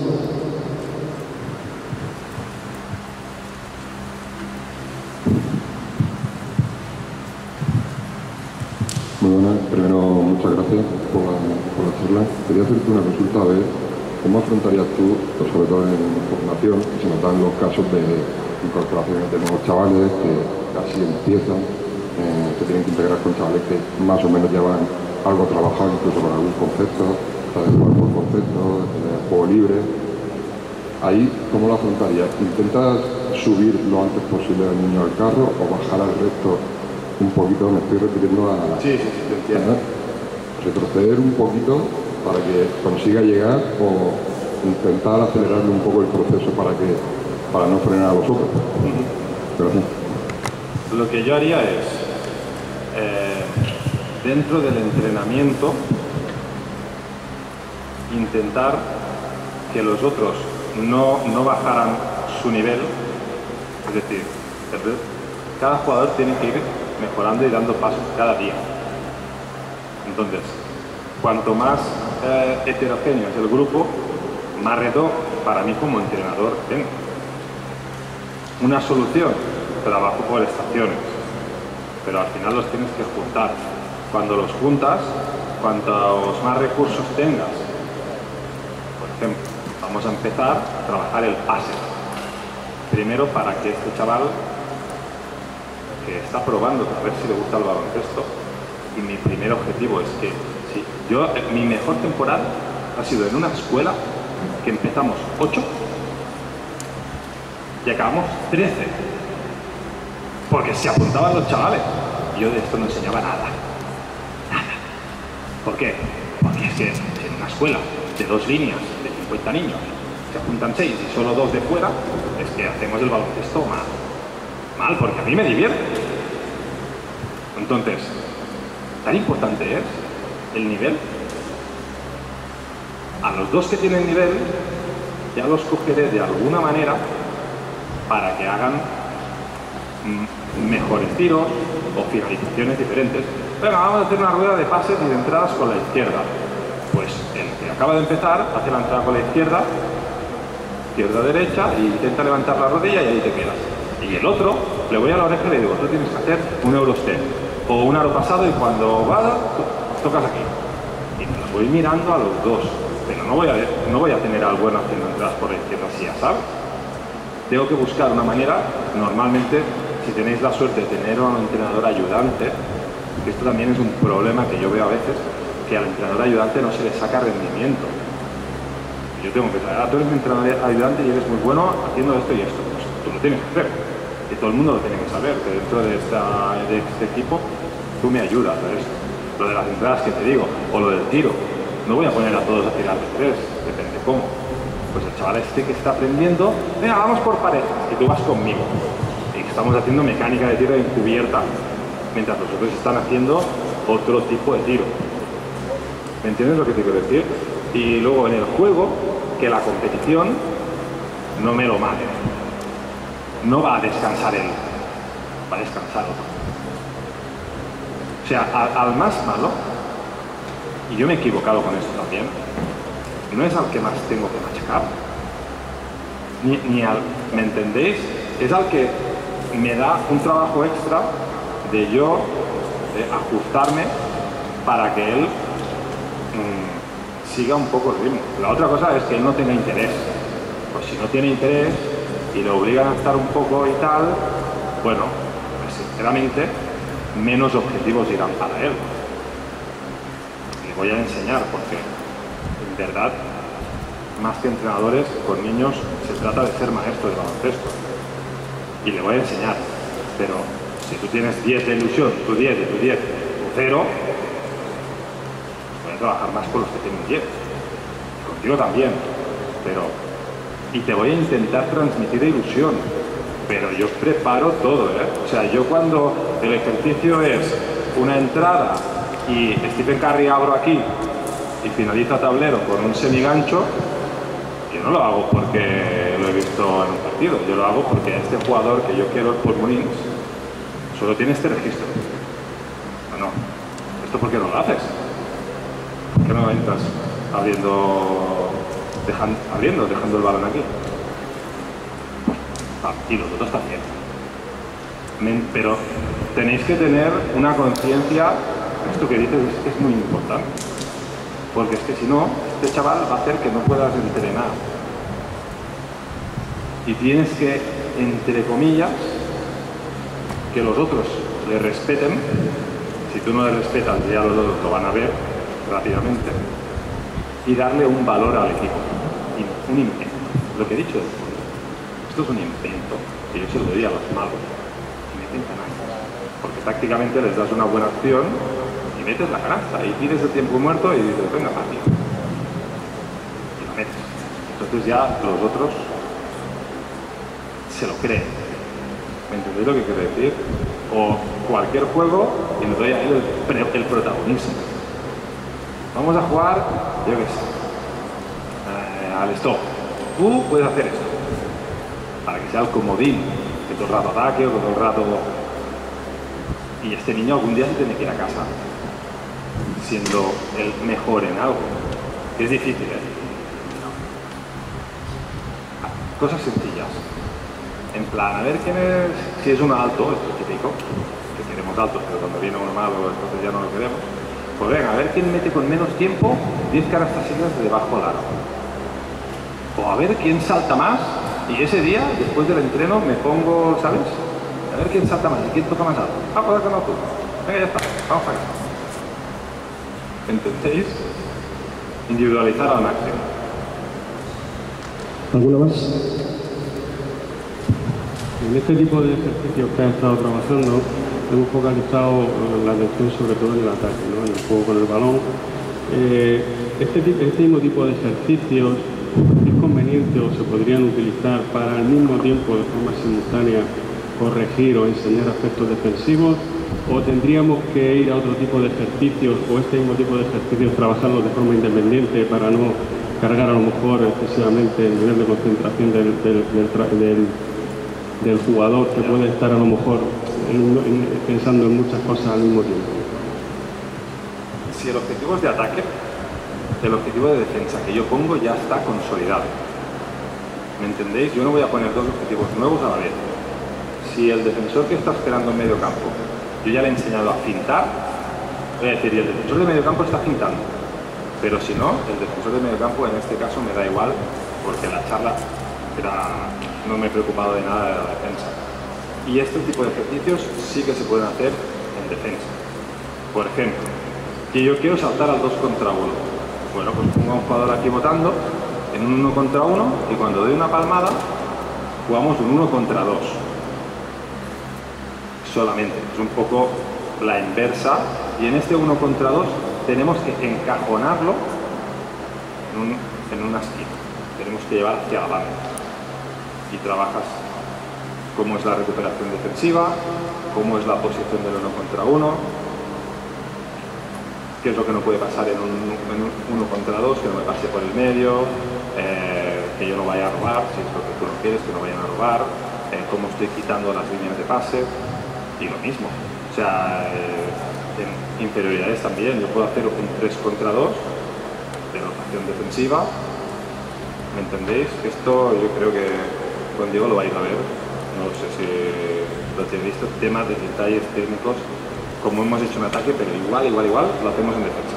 Muy buenas, primero muchas gracias por la, por la charla. Quería hacerte una consulta a ver cómo afrontarías tú, pues sobre todo en formación, que se nos dan los casos de incorporaciones de nuevos chavales que casi empiezan, eh, que tienen que integrar con chavales que más o menos llevan algo trabajado, incluso con algún concepto, de jugar por concepto, de juego libre. Ahí, ¿cómo lo afrontarías? ¿Intentas subir lo antes posible al niño al carro o bajar al resto un poquito? Me estoy refiriendo a... Sí, sí, sí, te entiendo. Retroceder un poquito para que consiga llegar o intentar acelerarle un poco el proceso para que para no frenar a los otros. Uh-huh. Gracias. Lo que yo haría es, eh, dentro del entrenamiento, intentar que los otros no, no bajaran su nivel. Es decir, cada jugador tiene que ir mejorando y dando pasos cada día. Entonces, cuanto más eh, heterogéneo es el grupo, más reto para mí como entrenador tengo. Una solución, trabajo por estaciones, pero al final los tienes que juntar. Cuando los juntas, cuantos más recursos tengas, por ejemplo, vamos a empezar a trabajar el pase. Primero para que este chaval que está probando a ver si le gusta el baloncesto, y mi primer objetivo es que si yo, mi mejor temporada ha sido en una escuela que empezamos ocho y acabamos trece, porque se apuntaban los chavales. Yo de esto no enseñaba nada, nada. ¿Por qué? Porque es que en una escuela de dos líneas de cincuenta niños se apuntan seis y solo dos de fuera, es que hacemos el baloncesto mal. Mal, porque a mí me divierte. Entonces, tan importante es el nivel. A los dos que tienen nivel ya los cogeré de alguna manera para que hagan mejores tiros o finalizaciones diferentes. Venga, vamos a hacer una rueda de pases y de entradas con la izquierda. Pues el que acaba de empezar hace la entrada con la izquierda, izquierda-derecha, e intenta levantar la rodilla y ahí te quedas. Y el otro, le voy a la oreja y le digo, tú tienes que hacer un Eurostep o un aro pasado y cuando vas, tocas aquí. Y me los voy mirando a los dos, pero no voy a, no voy a tener al bueno haciendo entradas por la izquierda, así ya sabes. Tengo que buscar una manera, normalmente, si tenéis la suerte de tener un entrenador ayudante, que esto también es un problema que yo veo a veces, que al entrenador ayudante no se le saca rendimiento. Yo tengo que saber, ah, tú eres mi entrenador ayudante y eres muy bueno haciendo esto y esto. Pues tú lo tienes que hacer. Y todo el mundo lo tiene que saber, que dentro de, esta, de este equipo tú me ayudas a esto. Lo de las entradas que te digo, o lo del tiro. No voy a poner a todos a tirar de tres, depende cómo. Pues el chaval este que está aprendiendo, venga, vamos por parejas, y tú vas conmigo. Y estamos haciendo mecánica de tiro encubierta, mientras los otros están haciendo otro tipo de tiro. ¿Me entiendes lo que te quiero decir? Y luego en el juego, que la competición no me lo mate. No va a descansar él, va a descansar otro. O sea, al, al más malo, y yo me he equivocado con esto también, no es al que más tengo que machacar, ni, ni al, ¿me entendéis? Es al que me da un trabajo extra de yo de ajustarme para que él mmm, siga un poco el ritmo. La otra cosa es que él no tenga interés. Pues si no tiene interés y lo obligan a estar un poco y tal, bueno, pues sinceramente, menos objetivos irán para él. voy a enseñar, porque en verdad, más que entrenadores, con niños se trata de ser maestro de baloncesto. Y le voy a enseñar, pero si tú tienes diez de ilusión, tu diez y tu diez, tu cero, voy a trabajar más con los que tienen diez. Contigo también, pero... Y te voy a intentar transmitir ilusión, pero yo preparo todo, ¿eh? O sea, yo cuando el ejercicio es una entrada y Stephen Curry abro aquí y finaliza tablero con un semigancho, yo no lo hago porque lo he visto en un partido, yo lo hago porque este jugador que yo quiero por Molins solo tiene este registro. Bueno, ¿esto por qué no lo haces? ¿Por qué no entras abriendo, dejan, abriendo, dejando el balón aquí? Ah, y los otros también. Men, pero tenéis que tener una conciencia, esto que dices es, es muy importante, porque es que si no, este chaval va a hacer que no puedas entrenar. Y tienes que, entre comillas, que los otros le respeten. Si tú no le respetas, ya los otros lo van a ver rápidamente. Y darle un valor al equipo. Un invento. Lo que he dicho, esto es un invento que yo se lo doy a los malos. Y meten canastas. Porque tácticamente les das una buena acción y metes la canasta. Y pides el tiempo muerto y dices, venga, fácil. Y lo metes. Entonces ya los otros se lo creen. ¿Me entendéis lo que quiero decir? O cualquier juego y le doy a él el, el protagonismo. Vamos a jugar, yo qué sé, eh, al stop. Tú puedes hacer esto. Para que sea el comodín, que todo el rato ataque o que todo el rato... Y este niño algún día se tiene que ir a casa siendo el mejor en algo. Es difícil, ¿eh? Cosas sencillas. En plan, a ver quién es... Si es uno alto, esto es típico, que queremos altos, pero cuando viene uno malo, entonces ya no lo queremos. Pues venga, a ver quién mete con menos tiempo diez canastas seguidas de debajo del aro. O a ver quién salta más, y ese día, después del entreno, me pongo, ¿sabes? A ver quién salta más y quién toca más alto. Ah, pues que no tú. Venga, ya está, vamos para acá. ¿Entendéis? Individualizar al máximo. ¿Alguna más? En este tipo de ejercicios que has estado trabajando, hemos focalizado la atención sobre todo en el ataque, ¿no? En el juego con el balón. Eh, este, este mismo tipo de ejercicios es conveniente o se podrían utilizar para al mismo tiempo, de forma simultánea, corregir o enseñar aspectos defensivos, o tendríamos que ir a otro tipo de ejercicios o este mismo tipo de ejercicios trabajarlos de forma independiente para no cargar a lo mejor excesivamente el nivel de concentración del, del, del, del del jugador que puede estar a lo mejor en, en, pensando en muchas cosas al mismo tiempo. Si el objetivo es de ataque, el objetivo de defensa que yo pongo ya está consolidado. ¿Me entendéis? Yo no voy a poner dos objetivos nuevos a la vez. Si el defensor que está esperando en medio campo, yo ya le he enseñado a fintar, voy a decir, y el defensor de medio campo está fintando. Pero si no, el defensor de medio campo en este caso me da igual, porque la charla era... no me he preocupado de nada de la defensa. Y este tipo de ejercicios sí que se pueden hacer en defensa. Por ejemplo, que yo quiero saltar al dos contra uno. Bueno, pues pongo a un jugador aquí votando en un uno contra uno y cuando doy una palmada jugamos un uno contra dos. Solamente, es un poco la inversa. Y en este uno contra dos tenemos que encajonarlo en, un, en una esquina. Tenemos que llevar hacia la banda. Y trabajas cómo es la recuperación defensiva, cómo es la posición del uno contra uno, qué es lo que no puede pasar en un, en un uno contra dos, que no me pase por el medio, eh, que yo no vaya a robar, si es lo que tú no quieres, que no vayan a robar, eh, cómo estoy quitando las líneas de pase, y lo mismo. O sea, eh, en inferioridades también, yo puedo hacer un tres contra dos de rotación defensiva, ¿me entendéis? Esto yo creo que con Diego lo vais a ver, no sé si lo tenéis visto, temas de detalles técnicos, como hemos hecho en ataque, pero igual, igual, igual, lo hacemos en defensa.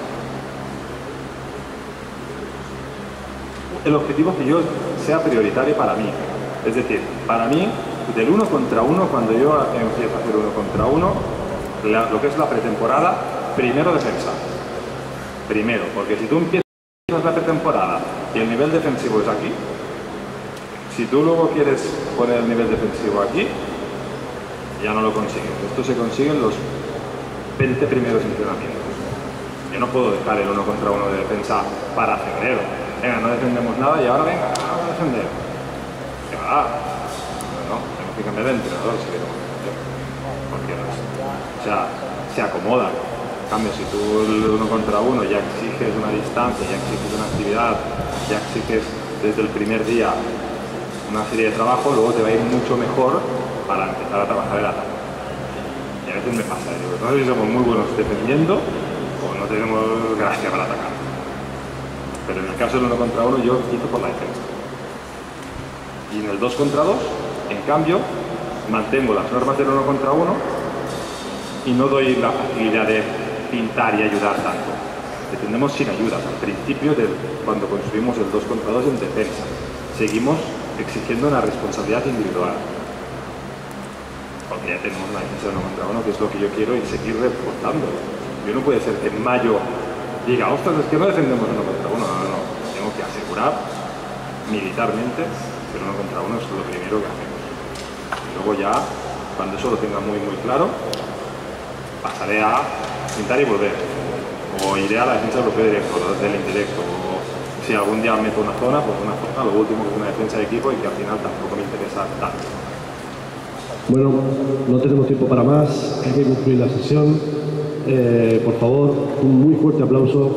El objetivo es que yo sea prioritario para mí, es decir, para mí, del uno contra uno, cuando yo empiezo a hacer uno contra uno, la, lo que es la pretemporada, primero defensa. Primero, porque si tú empiezas la pretemporada y el nivel defensivo es aquí, si tú luego quieres poner el nivel defensivo aquí, ya no lo consigues. Esto se consigue en los veinte primeros entrenamientos. Yo no puedo dejar el uno contra uno de defensa para febrero. Venga, no defendemos nada y ahora venga, vamos a defender. ¿Qué va? No, tengo que cambiar de entrenador si queremos defender. Porque no es, o sea, se acomoda. En cambio, si tú el uno contra uno ya exiges una distancia, ya exiges una actividad, ya exiges desde el primer día una serie de trabajo, luego te va a ir mucho mejor para empezar a trabajar el ataque. Y a veces me pasa, digo, no sé si somos muy buenos defendiendo o no tenemos gracia para atacar. Pero en el caso del uno contra uno yo quito por la defensa. Y en el dos contra dos, en cambio, mantengo las normas del uno contra uno y no doy la facilidad de pintar y ayudar tanto. Defendemos sin ayudas. Al principio, de cuando construimos el dos contra dos en defensa, seguimos exigiendo una responsabilidad individual. Porque ya tenemos una defensa de uno contra uno, que es lo que yo quiero, y seguir reforzando. Yo no puede ser que en mayo diga, ostras, es que no defendemos uno contra uno. No, no, no. Tengo que asegurar militarmente que el uno contra uno es lo primero que hacemos. Y luego ya, cuando eso lo tenga muy, muy claro, pasaré a pintar y volver. O iré a la defensa europea directo, del indirecto. O si algún día meto una zona, pues una zona, lo último que es una defensa de equipo y que al final tampoco me interesa tanto. Bueno, no tenemos tiempo para más, hay que concluir la sesión. Eh, por favor, un muy fuerte aplauso.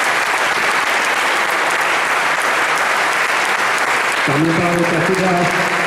También para nuestras chicas.